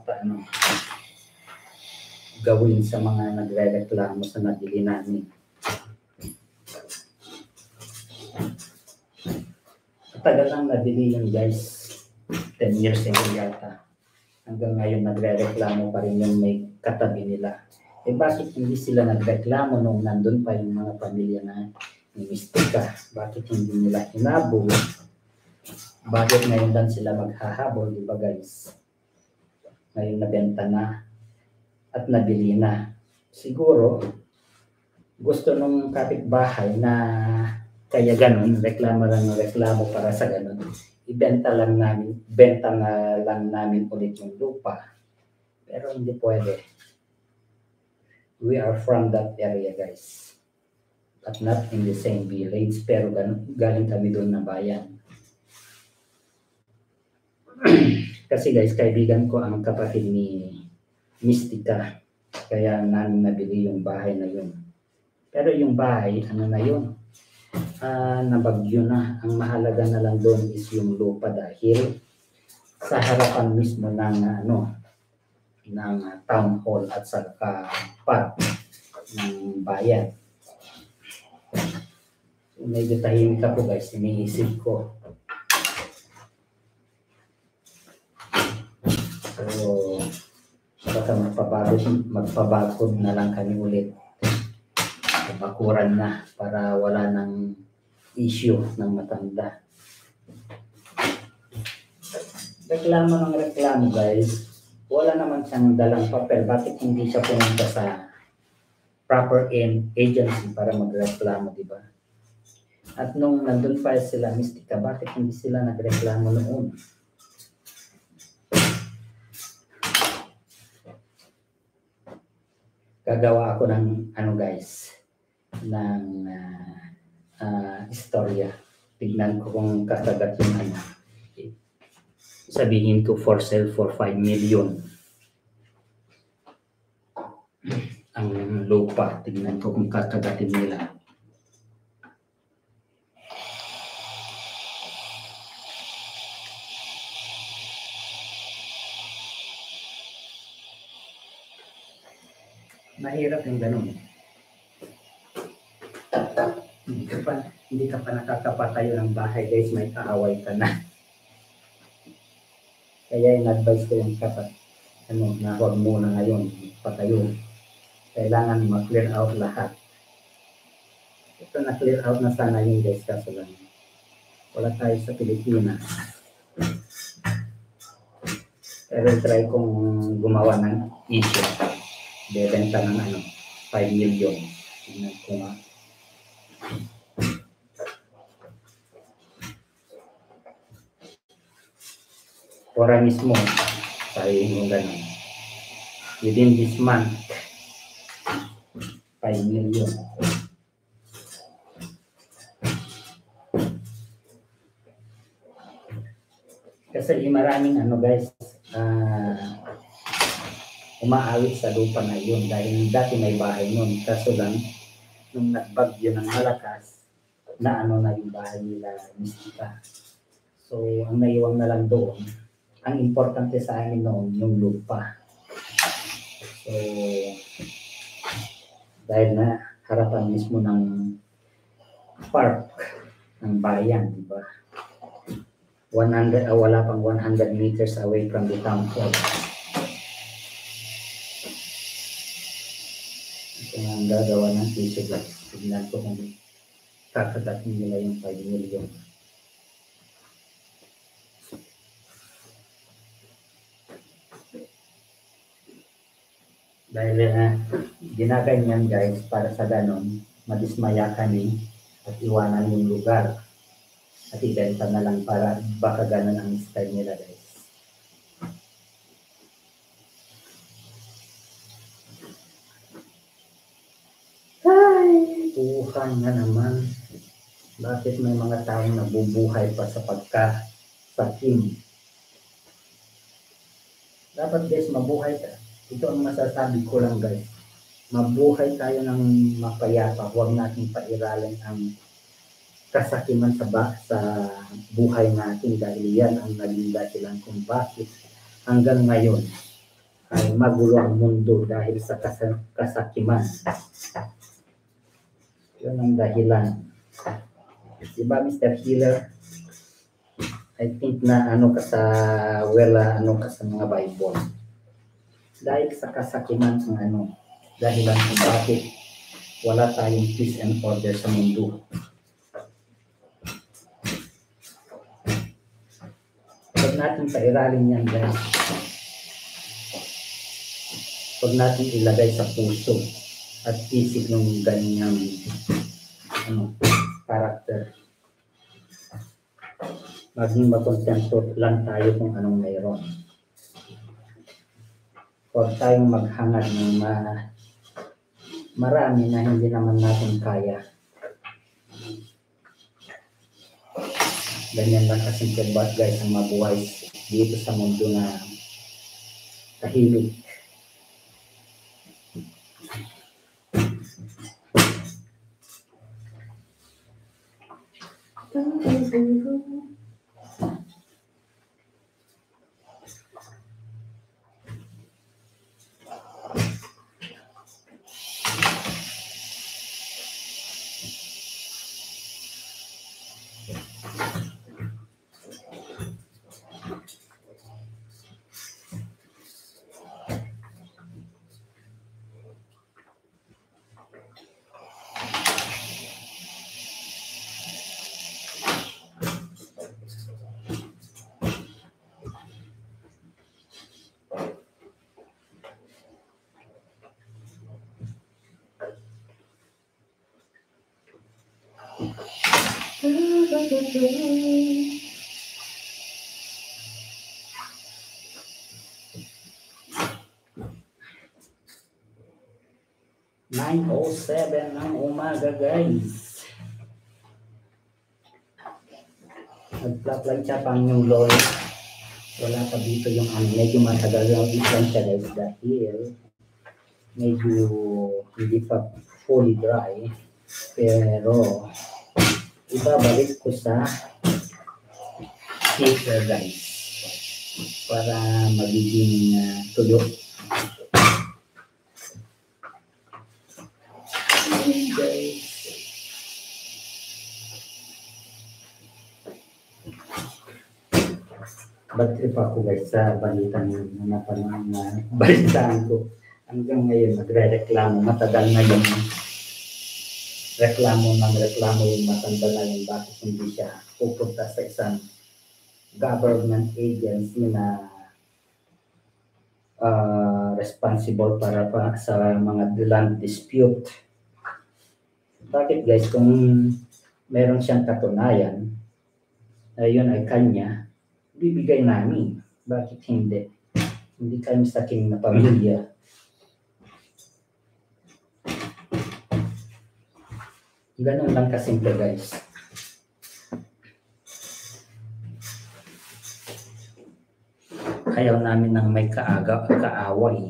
Speaker 2: gawin sa mga nagre-reklamo sa nabili namin. Tagal lang nabili yun guys. 10 years ago yata. Hanggang ngayon nagre-reklamo pa rin yung may katabi nila. Eh bakit hindi sila nagreklamo nung nandun pa yung mga pamilya na ni Mystica? Bakit hindi nila hinabol? Bakit ngayon lang sila maghahabol, di ba guys? Ngayon nabenta na at nabili na. Siguro, gusto nung kapitbahay na kaya ganun, reklamo para sa ganun. Benta na lang namin ulit yung lupa. Pero hindi pwede. We are from that area guys. But not in the same village. Pero galing kami doon na bayan. Kasi guys, kaibigan ko ang kapatid ni Mystica. Kaya namin nabili yung bahay na yun. Pero yung bahay, na yun? Nabagyo na. Ang mahalaga na lang doon is yung lupa dahil sa harapan mismo ng town hall at sa park ng bayan. So, medyo tahimik ako guys, iniisip ko. So, baka magpabakod na lang kami ulit. Bakuran na para wala ng issue ng matanda. Reklamo guys. Wala naman siyang dalang papel. Bakit hindi siya pumunta sa proper agency para magreklamo, di ba? At nung nandun pa sila Mystica, bakit hindi sila nagreklamo noon? Gagawa ako ng guys, ng istorya. Tignan ko kung kasagat yung sabihin ko for sale for 5 million ang lupa. Tignan ko kung kakagatin nila. Mahirap yung ganun. Hindi ka pa nakakapatayo ng bahay guys, may kaaway ka na. Kaya in-advise ko yung na huwag muna ngayon patayo. Kailangan ma-clear out lahat. Ito na-clear out na sana yun guys, kaso lang wala tayo sa Pilipinas. Pero try kong gumawa ng issue. Bebenta ng 5 million. Tingnan ko nga. Ora mismo, sabihin mo ganun. Within this month, 5 million. Kasi maraming guys, umaawit sa lupa na yun dahil dati may bahay nun. Kaso lang, nung nagbagyo ng malakas, na yung bahay nila Mystica. So, ang naiwang na lang doon, ang importante sa amin noon, yung lupa. So, dahil na harapan mismo ng park ng bayan, di ba? Wala pang 100 meters away from the town hall. Ito na ang gagawa ng issue guys. Tignan ko kung kakagatin nila yung 5 million. Dahil ginaganyan guys para sa ganon, madismaya kami at iwanan yung lugar. At ibenta na lang para baka ganon ang style nila guys. Ay, tuhan na naman. Bakit may mga taong nabubuhay pa sa pagkasakim? Dapat guys, mabuhay ka. Ito ang masasabi ko lang guys. Mabuhay tayo ng mapayapa. Huwag natin pairalin ang kasakiman sa buhay natin dahil yan ang naging dahilan kung bakit hanggang ngayon ay magulo ang mundo dahil sa kasakiman. Yun ang dahilan. Diba Mr. Healer? I think na ano ka sa mga Bible. Dahil sa kasakiman ang dahilan kung bakit wala tayong peace and order sa mundo. Huwag natin pairalin yan guys. Huwag natin ilagay sa puso at isip ng ganyang karakter. Maging makontento lang tayo kung anong mayroon. Huwag tayong maghangad ng marami na hindi naman natin kaya. Ganyan lang kasimple ba guys ang mabuhay dito sa mundo na tahimik. (9:07 ng umaga guys. Nagplaplansya pa yung lolo. Wala pa dito yung medyo matagal yung iplansya guys dahil medyo hindi pa fully dry. Pero ibabalik ko sa heater guys para magiging tuyo. Guys. Bad trip ako guys sa balitan na balitaan ko. Hanggang ngayon nagre-reklamo. Matagal na yung reklamo yung matanda na yung bakit hindi siya pupunta sa isang government agency na responsible para sa mga land dispute. Bakit guys, kung meron siyang katunayan, yun ay kanya, bibigay namin. Bakit hindi? Hindi kami saking na pamilya. Ganun lang kasimple guys. Ayaw namin ng may kaaway.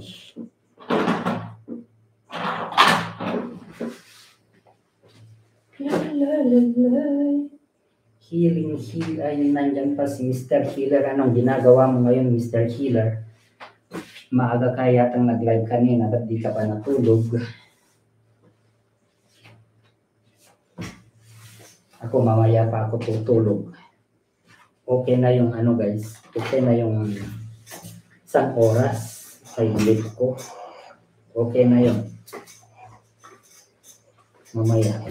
Speaker 2: Healing, ayun, nandyan pa si Mr. Healer. Anong ginagawa mo ngayon, Mr. Healer? Maaga ka yatang nag-live kanina, ba't di ka pa natulog? Ako mamaya pa ako tutulog. Okay na yung guys, okay na yung 1 oras ay late ko. Okay na yun. Mamaya.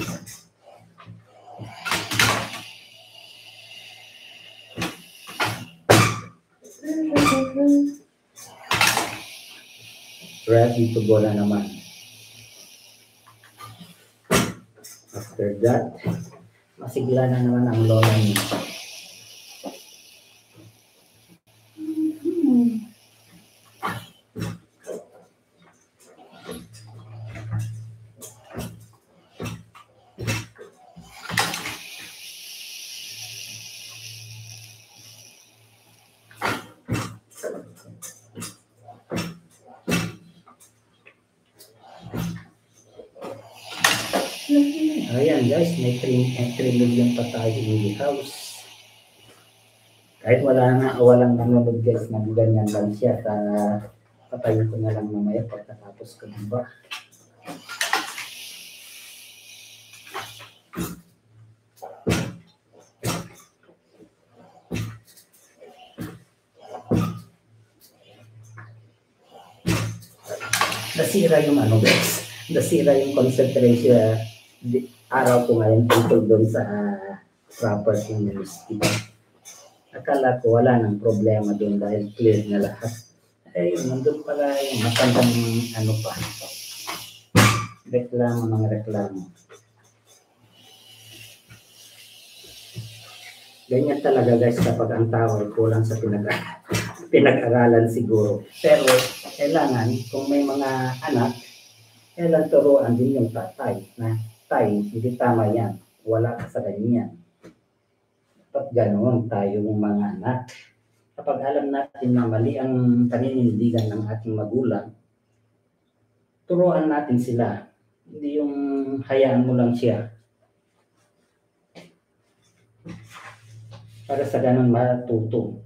Speaker 2: Ready to go na naman. After that, masigla na naman ang lola niya. Ayan guys, may 3 million pa tayo in the house. Kahit walang nanonood guys, ganyan lang siya. Patayin ko na lang mamaya pagkatapos ko ba. Nasira yung guys. Nasira yung concentration. Araw ko ngayon tungkol doon sa property ministry. Akala ko wala nang problema doon dahil clear na lahat. Ay, nandun pala yung matandang pa. Reklamo ng reklamo. Ganyan talaga guys kapag ang tao ay kulang sa pinag-aralan siguro. Pero kailangan kung may mga anak, kailan turuan din yung tatay na tay, hindi tama yan. Wala ka sa ganyan. Dapat ganoon tayong mga anak. Kapag alam natin na mali ang paninindigan ng ating magulang, turuan natin sila. Hindi yung hayaan mo lang siya. Para sa ganun matuto.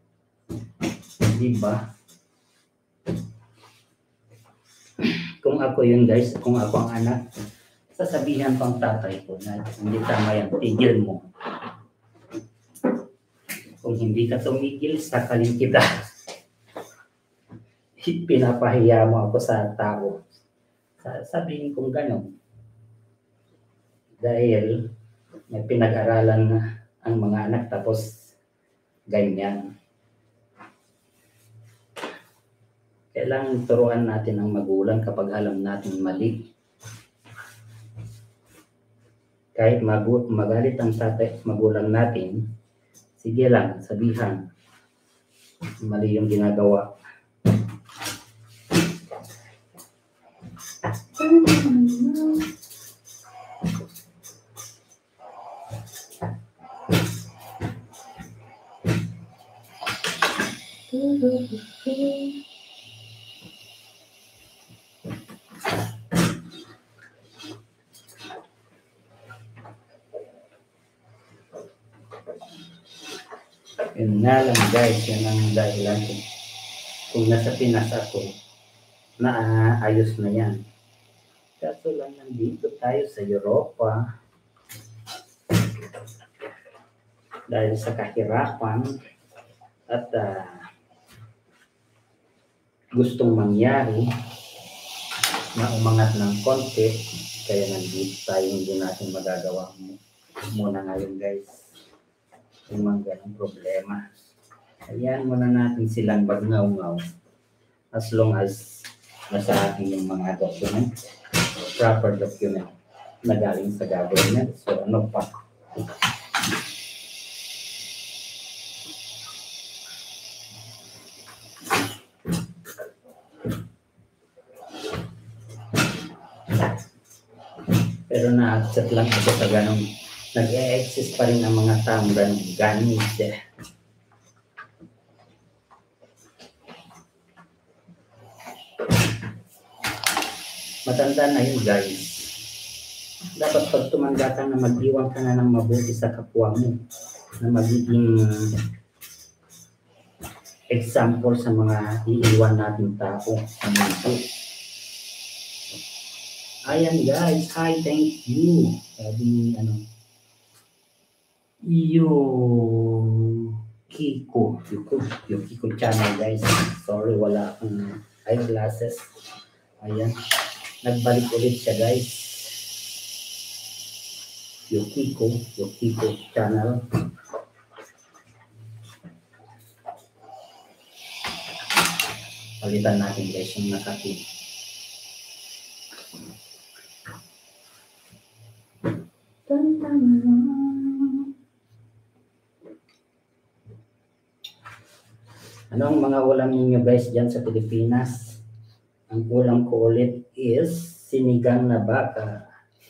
Speaker 2: Diba? Kung ako yun guys, kung ako ang anak, sasabihan ko ang tatay ko na hindi tama yan, tigil mo. Kung hindi ka tumigil, sakalin kita. Pinapahiya mo ako sa tao. Sabihin kong gano'n. Dahil may pinag-aralan na ang mga anak tapos ganyan. Kailangan turuan natin ang magulang kapag alam natin mali. Kahit magalit ang magulang natin, sige lang, sabihan. Mali yung ginagawa. Yun nga lang guys, yan ang dahilan kung nasa Pinas ako, naayos na yan. Kaso lang nandito tayo sa Europa, dahil sa kahirapan at gustong mangyari na umangat ng konti, kaya nandito tayo, hindi natin magagawa muna ngayon guys. Yung mga ganong problema. Hayaan muna natin silang magngaw-ngaw as long as nasa atin yung mga document, proper document na galing sa government. So ano pa? Pero na-accept lang ako sa ganong nag-e-exist pa rin ang mga taong ganit. Matanda na yun guys. Dapat pag tumanda ka na mag-iwan ka na ng mabuti sa kapwa mo, na magiging example sa mga iiwan nating tao sa mundo. Ayan guys, hi, thank you. Sabi Yukiko channel guys. Sorry, wala akong eyeglasses. Ayan, nagbalik ulit siya guys. Yukiko channel. Palitan natin guys yung nakati. Ano ang mga ulam ninyo guys dyan sa Pilipinas? Ang ulam ko ulit is sinigang na baka.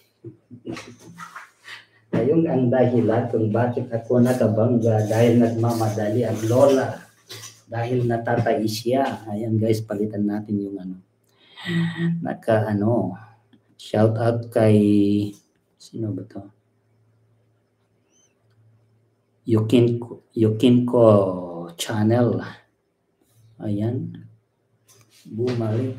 Speaker 2: Ayun ang dahilan kung bakit ako nakabangga, dahil nagmamadali ang lola. Dahil natatay siya. Ayan guys, palitan natin yung shout out kay Sino ba to? Yukinko channel. Ayan. Bumalik.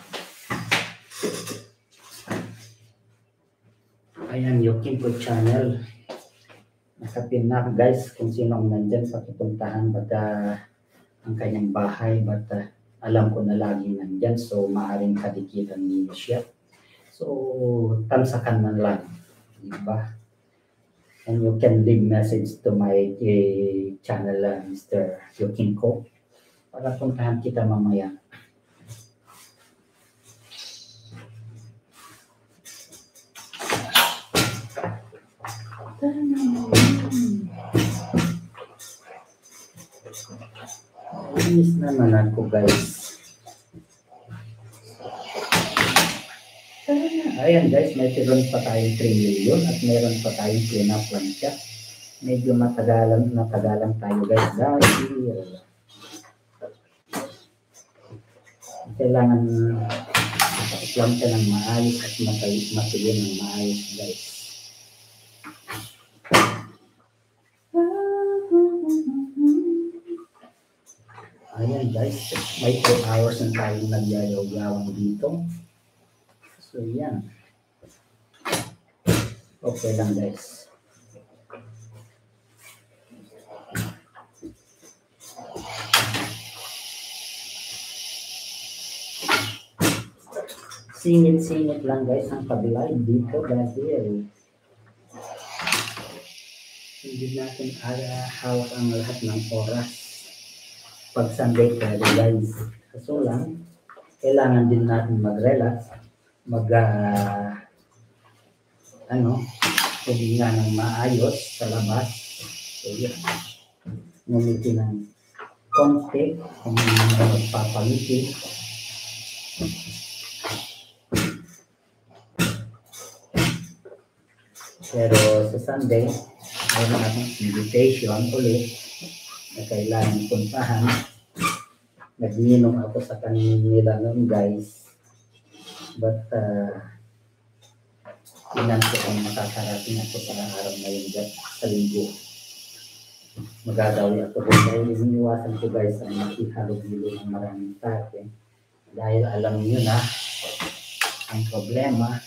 Speaker 2: Ayan, Yukinko channel. Nakapin na guys kung sino ang nandyan, pakipuntahan ang kanyang bahay, alam ko na laging nandyan, so maaaring kadikitan niyo siya. So, tamsakan man lang, diba? And you can leave message to my channel, Mr. Yukinko, para puntahan kita mamaya. Inis naman ako guys. Ayan guys, meron pa tayong 3 million at meron pa tayong clean-up plancha. Medyo matagalan tayo guys dahil kailangan plancha ng maayos at matigil ng maayos guys. Ayan guys, may 2 hours na tayong nagyayaw-yawang dito. So yan. Okay lang guys. Singit-singit lang guys ang pag-live dito dahil hindi natin hawak ang lahat ng oras. Pag Sunday Friday guys, kaso lang kailangan din natin mag-relax, huminga ng maayos sa labas. So yun, ngumiti ng konti kung magpapangiti. Pero sa Sunday, mayroon natin invitation ulit na kailangan puntahan. Nag-inom ako sa kanila noon guys. But inanto kung makakarating ako sa araw na yun sa linggo. Magagawi ako doon dahil iniwasan ko guys ang makihalog-hilo ng maraming tao. Dahil alam niyo na ang problema.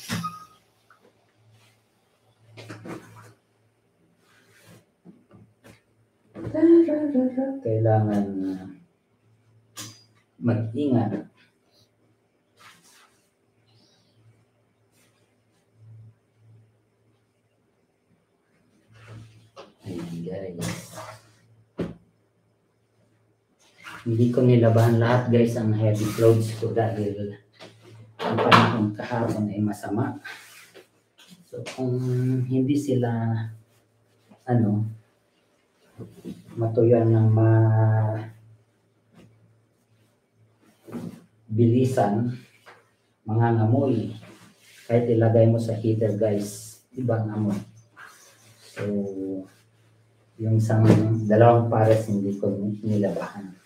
Speaker 2: Kailangan mag-ingat. Ayan guys. Hindi ko nilabahan lahat guys ang heavy clothes ko dahil ang panahon kahapon ay masama. So kung hindi sila matuyan ng bilisan, mangangamoy. Kahit ilagay mo sa heater guys, ibang amoy. So, yung dalawang pares hindi ko nilabahan.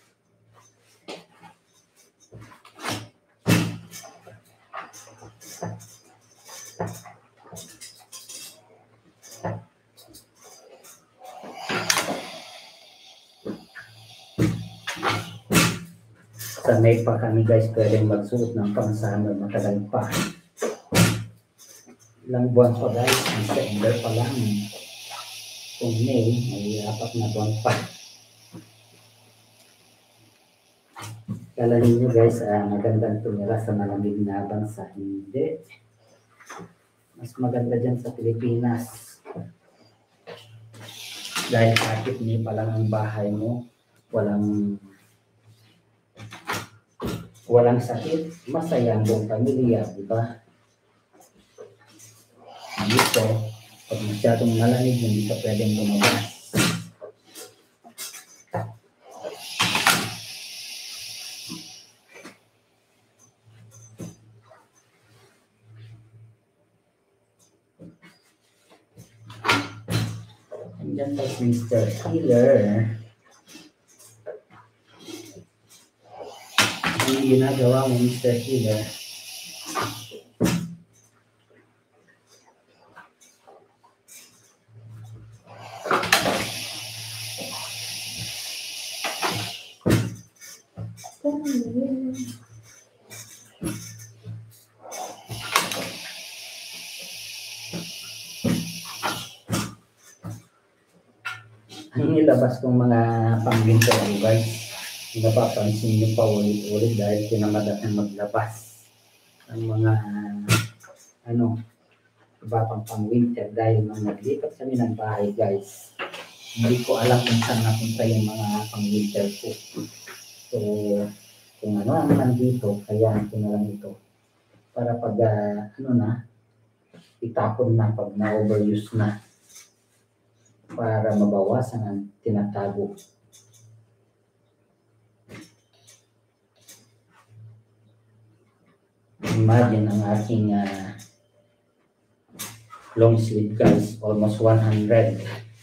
Speaker 2: Sanay pa kami guys, pwedeng magsuot ng pangsano, matagal pa. Ilang buwan pa guys, December pa lang. Kung May, may 4 na buwan pa. Kala ninyo guys, magandang tumira sa malamig na bansa. Hindi. Mas maganda dyan sa Pilipinas. Dahil kahit ni pa lang ang bahay mo, walang sakit, masaya ang buong pamilya, di ba? Dito, pag masyadong malamig, hindi ka pwedeng lumabas. Andyan pa si Mr. Healer. Ang ginagawa mo, Mr. Healer. Ang nilabas kong mga pang-winter guys, napapansin nyo pa ulit-ulit dahil tinamad akong maglabas ang mga iba pang-winter dahil nung naglipat kami ng bahay guys, hindi ko alam kung saan napunta yung mga pang-winter ko. So, kung ano ang nandito, kaya ko na lang ito. Para pag itapon na pag na-overuse na. Para mabawasan ang tinatago. Imagine ang aking long sleeve guys, almost 100.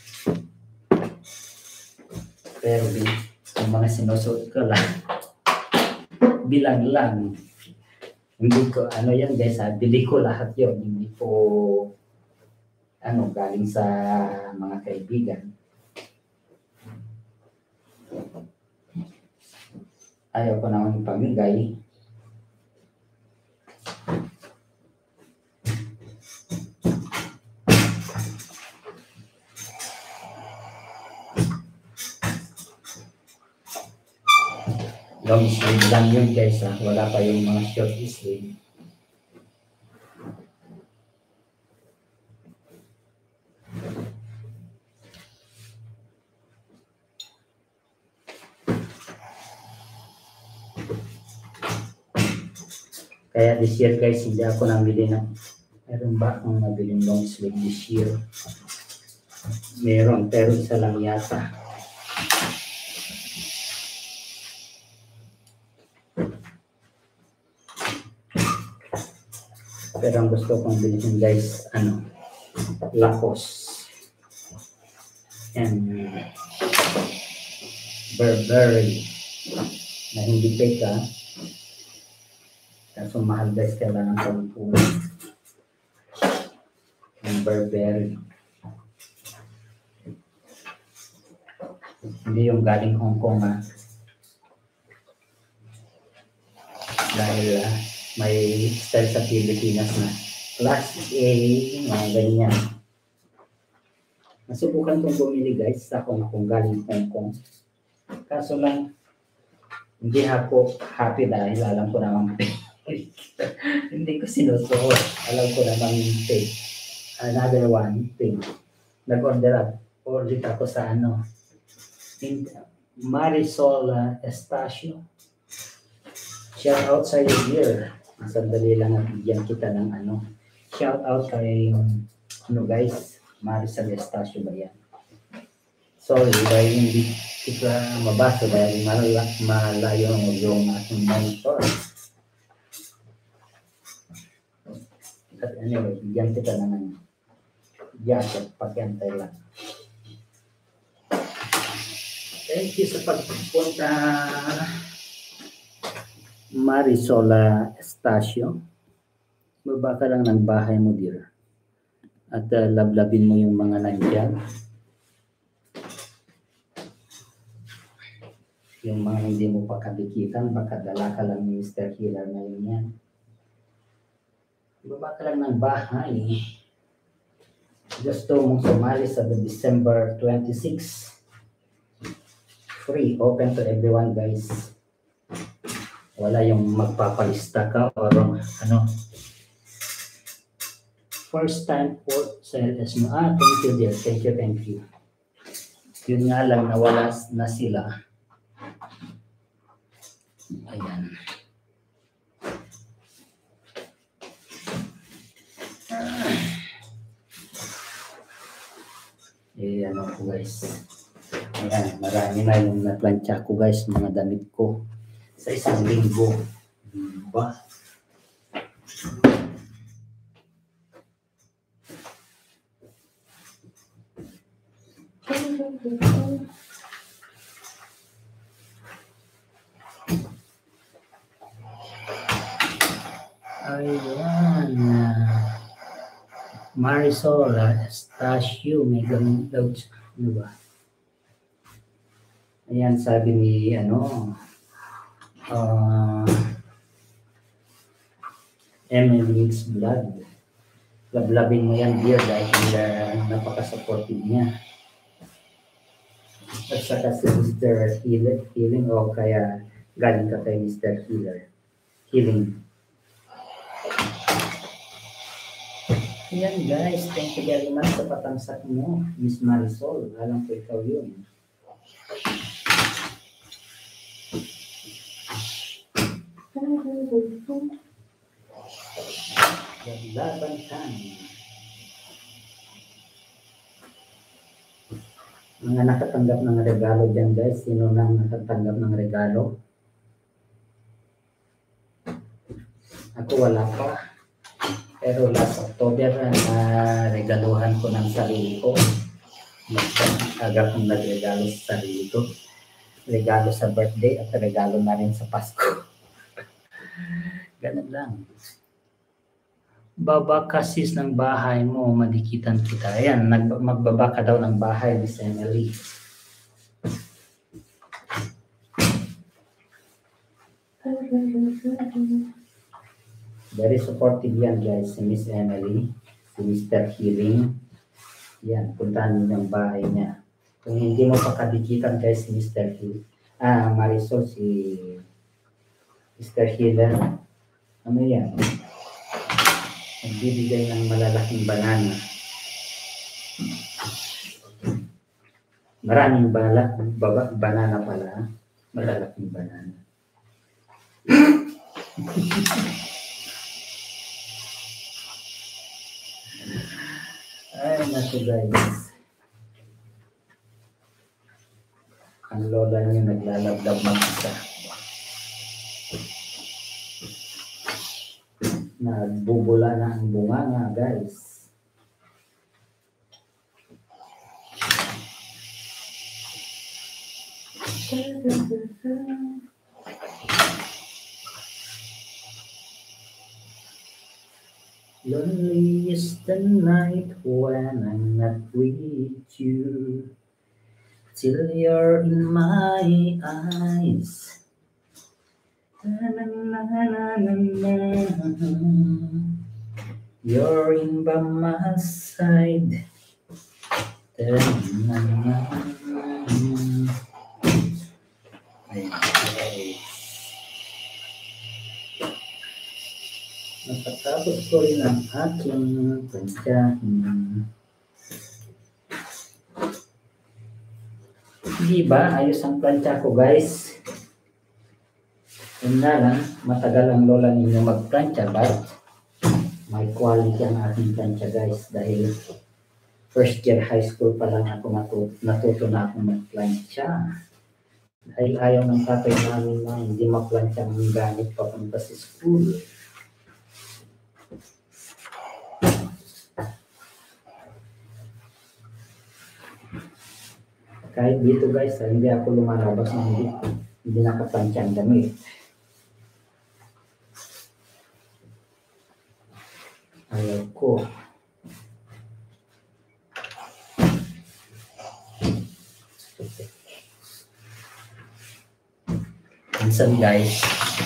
Speaker 2: Pero yung mga sinusuot ko lang, bilang lang. Hindi ko, yan guys, bili ko lahat yon. Hindi ko, galing sa mga kaibigan. Ayaw ko naman pamigay. Long sleeve lang yun guys, wala pa yung mga short sleeve. Kaya this year guys, hindi ako nabili ng, meron ba akong nabiling long sleeve this year? Meron, pero isa lang yata. Pero ang gusto kong bilhin guys, Lacoste and Burberry na hindi fake kaso mahal guys, kailangan sa puno ng Burberry. Hindi yung galing Hong Kong dahil may style sa Pilipinas na class A, mga ganyan. Nasubukan kong bumili guys sa Hong Kong, galing Hong Kong. Kaso lang, hindi ako happy dahil alam ko naman hindi ko sinusuot. Alam ko naman fake. Another one thing. Nag-order ako sa Marisol Estacio. Shout out sa iyo dear. Sandali lang at bigyan kita ng shout out kay guys, Marisol Estacio ba yan? Sorry dahil hindi kita mabasa dahil malayo yung aking monitor. At anyway, bigyan kita ng jacket, pakiantay lang. Thank you sa pagpunta Marisol Estacio. Baba ka lang ng bahay mo dear. At lablabin mo yung mga nandyan. Yung mga hindi mo pa kabikitan, baka dala ka lang ni Mr. Healer na yun yan. Baba ka lang ng bahay. Gusto mong sumali sa December 26. Free, open to everyone guys. Wala yung magpapalista ka or first time for sales mo. Thank you dear. Thank you. Yun nga lang, nawala na sila. Ayan. Ko guys. Ayan, marami na yung naplantya ko guys, mga damit ko sa isang linggo. Diba? Ayan. Marisol Estacio, may gamit daw. Ano ba? Ayan, sabi ni Emily's Vlog. Lablabin mo yan, dear, dahil napaka-supportive niya. At saka si Mr. Healing o kaya galing ka kay Mr. Healing. Yan guys, thank you very much sa patamsak mo, Miss Marisol. Alam ko ikaw yun. Laban tayo. Mga nakatanggap ng regalo dyan guys, sino nang nakatanggap ng regalo? Ako wala pa. Pero last October na regaluhan ko ng sarili ko. Aga kong nagregalo sa sarili ko. Regalo sa birthday at regalo na rin sa Pasko. Ganun lang. Baba kasis ng bahay mo, madikitan kita. Ayan, magbaba ka daw ng bahay, Miss Emily. Very supportive yan guys, si Miss Emily, si Mr. Healing. Yan, puntahan mo yung bahay niya. Kung hindi mo pa kadikitan guys, si Mr. Healing. Marisol, si Mr. Healer. Ano yan? Nagbibigay ng malalaking banana. Maraming banana pala. Malalaking banana. Ay, naku guys. Ang lola niyo naglalabdab mag-isa. Nagbubula na ang bunganga guys. Lonely is the night when I'm not with you, till you're in my eyes. You're in by my side. Nakatapos ko rin ang aking pagkain. Di ba? Ayos ang plancha ko guys. Yun na lang, matagal ang lola ninyo mag-plancha, but may quality ang aking plancha guys. Dahil first year high school pa lang ako natuto na akong mag-plancha. Dahil ayaw ng tatay namin na hindi ma-plancha ang gamit papunta sa school. Kahit dito guys, hindi ako lumalabas ng hindi nakaplansya ang damit. Ayaw ko. Minsan guys,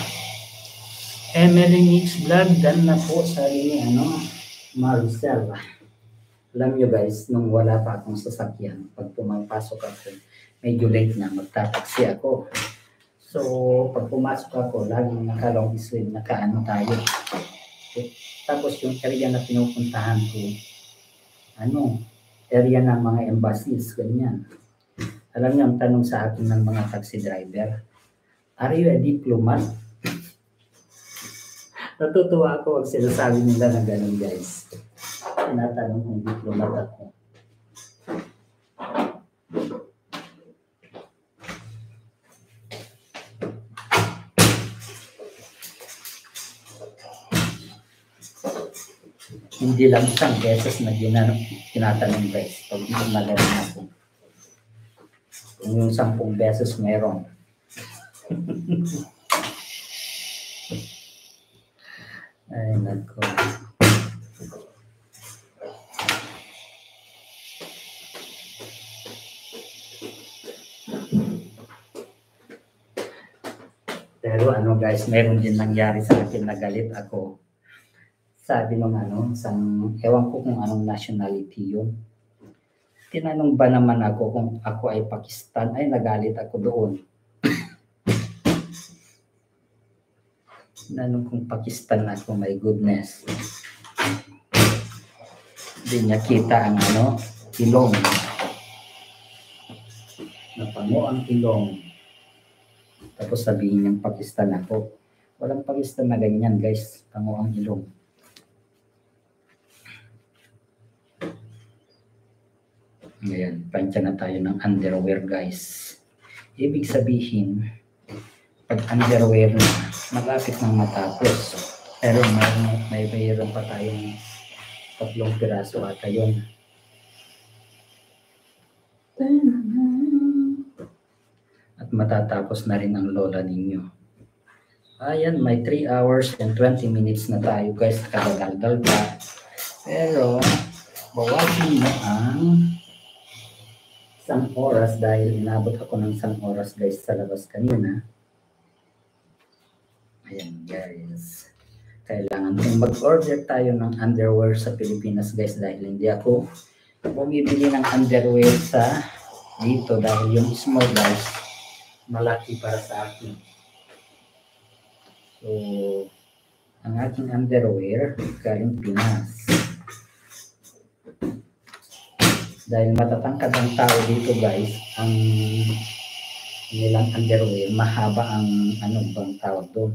Speaker 2: Emily Mix Vlog, dan na po sa ni Maricel. Alam nyo guys, nung wala pa akong sasakyan, pag pumapasok ako, medyo late na, magtataksi ako. So, pag pumasok ako, laging naka-long sleeve, naka-ano tayo. Okay. Tapos yung area na pinupuntahan ko, area ng mga embassies, ganyan. Alam niyo, ang tanong sa akin ng mga taxi driver, are you a diplomat? Natutuwa ako pag sinasabi nila na ganun guys. Tinatanong kung diplomat ako. Hindi lang isang beses na tinatanong guys. Pag magaling ako. Kung yung 10 beses meron. Ay, nako. Pero guys, meron din nangyari sa akin na galit ako. Sabi nung ewan ko kung anong nationality yun. Tinanong ba naman ako kung ako ay Pakistan, ay nagalit ako doon. Tinanong kung Pakistan ako, my goodness. Hindi niya kita ang ilong. Napango ang ilong. Tapos sabihin niyang Pakistan ako. Walang Pakistan na ganyan guys, pango ang ilong. Ngayon, pantya na tayo ng underwear guys. Ibig sabihin, pag underwear na, malapit nang matapos. Pero mayroon pa tayong 3 piraso ata yun. At matatapos na rin ang lola ninyo. Ayan, may 3 hours and 20 minutes na tayo guys. Nakadaldal pa. Pero, bawasin mo ang 1 oras dahil inabot ako ng 1 oras guys sa labas kanina. Ayan guys. Kailangan kung mag-order tayo ng underwear sa Pilipinas guys dahil hindi ako bumibili ng underwear sa dito dahil yung small guys malaki para sa akin. So, ang aking underwear galing Pinas. Dahil matatangkad ang tao dito guys, ang nilang underwear, mahaba ang bang tawag doon.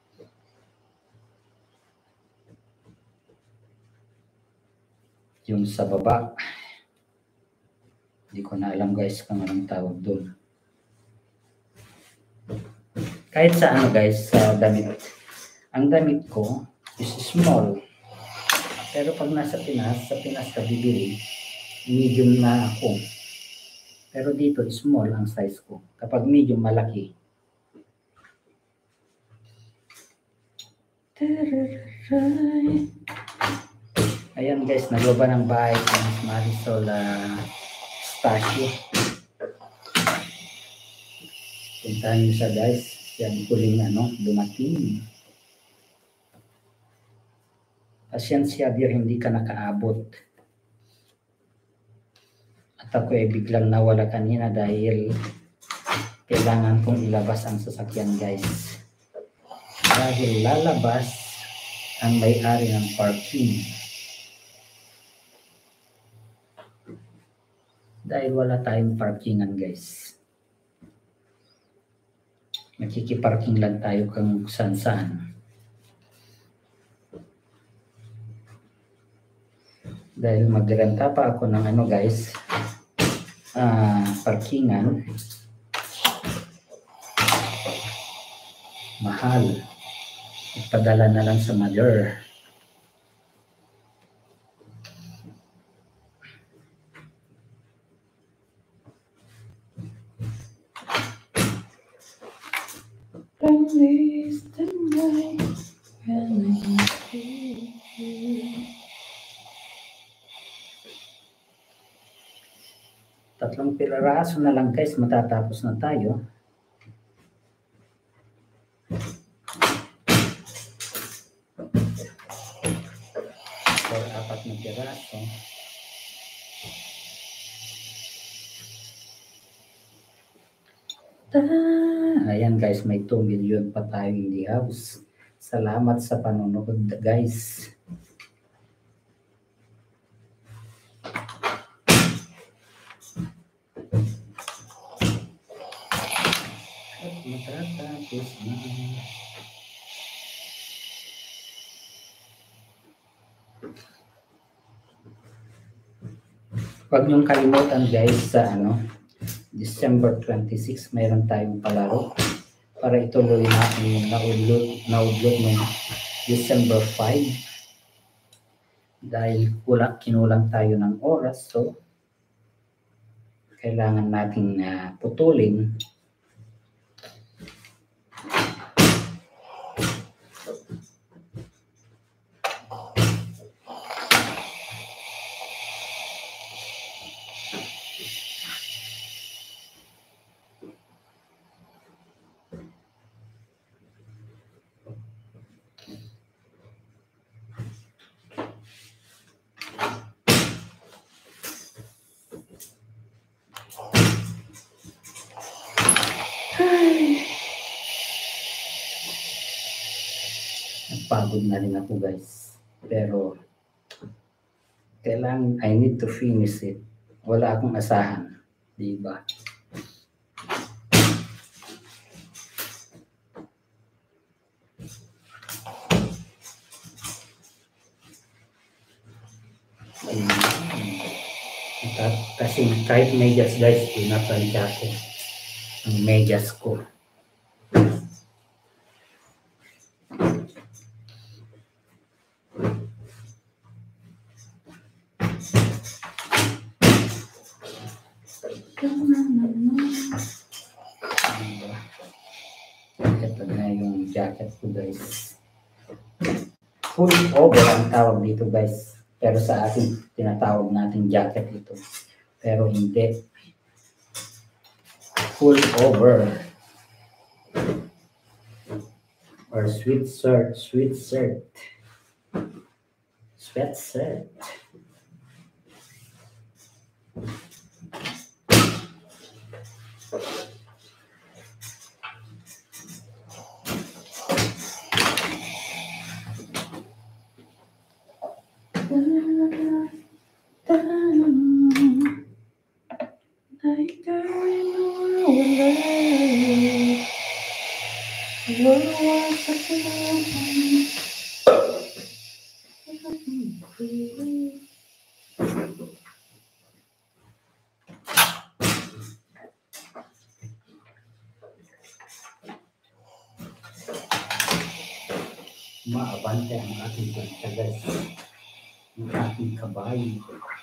Speaker 2: Yung sa baba, hindi ko na alam guys kung anong tawag doon. Kahit sa guys, sa damit. Ang damit ko is small. Pero pag nasa Pinas, sa Pinas ka bibili, medium na ako. Pero dito, small ang size ko. Kapag medium, malaki. Ayan guys, naglaba ng bahay sa Marisol Stasio. Puntahan nyo siya guys. Yan kuling dumating. Pasyensya dir, hindi ka nakaabot. At ako ay biglang nawala kanina dahil kailangan kong ilabas ang sasakyan guys. Dahil lalabas ang may-ari ng parking. Dahil wala tayong parkingan guys. Nakikiparking lang tayo kung saan-saan. Dahil magrenta pa ako ng guys, parkingan, mahal. Ipadala na lang sa mother. Tatlong piraso na lang guys, matatapos na tayo. Or 4 na piraso. Ayan guys, may 2 million pa tayo in the house. Salamat sa panonood guys. At matatapos na. Huwag niyong kalimutan guys sa December 26, mayroon tayong palaro para ituloy natin yung naudlot ng December 5 dahil kinulang tayo ng oras, so kailangan natin putulin. Napagod na rin ako guys. Pero kailangan, I need to finish it. Wala akong asahan. Diba? Kasi kahit medyas guys, pinapalya ko ang medyas ko. Ito na yung jacket ko guys. Full over ang tawag dito guys. Pero sa atin, tinatawag natin jacket ito. Pero hindi. Full over. Or sweatshirt. Sweatshirt. Maabante ang ating plancha guys. Ang ating kabayo.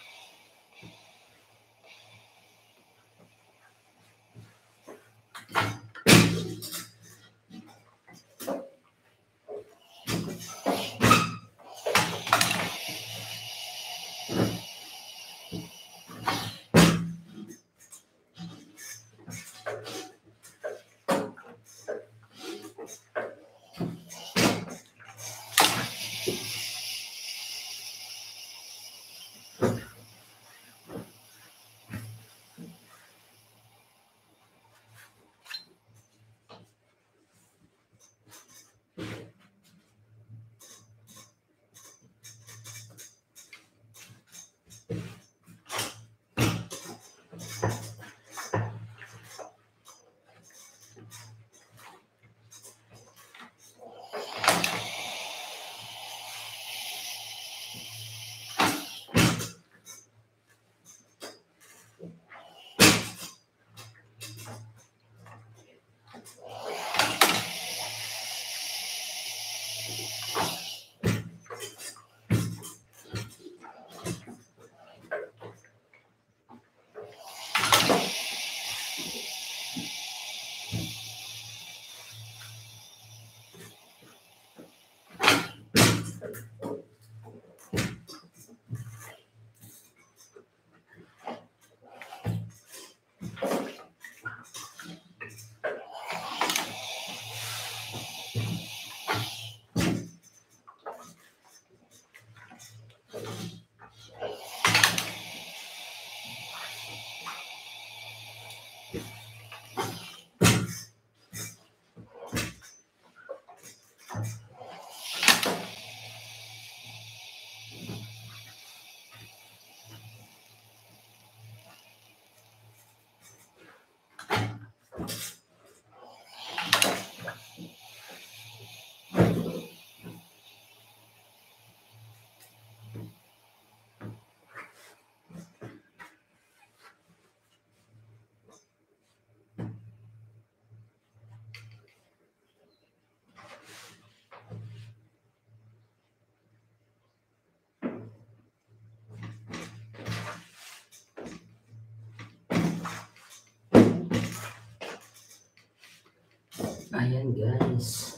Speaker 2: Ayan guys.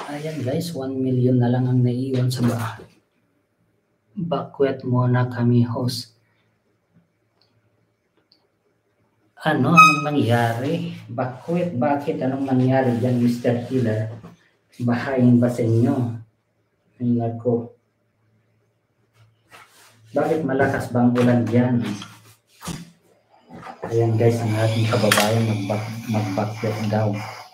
Speaker 2: Ayan guys, 1 million na lang ang naiwan sa bahay. Bakwet muna kami host. Anong nangyari? Bakwet, bakit? Anong nangyari dyan, Mr. Killer? Bahayin ba sa inyo? Ay nako. Bakit malakas bang ulan dyan? Ayan guys, ang ating kababayan mag-bakwet daw.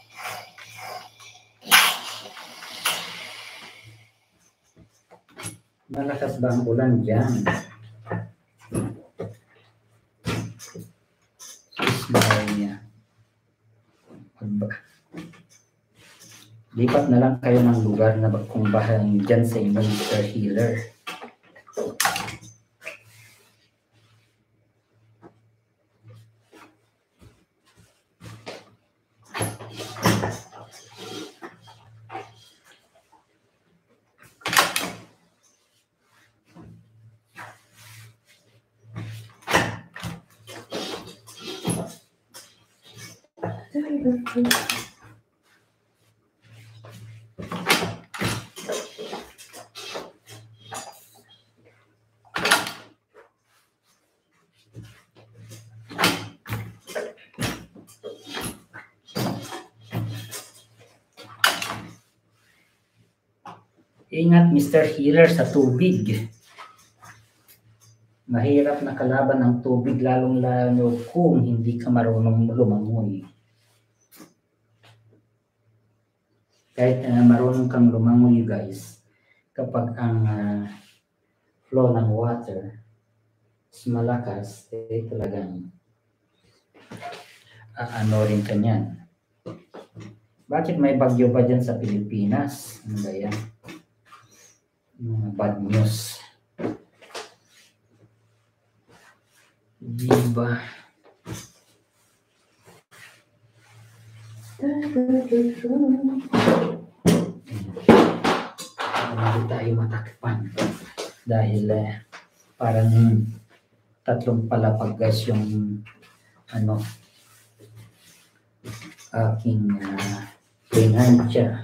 Speaker 2: Malakas ba ang ulan dyan? Bahay niya. Lipat na lang kayo ng lugar na kung bahay dyan sa inyo, Mr. Healer. Ingat Mr. Healer sa tubig. Mahirap na kalaban ng tubig, lalong-lalo kung hindi ka marunong lumangoy. Kahit marunong kang lumangoy guys, kapag ang flow ng water is malakas, talagang ano rin ka niyan. Bakit may bagyo ba dyan sa Pilipinas? Ano ba yan? Bad news. Diba? Hindi tayo matakpan. Dahil parang tatlong palapag guys yung aking pinantya.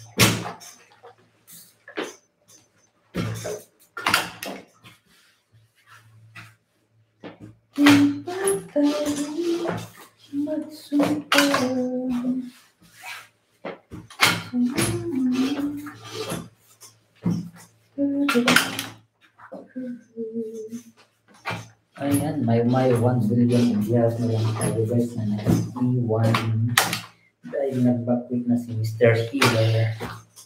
Speaker 2: Ayan, may 1 billion views na lang tayo guys na nag-iwan dahil nag-backweek na si Mr. Healer.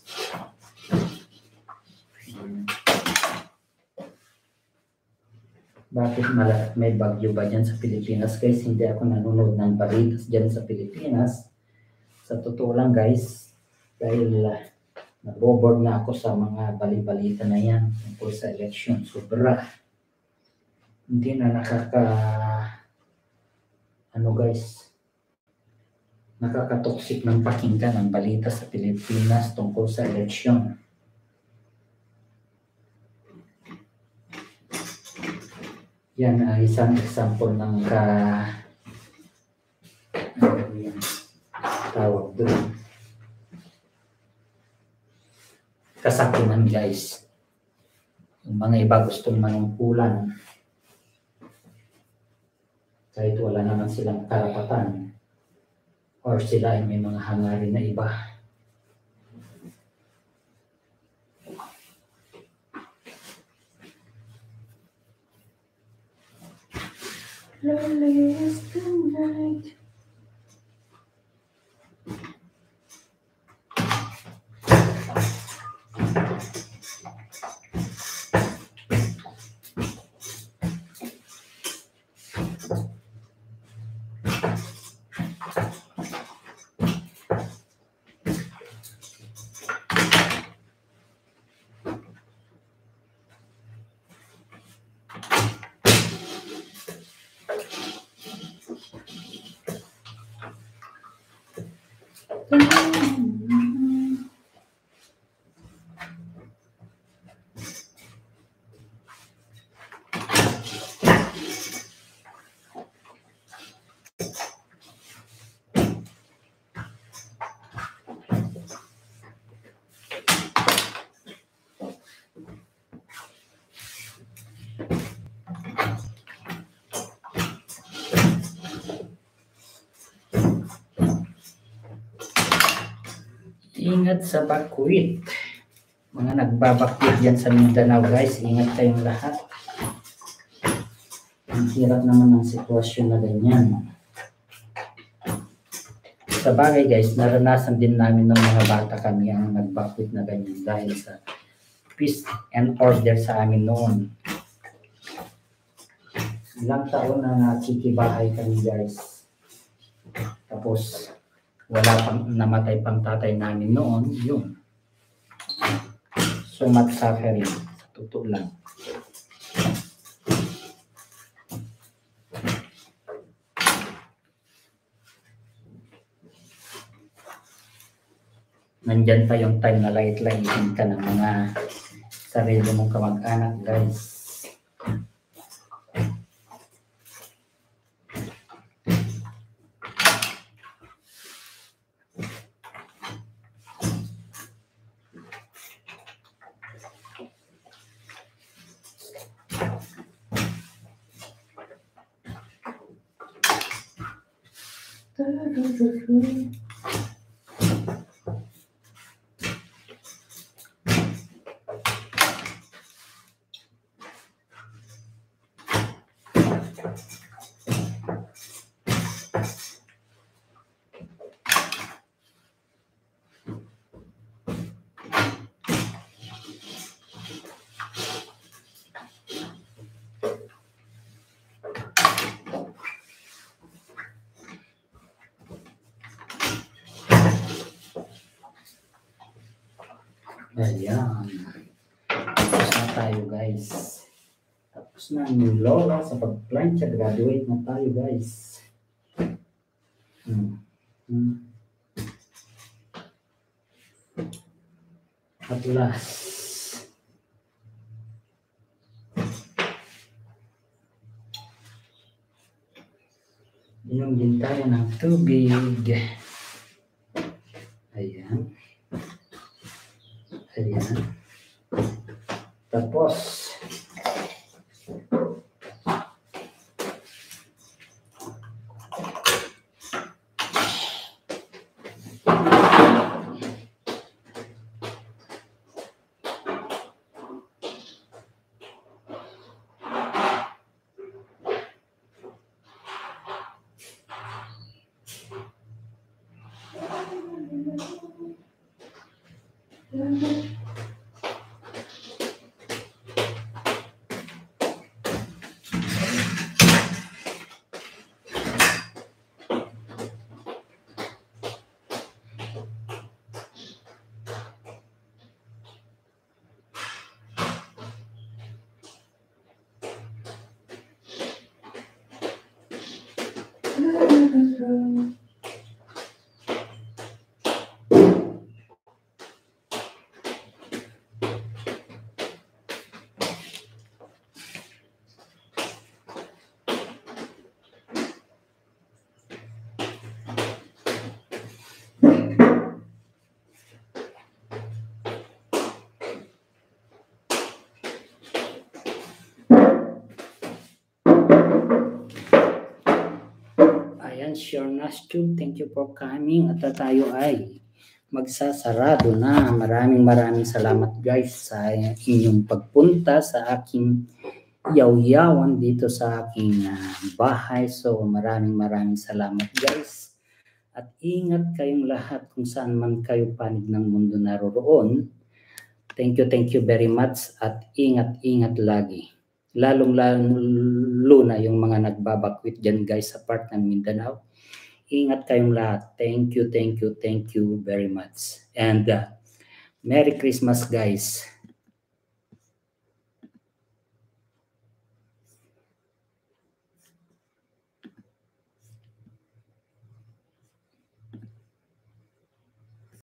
Speaker 2: Bakit may bagyo ba dyan sa Pilipinas guys? Hindi ako nanonood ng balitas dyan sa Pilipinas. Sa totoo lang guys, dahil naboboard na ako sa mga bali-balita na yan tungkol sa election. Sobra. Hindi na nakakatoxic ng pakinggan ang balita sa Pilipinas tungkol sa election. Yan ay isang example ng tawag doon. Kasakiman guys. Yung mga iba gustong manungkulan. Kahit wala naman silang karapatan. Or sila ay may mga hangarin na iba. Lonely is the night. Ingat sa bakwit. Mga nagbabakwit dyan sa Mindanao guys, ingat kayong lahat. Ang hirap naman ng sitwasyon na ganyan. Sa bagay guys, naranasan din namin ng mga bata kami ang nagbakwit na ganyan dahil sa peace and order sa amin noon. Ilang taon na nakikibahay kami guys. Tapos wala pang namatay pang tatay namin noon, yun. So much suffering, sa totoo lang. Nandyan pa yung time na lait-laitin ka ng mga sarili mong kamag-anak guys. Ayan. Tapos na tayo guys. Tapos na yung lola sa pagplancha. Graduate na tayo guys. At last. Inom din tayo ng tubig. Ayan. Ayan. Tapos, ayan, Shornastube, thank you for coming. At tayo ay magsasarado na. Maraming salamat guys sa inyong pagpunta sa aking yaw-yawan dito sa aking bahay. So maraming salamat guys. At ingat kayong lahat kung saan man kayo panig ng mundo naroroon. Thank you very much at ingat lagi. Lalong-lalo na yung mga nagbabakwit dyan guys sa part ng Mindanao. Ingat kayong lahat. Thank you very much. And Merry Christmas guys.